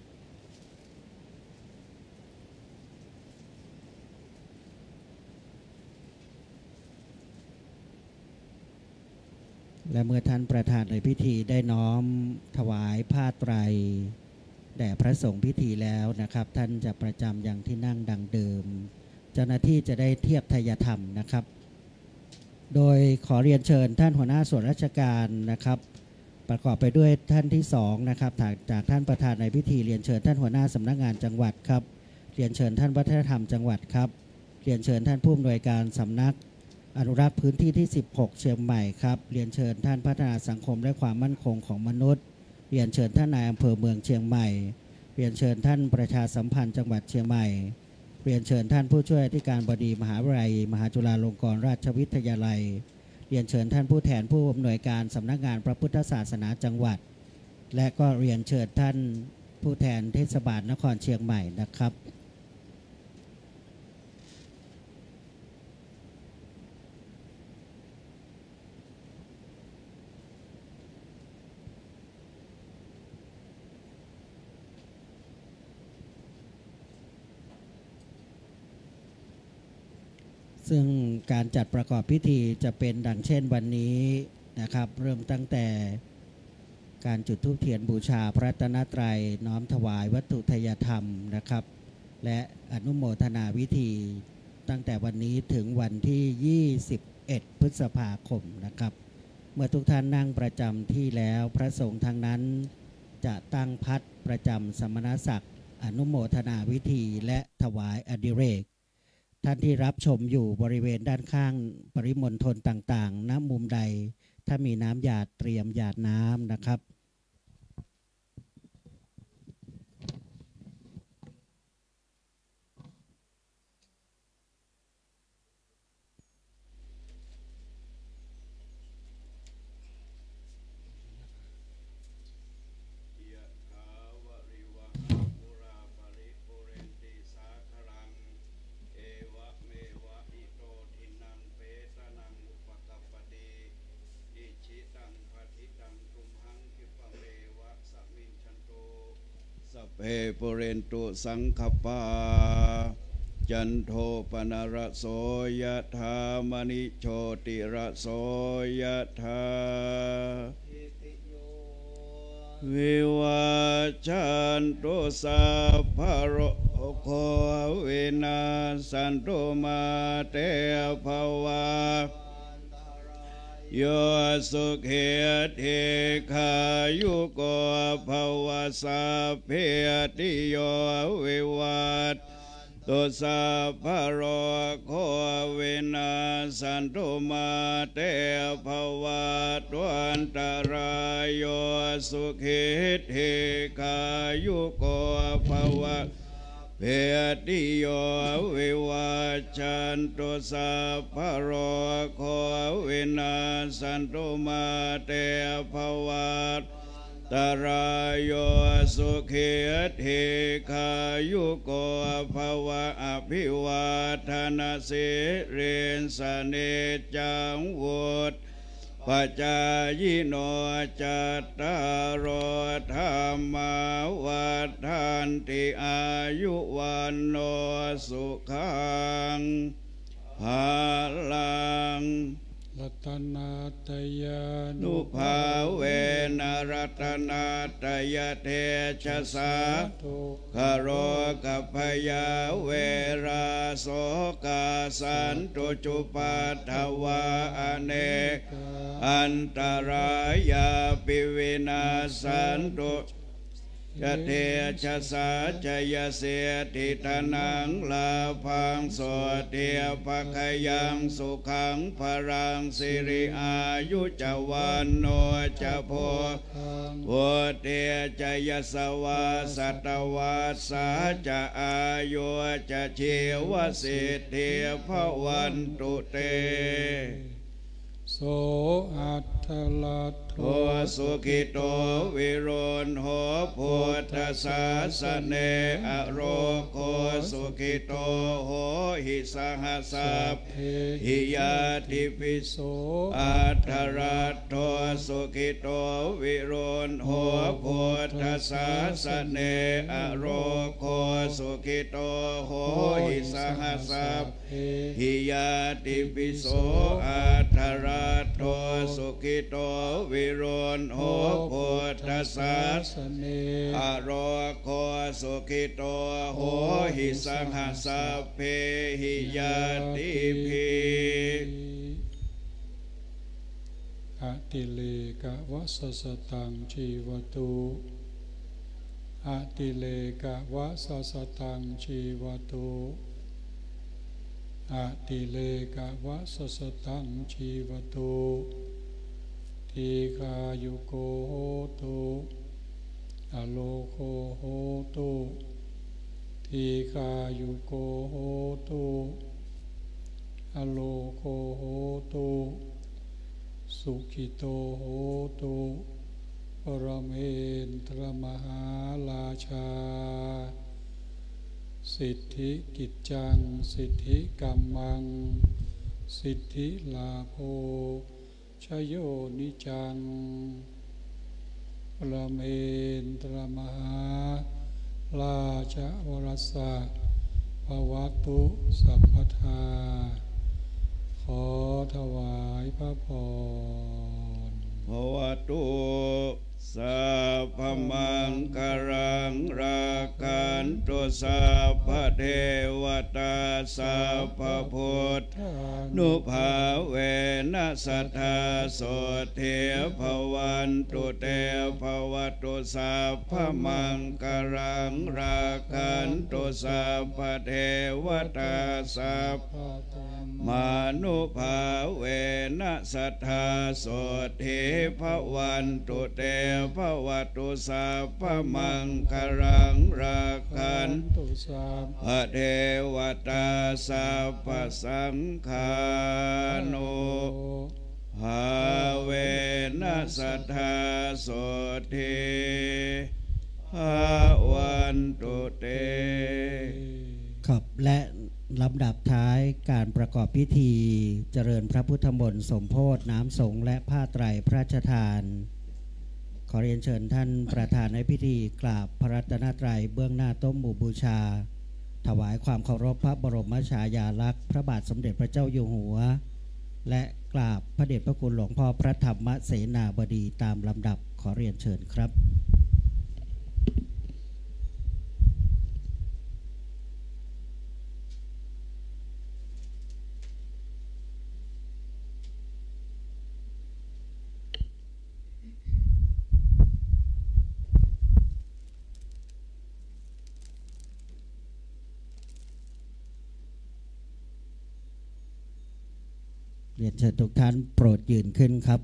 และเมื่อท่านประธานในพิธีได้น้อมถวายผ้าไตรแด่พระสงฆ์พิธีแล้วนะครับท่านจะประจำอย่างที่นั่งดังเดิมเจ้าหน้าที่จะได้เทียบไทยธรรมนะครับโดยขอเรียนเชิญท่านหัวหน้าส่วนราชการนะครับประกอบไปด้วยท่านที่สองนะครับจากท่านประธานในพิธีเรียนเชิญท่านหัวหน้าสำนักงานจังหวัดครับเรียนเชิญท่านวัฒนธรรมจังหวัดครับเรียนเชิญท่านผู้อำนวยการสำนักอนุรักษ์พื้นที่ที่สิบหกเชียงใหม่ครับเรียนเชิญท่านพัฒนาสังคมและความมั่นคงของมนุษย์เรียนเชิญท่านนายอำเภอเมืองเชียงใหม่เรียนเชิญท่านประชาสัมพันธ์จังหวัดเชียงใหม่เรียนเชิญท่านผู้ช่วยอธิการบดีมหาวิทยาลัยมหาจุฬาลงกรณราชวิทยาลัยเรียนเชิญท่านผู้แทนผู้อำนวยการสำนักงานพระพุทธศาสนาจังหวัดและก็เรียนเชิญท่านผู้แทนเทศบาลนครเชียงใหม่นะครับซึ่งการจัดประกอบพิธีจะเป็นดังเช่นวันนี้นะครับเริ่มตั้งแต่การจุดธูปเทียนบูชาพระรัตนตรัยน้อมถวายวัตถุทายธรรมนะครับและอนุโมทนาวิธีตั้งแต่วันนี้ถึงวันที่ยี่สิบเอ็ดพฤษภาคมนะครับเมื่อทุกท่านนั่งประจำที่แล้วพระสงฆ์ทางนั้นจะตั้งพัดประจำสมณศักดิ์อนุโมทนาวิธีและถวายอดิเรกท่านที่รับชมอยู่บริเวณด้านข้างปริมณฑลต่างๆณมุมใดถ้ามีน้ำหยาดเตรียมหยาดน้ำนะครับเปปุเรนตุสังคปาจันโทปนารโสยธามณิโชติระโสยธาวิวาจันตุสัพพะโรโควินาสันตุมาเตภวาโยสุเขเทคายุโกภวสัพเพติโยวิวัตตุสัพพะโรโควินาสันตุมาเตภวัตวันตรายโยสุเขเทคายุโกภวะเพติโยวิวัจจันตุสัพพะโรโควินาสันตุมาเตภวัตตรายโยสุเขเทคายุโกภวะอภิวาทนาสิรินสเนจังวุฒปัจจายโนจัตตารโอธรรมวัฏันติอายุวันโนสุขังภาลังรัตนาตยานุภาเวนรัตนาตยเทชะสาคโรกัพยาเวราโสกาสันตุจุปัฏฐวาอเนกอันตรายาปิวินาสันตุยะเทชะสาจยเสติตนังลาภังโสเทภคยังสุขังพรังสิริอายุจวันโนจะโพโวเทจยสวาสัตวัสสาจะอายุจะเชวสิทธิภวันตุเตโสอัตถลัตโทสุขิโตวิโรนโหพุทธศาสเนอโรโคสุขิโตโหหิสหัสสะหิยาติปิโสอัตถลัตโทสุขิโตวิโรนโหพุทธศาสเนอโรโคสุขิโตโหหิสหัสสะหิยาติปิโสอัตถลัตโทสุขิโตวิโรนโหพุทธศาสเนอโรโคสุขิโตโหหิสังหัสสะเพหิยาติภิอติเลกะวัสสตังชีวตุอติเลกะวัสสตังชีวตุอติเลกะวัสสตังชีวตุทีคายุโกโหตุอโลโคโหตุทีคายุโกโหตุอโลโคโหตุสุขิโตโหตุปรเมนทรมหาราชาสิทธิกิจจังสิทธิกัมมังสิทธิลาโภชโยนิจังปรเมนทรมหาราชวรสะภวตุสัพพทาขอถวายพระพรภวตุสัพพมังคารังรากันตุสัพพเทวตาสัพพพุทธานุภาเวนัสทธาโสเทภวันตุเตภวตุสัพพมังคารังรากันตุสัพพเทวตาสัพพมานุภาเวนัสทธาโสเทภวันตุเตภวตุสัพพมังคารังรากันตุสัพพเทวตาสัพพสังฆานุภาเวนัสทธาโสเทภวันตุเตครับและลำดับท้ายการประกอบพิธีเจริญพระพุทธมนต์สมโภชน้ำสงฆ์และผ้าไตรพระราชทานขอเรียนเชิญท่านประธานในพิธีกราบพระรัตนตรัยเบื้องหน้าโต๊ะหมู่บูชาถวายความเคารพพระบรมฉายาลักษณ์พระบาทสมเด็จพระเจ้าอยู่หัวและกราบพระเดชพระคุณหลวงพ่อพระธรรมเสนาบดีตามลำดับขอเรียนเชิญครับเรียนเชิญทุกท่านโปรดยืนขึ้นครับ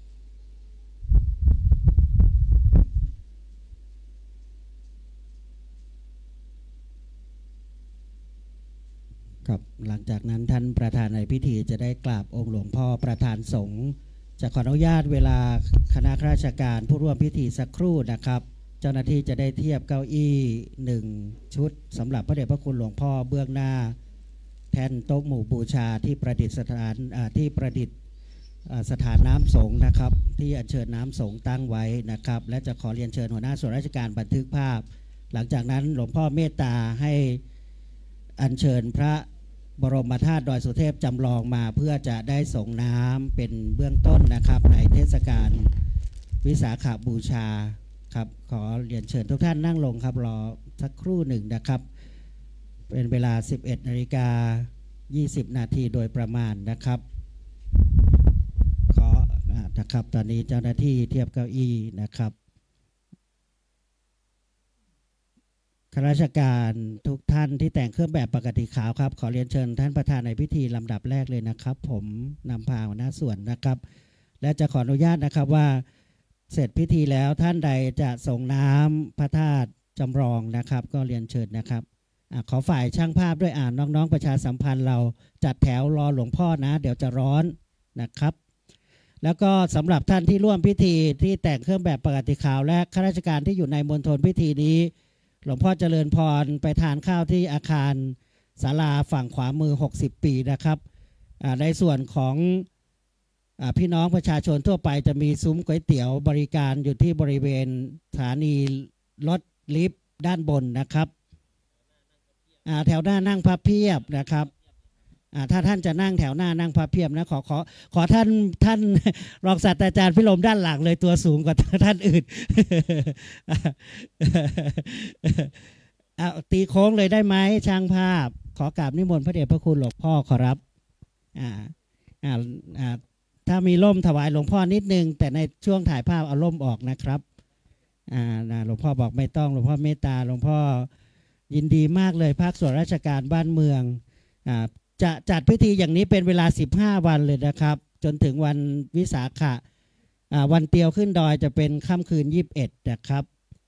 ครับหลังจากนั้นท่านประธานในพิธีจะได้กราบองค์หลวงพ่อประธานสงฆ์จะขออนุญาตเวลาคณะข้าราชการผู้ร่วมพิธีสักครู่นะครับเจ้าหน้าที่จะได้เทียบเก้าอี้หนึ่งชุดสำหรับพระเดชพระคุณหลวงพ่อเบื้องหน้าแท่นโต๊ะหมู่บูชาที่ประดิษฐานที่ประดิษฐ์สถานน้ำสงฆ์นะครับที่อัญเชิญน้ำสงฆ์ตั้งไว้นะครับและจะขอเรียนเชิญหัวหน้าส่วนราชการบันทึกภาพหลังจากนั้นหลวงพ่อเมตตาให้อัญเชิญพระบรมธาตุดอยสุเทพจำลองมาเพื่อจะได้ส่งน้ำเป็นเบื้องต้นนะครับในเทศกาลวิสาขบูชาครับขอเรียนเชิญทุกท่านนั่งลงครับรอสักครู่หนึ่งนะครับเป็นเวลา สิบเอ็ดนาฬิกายี่สิบ นาทีโดยประมาณนะครับขอนะครับตอนนี้เจ้าหน้าที่เทียบเก้าอี้นะครับข้าราชการทุกท่านที่แต่งเครื่องแบบปกติขาวครับขอเรียนเชิญท่านประธานในพิธีลำดับแรกเลยนะครับผมนำพาหัวหน้าส่วนนะครับและจะขออนุญาตนะครับว่าเสร็จพิธีแล้วท่านใดจะส่งน้ำพระธาตุจำลองนะครับก็เรียนเชิญนะครับขอฝ่ายช่างภาพด้วยอ่านน้องๆประชาสัมพันธ์เราจัดแถวรอหลวงพ่อนะเดี๋ยวจะร้อนนะครับแล้วก็สำหรับท่านที่ร่วมพิธีที่แต่งเครื่องแบบปกติขาวและข้าราชการที่อยู่ในมณฑลพิธีนี้หลวงพ่อเจริญพรไปทานข้าวที่อาคารศาลาฝั่งขวามือหกสิบปีนะครับในส่วนของพี่น้องประชาชนทั่วไปจะมีซุ้มก๋วยเตี๋ยวบริการอยู่ที่บริเวณสถานีรถลิฟต์ด้านบนนะครับแถวหน้านั่งพับเพียบนะครับถ้าท่านจะนั่งแถวหน้านั่งพับเพียบนะขอขอขอท่านท่านรองศาสตราจารย์พิรมด้านหลังเลยตัวสูงกว่าท่านอื่นตีโค้งเลยได้ไหมช่างภาพขอกราบนิมนต์พระเดชพระคุณหลวงพ่อขอรับอ่าอ่าอ่าถ้ามีร่มถวายหลวงพ่อนิดนึงแต่ในช่วงถ่ายภาพเอาร่มออกนะครับอ่าหลวงพ่อบอกไม่ต้องหลวงพ่อเมตตาหลวงพ่อยินดีมากเลยภาคส่วนราชการบ้านเมืองอ่าจะจัดพิธีอย่างนี้เป็นเวลาสิบห้าวันเลยนะครับจนถึงวันวิสาขะวันเตียวขึ้นดอยจะเป็นค่ำคืนยี่สิบเอ็ดนะครับ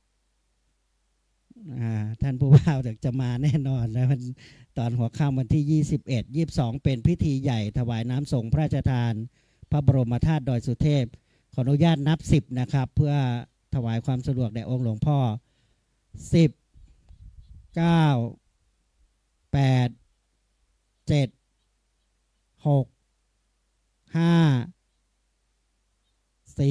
ท่านผู้ว่าจะมาแน่นอนนะตอนหัวค่ำวันที่ยี่สิบเอ็ด ยี่สิบสองเป็นพิธีใหญ่ถวายน้ำสงฆ์พระราชทานพระบรมธาตุดอยสุเทพขออนุญาตนับสิบนะครับเพื่อถวายความสะดวกแด่องค์หลวงพ่อสิบ เก้า แปด เจ็ด หก ห้า สี่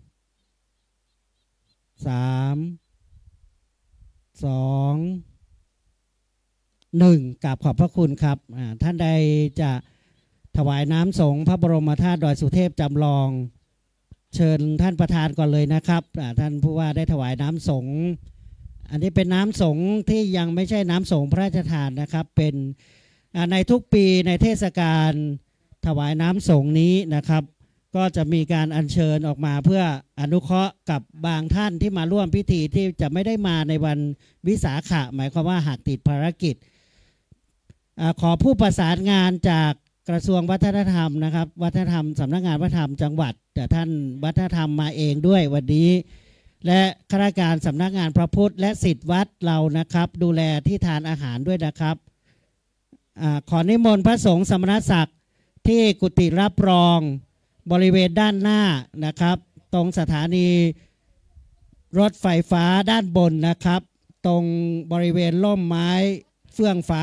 สาม สอง หนึ่งกราบขอบพระคุณครับท่านใดจะถวายน้ำสงฆ์พระบรมธาตุดอยสุเทพจำลองเชิญท่านประธานก่อนเลยนะครับท่านผู้ว่าได้ถวายน้ำสงฆ์อันนี้เป็นน้ำสงฆ์ที่ยังไม่ใช่น้ำสงฆ์พระราชทานนะครับเป็นในทุกปีในเทศกาลถวายน้ำสงฆ์นี้นะครับก็จะมีการอัญเชิญออกมาเพื่ออนุเคราะห์กับบางท่านที่มาร่วมพิธีที่จะไม่ได้มาในวันวิสาขะหมายความว่าหากติดภารกิจขอผู้ประสานงานจากกระทรวงวัฒนธรรมนะครับวัฒนธรรมสำนักงานวัฒนธรรมจังหวัดแต่ท่านวัฒนธรรมมาเองด้วยวันนี้และข้าราชการสำนักงานพระพุทธและศิษย์วัดเรานะครับดูแลที่ทานอาหารด้วยนะครับอขอนิมนต์พระสงฆ์สมณศักดิ์ที่กุฏิรับรองบริเวณด้านหน้านะครับตรงสถานีรถไฟฟ้าด้านบนนะครับตรงบริเวณร่มไม้เฟื่องฟ้า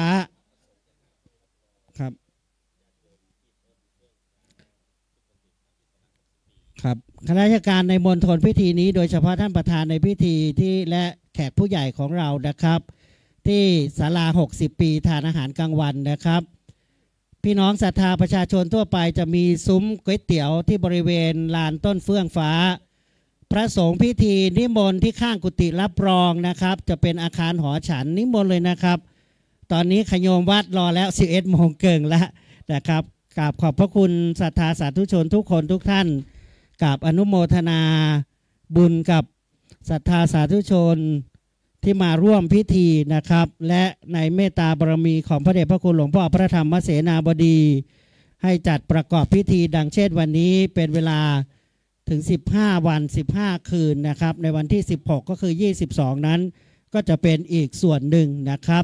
ครับครับข้าราชการในมณฑลพิธีนี้โดยเฉพาะท่านประธานในพิธีที่และแขกผู้ใหญ่ของเรานะครับที่ศาลาหกสิบปีทานอาหารกลางวันนะครับพี่น้องศรัทธาประชาชนทั่วไปจะมีซุ้มก๋วยเตี๋ยวที่บริเวณลานต้นเฟื่องฟ้าพระสงฆ์พิธีนิมนต์ที่ข้างกุฏิรับรองนะครับจะเป็นอาคารหอฉันนิมนต์เลยนะครับตอนนี้ขโยมวัดรอแล้วสิบเอ็ดโมงเกินแล้วนะครับกราบขอบพระคุณศรัทธาสาธุชนทุกคนทุกท่านกราบอนุโมทนาบุญกับศรัทธาสาธุชนที่มาร่วมพิธีนะครับและในเมตตาบารมีของพระเดชพระคุณหลวงพ่อพระธรรมเสนาบดีให้จัดประกอบพิธีดังเช่นวันนี้เป็นเวลาถึงสิบห้าวันสิบห้าคืนนะครับในวันที่สิบหกก็คือยี่สิบสองนั้นก็จะเป็นอีกส่วนหนึ่งนะครับ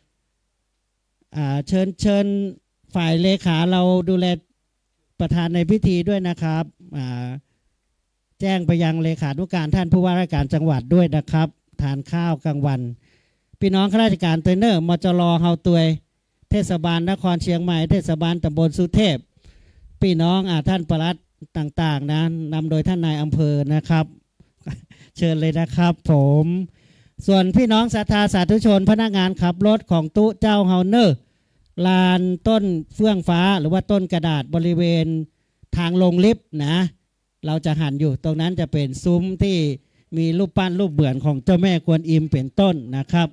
เชิญเชิญฝ่ายเลขาเราดูแลประธานในพิธีด้วยนะครับแจ้งไปยังเลขานุการท่านผู้ว่าราชการจังหวัดด้วยนะครับทานข้าวกลางวันพี่น้องข้าราชการเทรนเนอร์มจรเฮาตัวยเทศบาลนครเชียงใหม่เทศบาลตำบลสุเทพพี่น้องอ่าท่านปลัดต่างๆนะนำโดยท่านนายอำเภอนะครับเชิญเลยนะครับผมส่วนพี่น้องศรัทธาสาธุชนพนักงานขับรถของตู้เจ้าเฮาเนอร์ลานต้นเฟื่องฟ้าหรือว่าต้นกระดาษบริเวณทางลงลิฟต์นะเราจะหันอยู่ตรงนั้นจะเป็นซุ้มที่มีรูปปั้นรูปเหมือนของเจ้าแม่กวนอิมเป็นต้นนะครับ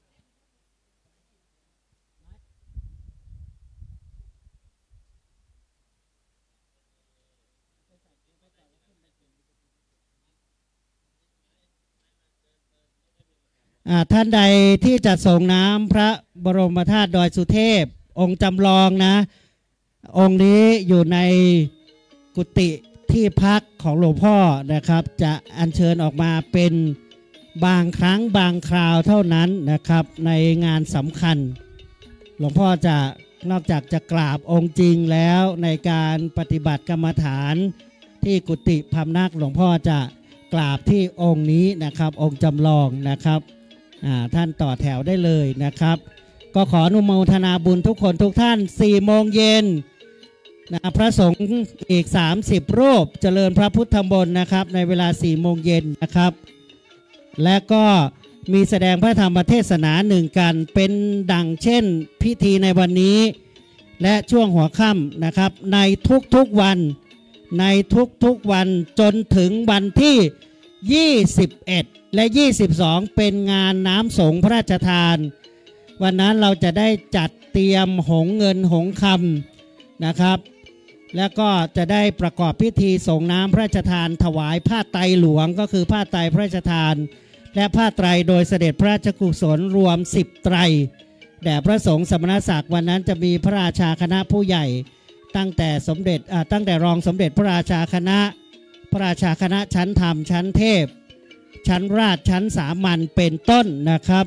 ท่านใดที่จะส่งน้ำพระบรมธาตุดอยสุเทพองค์จำลองนะองค์นี้อยู่ในกุฏิที่พักของหลวงพ่อนะครับจะอัญเชิญออกมาเป็นบางครั้งบางคราวเท่านั้นนะครับในงานสำคัญหลวงพ่อจะนอกจากจะกราบองค์จริงแล้วในการปฏิบัติกรรมฐานที่กุฏิพำนักหลวงพ่อจะกราบที่องค์นี้นะครับองค์จำลองนะครับท่านต่อแถวได้เลยนะครับก็ขออนุโมทนาบุญทุกคนทุกท่านสี่โมงเย็นนะพระสงฆ์อีกสามสิบรูปเจริญพระพุทธมนต์นะครับในเวลาสี่โมงเย็นนะครับและก็มีแสดงพระธรรมเทศนาหนึ่งกันเป็นดังเช่นพิธีในวันนี้และช่วงหัวค่ำนะครับในทุกๆวันในทุกๆวันจนถึงวันที่ยี่สิบเอ็ดและยี่สิบสองเป็นงานน้ำสงฆ์พระราชทานวันนั้นเราจะได้จัดเตรียมหงเงินหงคำนะครับแล้วก็จะได้ประกอบพิธีส่งน้ำพระราชทานถวายผ้าไตรหลวงก็คือผ้าไตรพระราชทานและผ้าไตรโดยเสด็จพระราชกุศลรวมสิบไตรแด่พระสงฆ์สมณศักดิ์วันนั้นจะมีพระราชาคณะผู้ใหญ่ตั้งแต่สมเด็จตั้งแต่รองสมเด็จพระราชาคณะพระราชาคณะชั้นธรรมชั้นเทพชั้นราชชั้นสามัญเป็นต้นนะครับ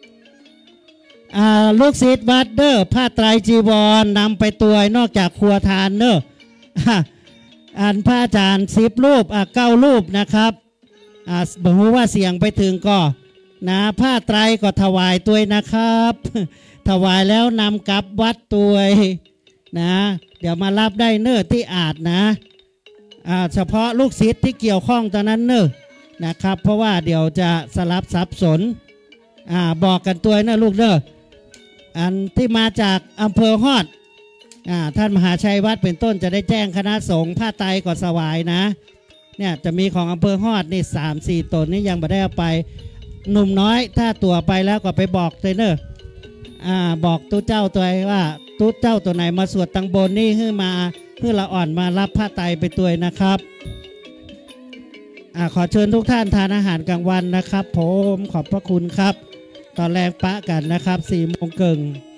ลูกศิษย์วัดเนอผ้าไตรจีวรนำไปตัวนอกจากครัวทานเนออันพระอาจารย์สิบรูปเก้ารูปนะครับบอกว่าเสียงไปถึงก็นะผ้าไตรก็ถวายตัวนะครับถวายแล้วนำกลับวัดตัวนะเดี๋ยวมารับได้เนอที่อาจนะเฉพาะลูกศิษย์ที่เกี่ยวข้องตอนนั้นเนอนะครับเพราะว่าเดี๋ยวจะสลับสับสนบอกกันตัวนะลูกเนออันที่มาจากอำเภอฮอดอ่าท่านมหาชัยวัดเป็นต้นจะได้แจ้งคณะสงฆ์ผ้าไตรก่อนสวายนะเนี่ยจะมีของอำเภอฮอดนี่สามสี่ตนนี่ยังไม่ได้เอาไปหนุ่มน้อยถ้าตัวไปแล้วก็ไปบอกเทรนเนอร์อ่าบอกตู้เจ้าตัวว่าตู้เจ้าตัวไหนมาสวดตังบนนี่ขึ้นมาเพื่อละอ่อนมารับผ้าไตรไปตัวนะครับอ่าขอเชิญทุกท่านทานอาหารกลางวันนะครับผมขอบพระคุณครับตอนแรงปะกันนะครับสี่โมงเกิง